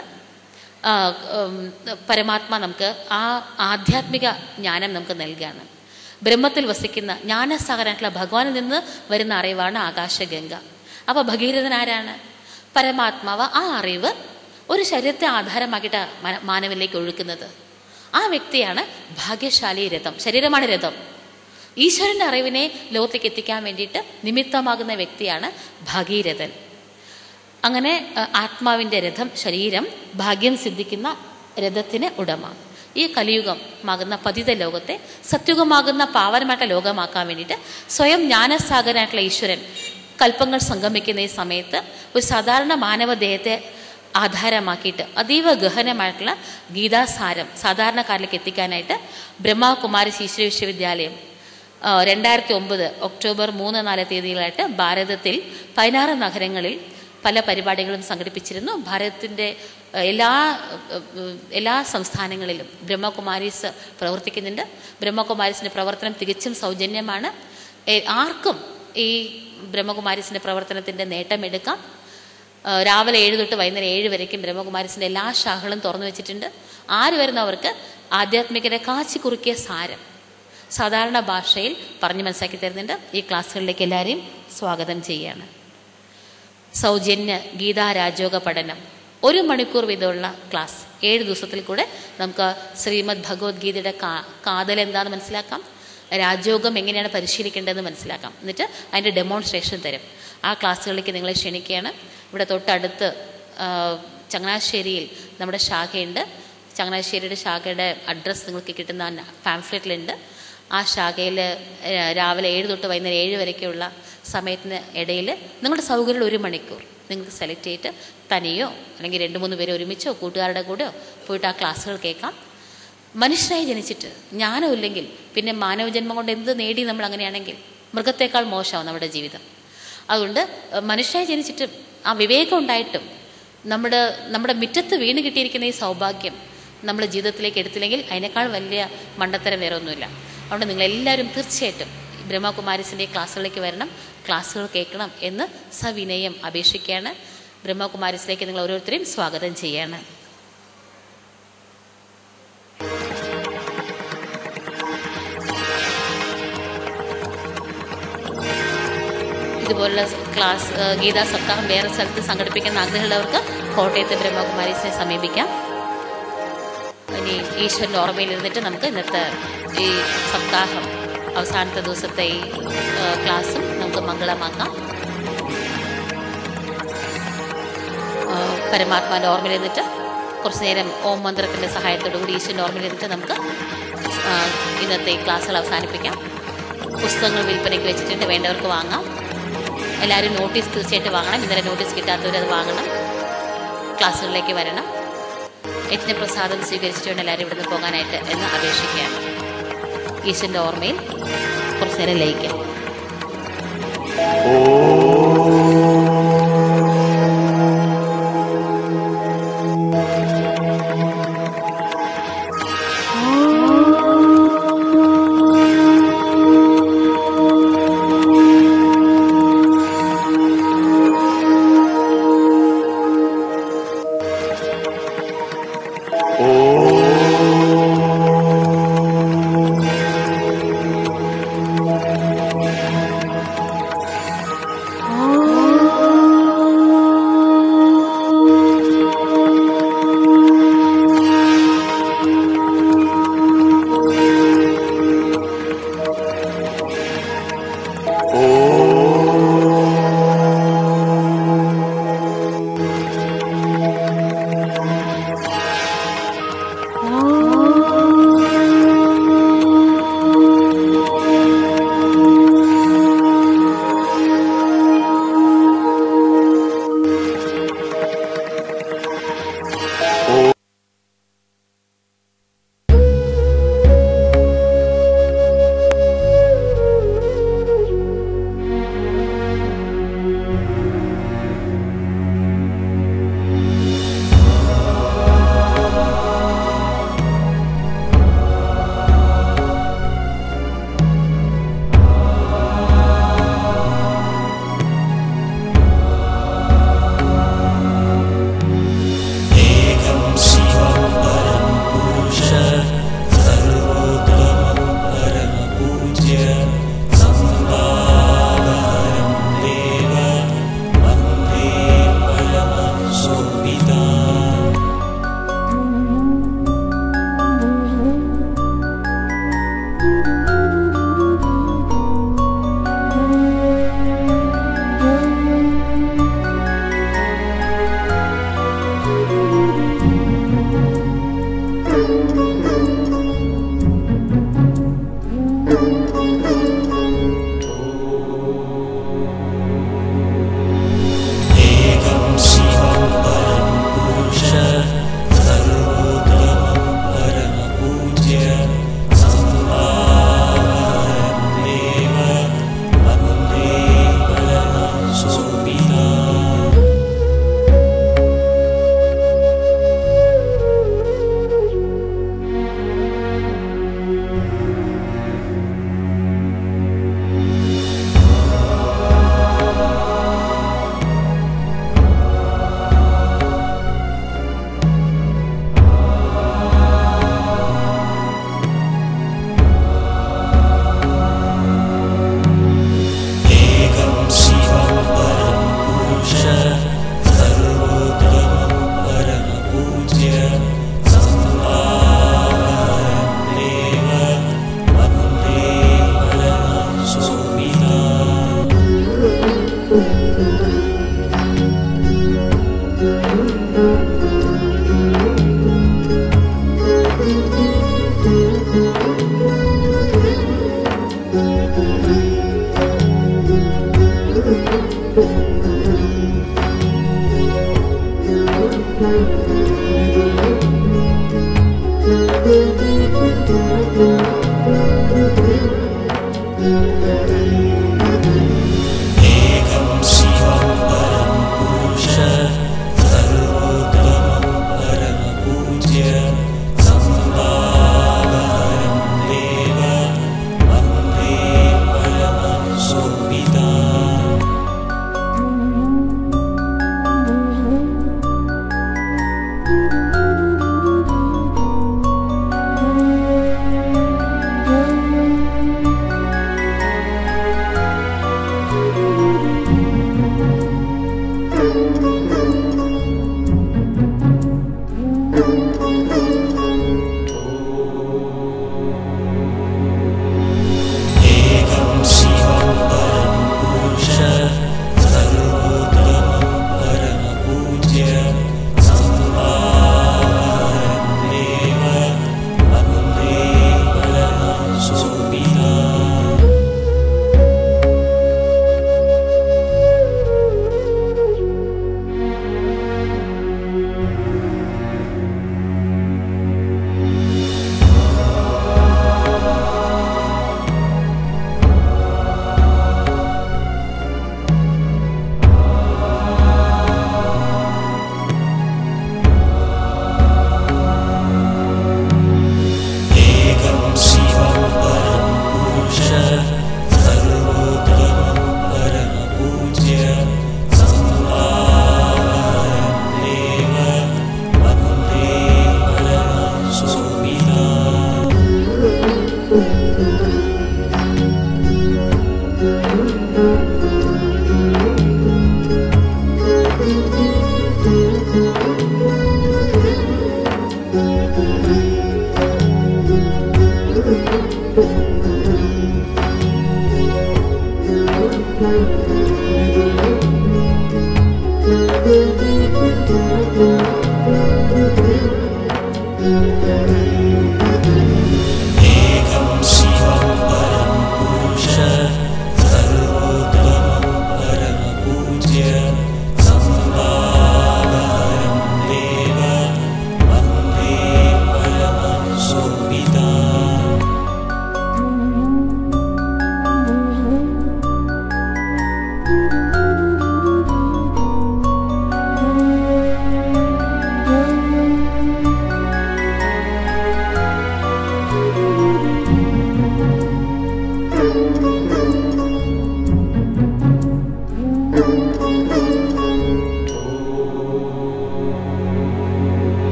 പരമാത്മാ നമുക്ക് ആ ആധ്യാത്മിക ജ്ഞാനം നമുക്ക് നൽകുകയാണ്. ബ്രഹ്മത്തിൽ വസിക്കുന്ന ജ്ഞാനസാഗരനായിട്ടുള്ള ഭഗവാനിൽ നിന്ന് വരുന്ന അറിവാണ് ആകാശഗംഗ. അപ്പോൾ ഭഗീരഥൻ ആരാണ്? പരമാത്മാവ്. ആ അറിവ് ഒരു ശരീരത്തെ ആധാരമാക്കിയിട്ട് മാനവനിലേക്ക് ഒഴുക്കുന്നത്. ആ വ്യക്തിയാണ് ഭാഗ്യശാലി രഥം. ശരീരമാണ് രഥം. ഈശ്വരൻ്റെ അറിവിനെ ലോകത്തേക്ക് എത്തിക്കാൻ വേണ്ടിയിട്ട് നിമിത്തമാകുന്ന വ്യക്തിയാണ് ഭഗീരഥൻ. അങ്ങനെ ആത്മാവിൻ്റെ രഥം, ശരീരം, ഭാഗ്യം സിദ്ധിക്കുന്ന രഥത്തിന് ഉടമ. ഈ കലിയുഗമാകുന്ന പതിത ലോകത്തെ സത്യുഗമാകുന്ന പാവനമായിട്ടുള്ള ലോകമാക്കാൻ വേണ്ടിയിട്ട് സ്വയം ജ്ഞാനസാഗരനായിട്ടുള്ള ഈശ്വരൻ കൽപ്പങ്ങൾ സംഗമിക്കുന്ന ഈ സമയത്ത് ഒരു സാധാരണ മാനവദേഹത്തെ ആധാരമാക്കിയിട്ട് അതീവ ഗഹനമായിട്ടുള്ള ഗീതാസാരം സാധാരണക്കാരിലേക്ക് എത്തിക്കാനായിട്ട് ബ്രഹ്മകുമാരി ഈശ്വര വിശ്വവിദ്യാലയം 2009 ഒക്ടോബർ 3-4 തീയതികളായിട്ട് ഭാരതത്തിൽ 16 നഗരങ്ങളിൽ പല പരിപാടികളും സംഘടിപ്പിച്ചിരുന്നു. ഭാരതത്തിൻ്റെ എല്ലാ സംസ്ഥാനങ്ങളിലും ബ്രഹ്മകുമാരീസ് പ്രവർത്തിക്കുന്നുണ്ട്. ബ്രഹ്മകുമാരീസിൻ്റെ പ്രവർത്തനം തികച്ചും സൗജന്യമാണ്. ആർക്കും ഈ ബ്രഹ്മകുമാരീസിൻ്റെ പ്രവർത്തനത്തിൻ്റെ നേട്ടമെടുക്കാം. രാവിലെ 7 തൊട്ട് വൈകുന്നേരം 7 വരയ്ക്കും ബ്രഹ്മകുമാരീസിൻ്റെ എല്ലാ ശാഖകളും തുറന്നു വെച്ചിട്ടുണ്ട്. ആര് വരുന്നവർക്ക് ആധ്യാത്മികത കാച്ചി കുറുക്കിയ സാരം സാധാരണ ഭാഷയിൽ പറഞ്ഞു മനസ്സിലാക്കി തരുന്നുണ്ട്. ഈ ക്ലാസ്സുകളിലേക്ക് എല്ലാവരെയും സ്വാഗതം ചെയ്യുകയാണ്. സൗജന്യ ഗീതാ രാജയോഗ പഠനം 1 മണിക്കൂർ വീതമുള്ള ക്ലാസ് 7 ദിവസത്തിൽ കൂടെ നമുക്ക് ശ്രീമദ് ഭഗവത്ഗീതയുടെ കാതൽ എന്താണെന്ന് മനസ്സിലാക്കാം, രാജയോഗം എങ്ങനെയാണ് പരിശീലിക്കേണ്ടതെന്ന് മനസ്സിലാക്കാം. എന്നിട്ട് അതിൻ്റെ ഡെമോൺസ്ട്രേഷൻ തരും. ആ ക്ലാസ്സുകളിലേക്ക് നിങ്ങളെ ക്ഷണിക്കുകയാണ്. ഇവിടെ തൊട്ടടുത്ത് ചങ്ങനാശ്ശേരിയിൽ നമ്മുടെ ശാഖയുണ്ട്. ചങ്ങനാശ്ശേരിയുടെ ശാഖയുടെ അഡ്രസ്സ് നിങ്ങൾക്ക് കിട്ടുന്ന പാംഫ്ലെറ്റിലുണ്ട്. ആ ശാഖയിൽ രാവിലെ 7 തൊട്ട് വൈകുന്നേരം 7 വരെയൊക്കെയുള്ള സമയത്തിന് ഇടയിൽ നിങ്ങളുടെ സൗകര്യമുള്ള 1 മണിക്കൂർ നിങ്ങൾക്ക് സെലക്ട് ചെയ്തിട്ട് തനിയോ അല്ലെങ്കിൽ 2-3 പേര് ഒരുമിച്ചോ കൂട്ടുകാരുടെ കൂടെയോ പോയിട്ട് ആ ക്ലാസ്സുകൾ കേൾക്കാം. മനുഷ്യനായി ജനിച്ചിട്ട് ജ്ഞാനം ഇല്ലെങ്കിൽ പിന്നെ മാനവജന്മം കൊണ്ട് എന്ത് നേടി നമ്മൾ അങ്ങനെയാണെങ്കിൽ മൃഗത്തേക്കാൾ മോശമാവും നമ്മുടെ ജീവിതം. അതുകൊണ്ട് മനുഷ്യനായി ജനിച്ചിട്ട് ആ വിവേകം ഉണ്ടായിട്ടും നമ്മുടെ മുറ്റത്ത് വീണ് കിട്ടിയിരിക്കുന്ന ഈ സൗഭാഗ്യം നമ്മുടെ ജീവിതത്തിലേക്ക് എടുത്തില്ലെങ്കിൽ അതിനേക്കാൾ വലിയ മണ്ടത്തരം വേറെ ഒന്നുമില്ല. അതുകൊണ്ട് നിങ്ങളെല്ലാവരും തീർച്ചയായിട്ടും ബ്രഹ്മകുമാരീസിൻ്റെ ക്ലാസ്സുകളിലേക്ക് വരണം, ക്ലാസ്സുകൾ കേൾക്കണം എന്ന് സവിനയം അപേക്ഷിക്കുകയാണ്. ബ്രഹ്മകുമാരീസിലേക്ക് നിങ്ങൾ ഓരോരുത്തരെയും സ്വാഗതം ചെയ്യാണ്. ഇതുപോലുള്ള ക്ലാസ് ഗീതാ സപ്താഹം വേറെ സ്ഥലത്ത് സംഘടിപ്പിക്കുന്ന ആഗ്രഹമുള്ളവർക്ക് കോട്ടയത്തെ ബ്രഹ്മകുമാരീസിനെ സമീപിക്കാം. ഇനി ഈശ്വരൻ്റെ ഓർമ്മയിൽ ഇരുന്നിട്ട് നമുക്ക് ഇന്നത്തെ ഈ സപ്താഹം അവസാനത്തെ ദിവസത്തെ ഈ ക്ലാസ്സും നമുക്ക് മംഗളമാക്കാം. പരമാത്മാവിൻ്റെ ഓർമ്മയിൽ ഇരുന്നിട്ട് കുറച്ച് നേരം ഓം മന്ത്രത്തിൻ്റെ സഹായത്തോടു കൂടി ഈശ്വരൻ്റെ ഓർമ്മയിൽ ഇരുന്നിട്ട് നമുക്ക് ഇന്നത്തെ ഈ ക്ലാസ്സുകൾ അവസാനിപ്പിക്കാം. പുസ്തകങ്ങൾ വിൽപ്പനയ്ക്ക് വെച്ചിട്ടുണ്ട്, വേണ്ടവർക്ക് വാങ്ങാം. എല്ലാവരും നോട്ടീസ് തീർച്ചയായിട്ടും വാങ്ങണം. ഇന്നലെ നോട്ടീസ് കിട്ടാത്തവർ അത് വാങ്ങണം. ക്ലാസ്സുകളിലേക്ക് വരണം. യജ്ഞപ്രസാദം സ്വീകരിച്ചിട്ട് വേണം എല്ലാവരും ഇവിടുന്ന് പോകാനായിട്ട് എന്ന് അപേക്ഷിക്കുകയാണ്. ഈശ്വരൻ്റെ ഓർമ്മയിൽ കുറച്ച് നേരം ലയിക്കാം.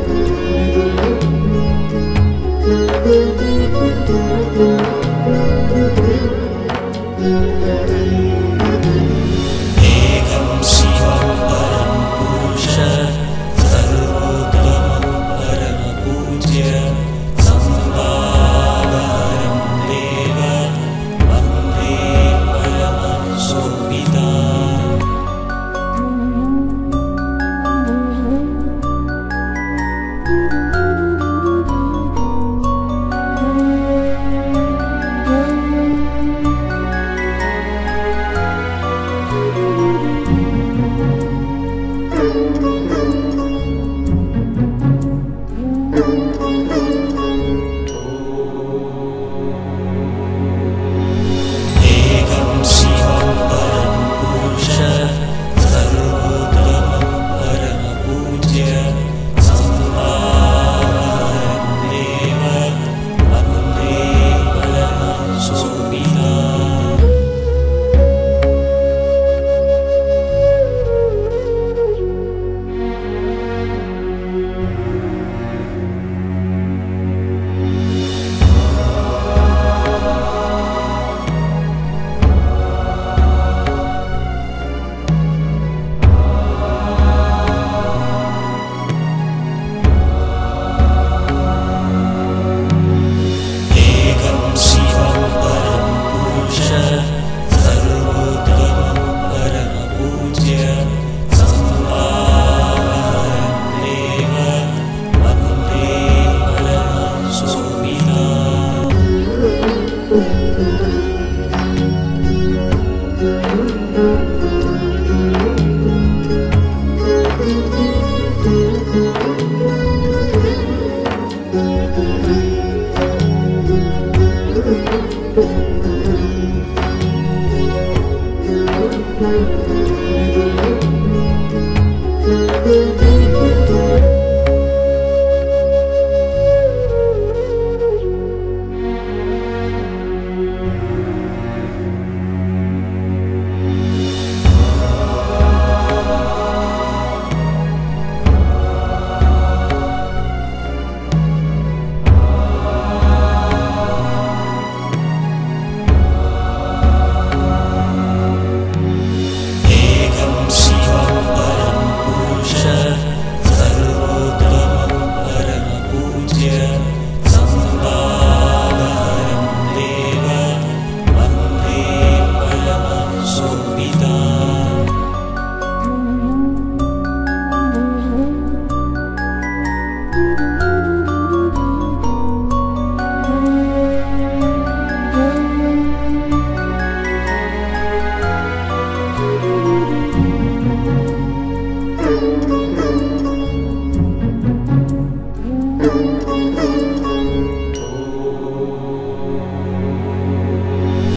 Thank you.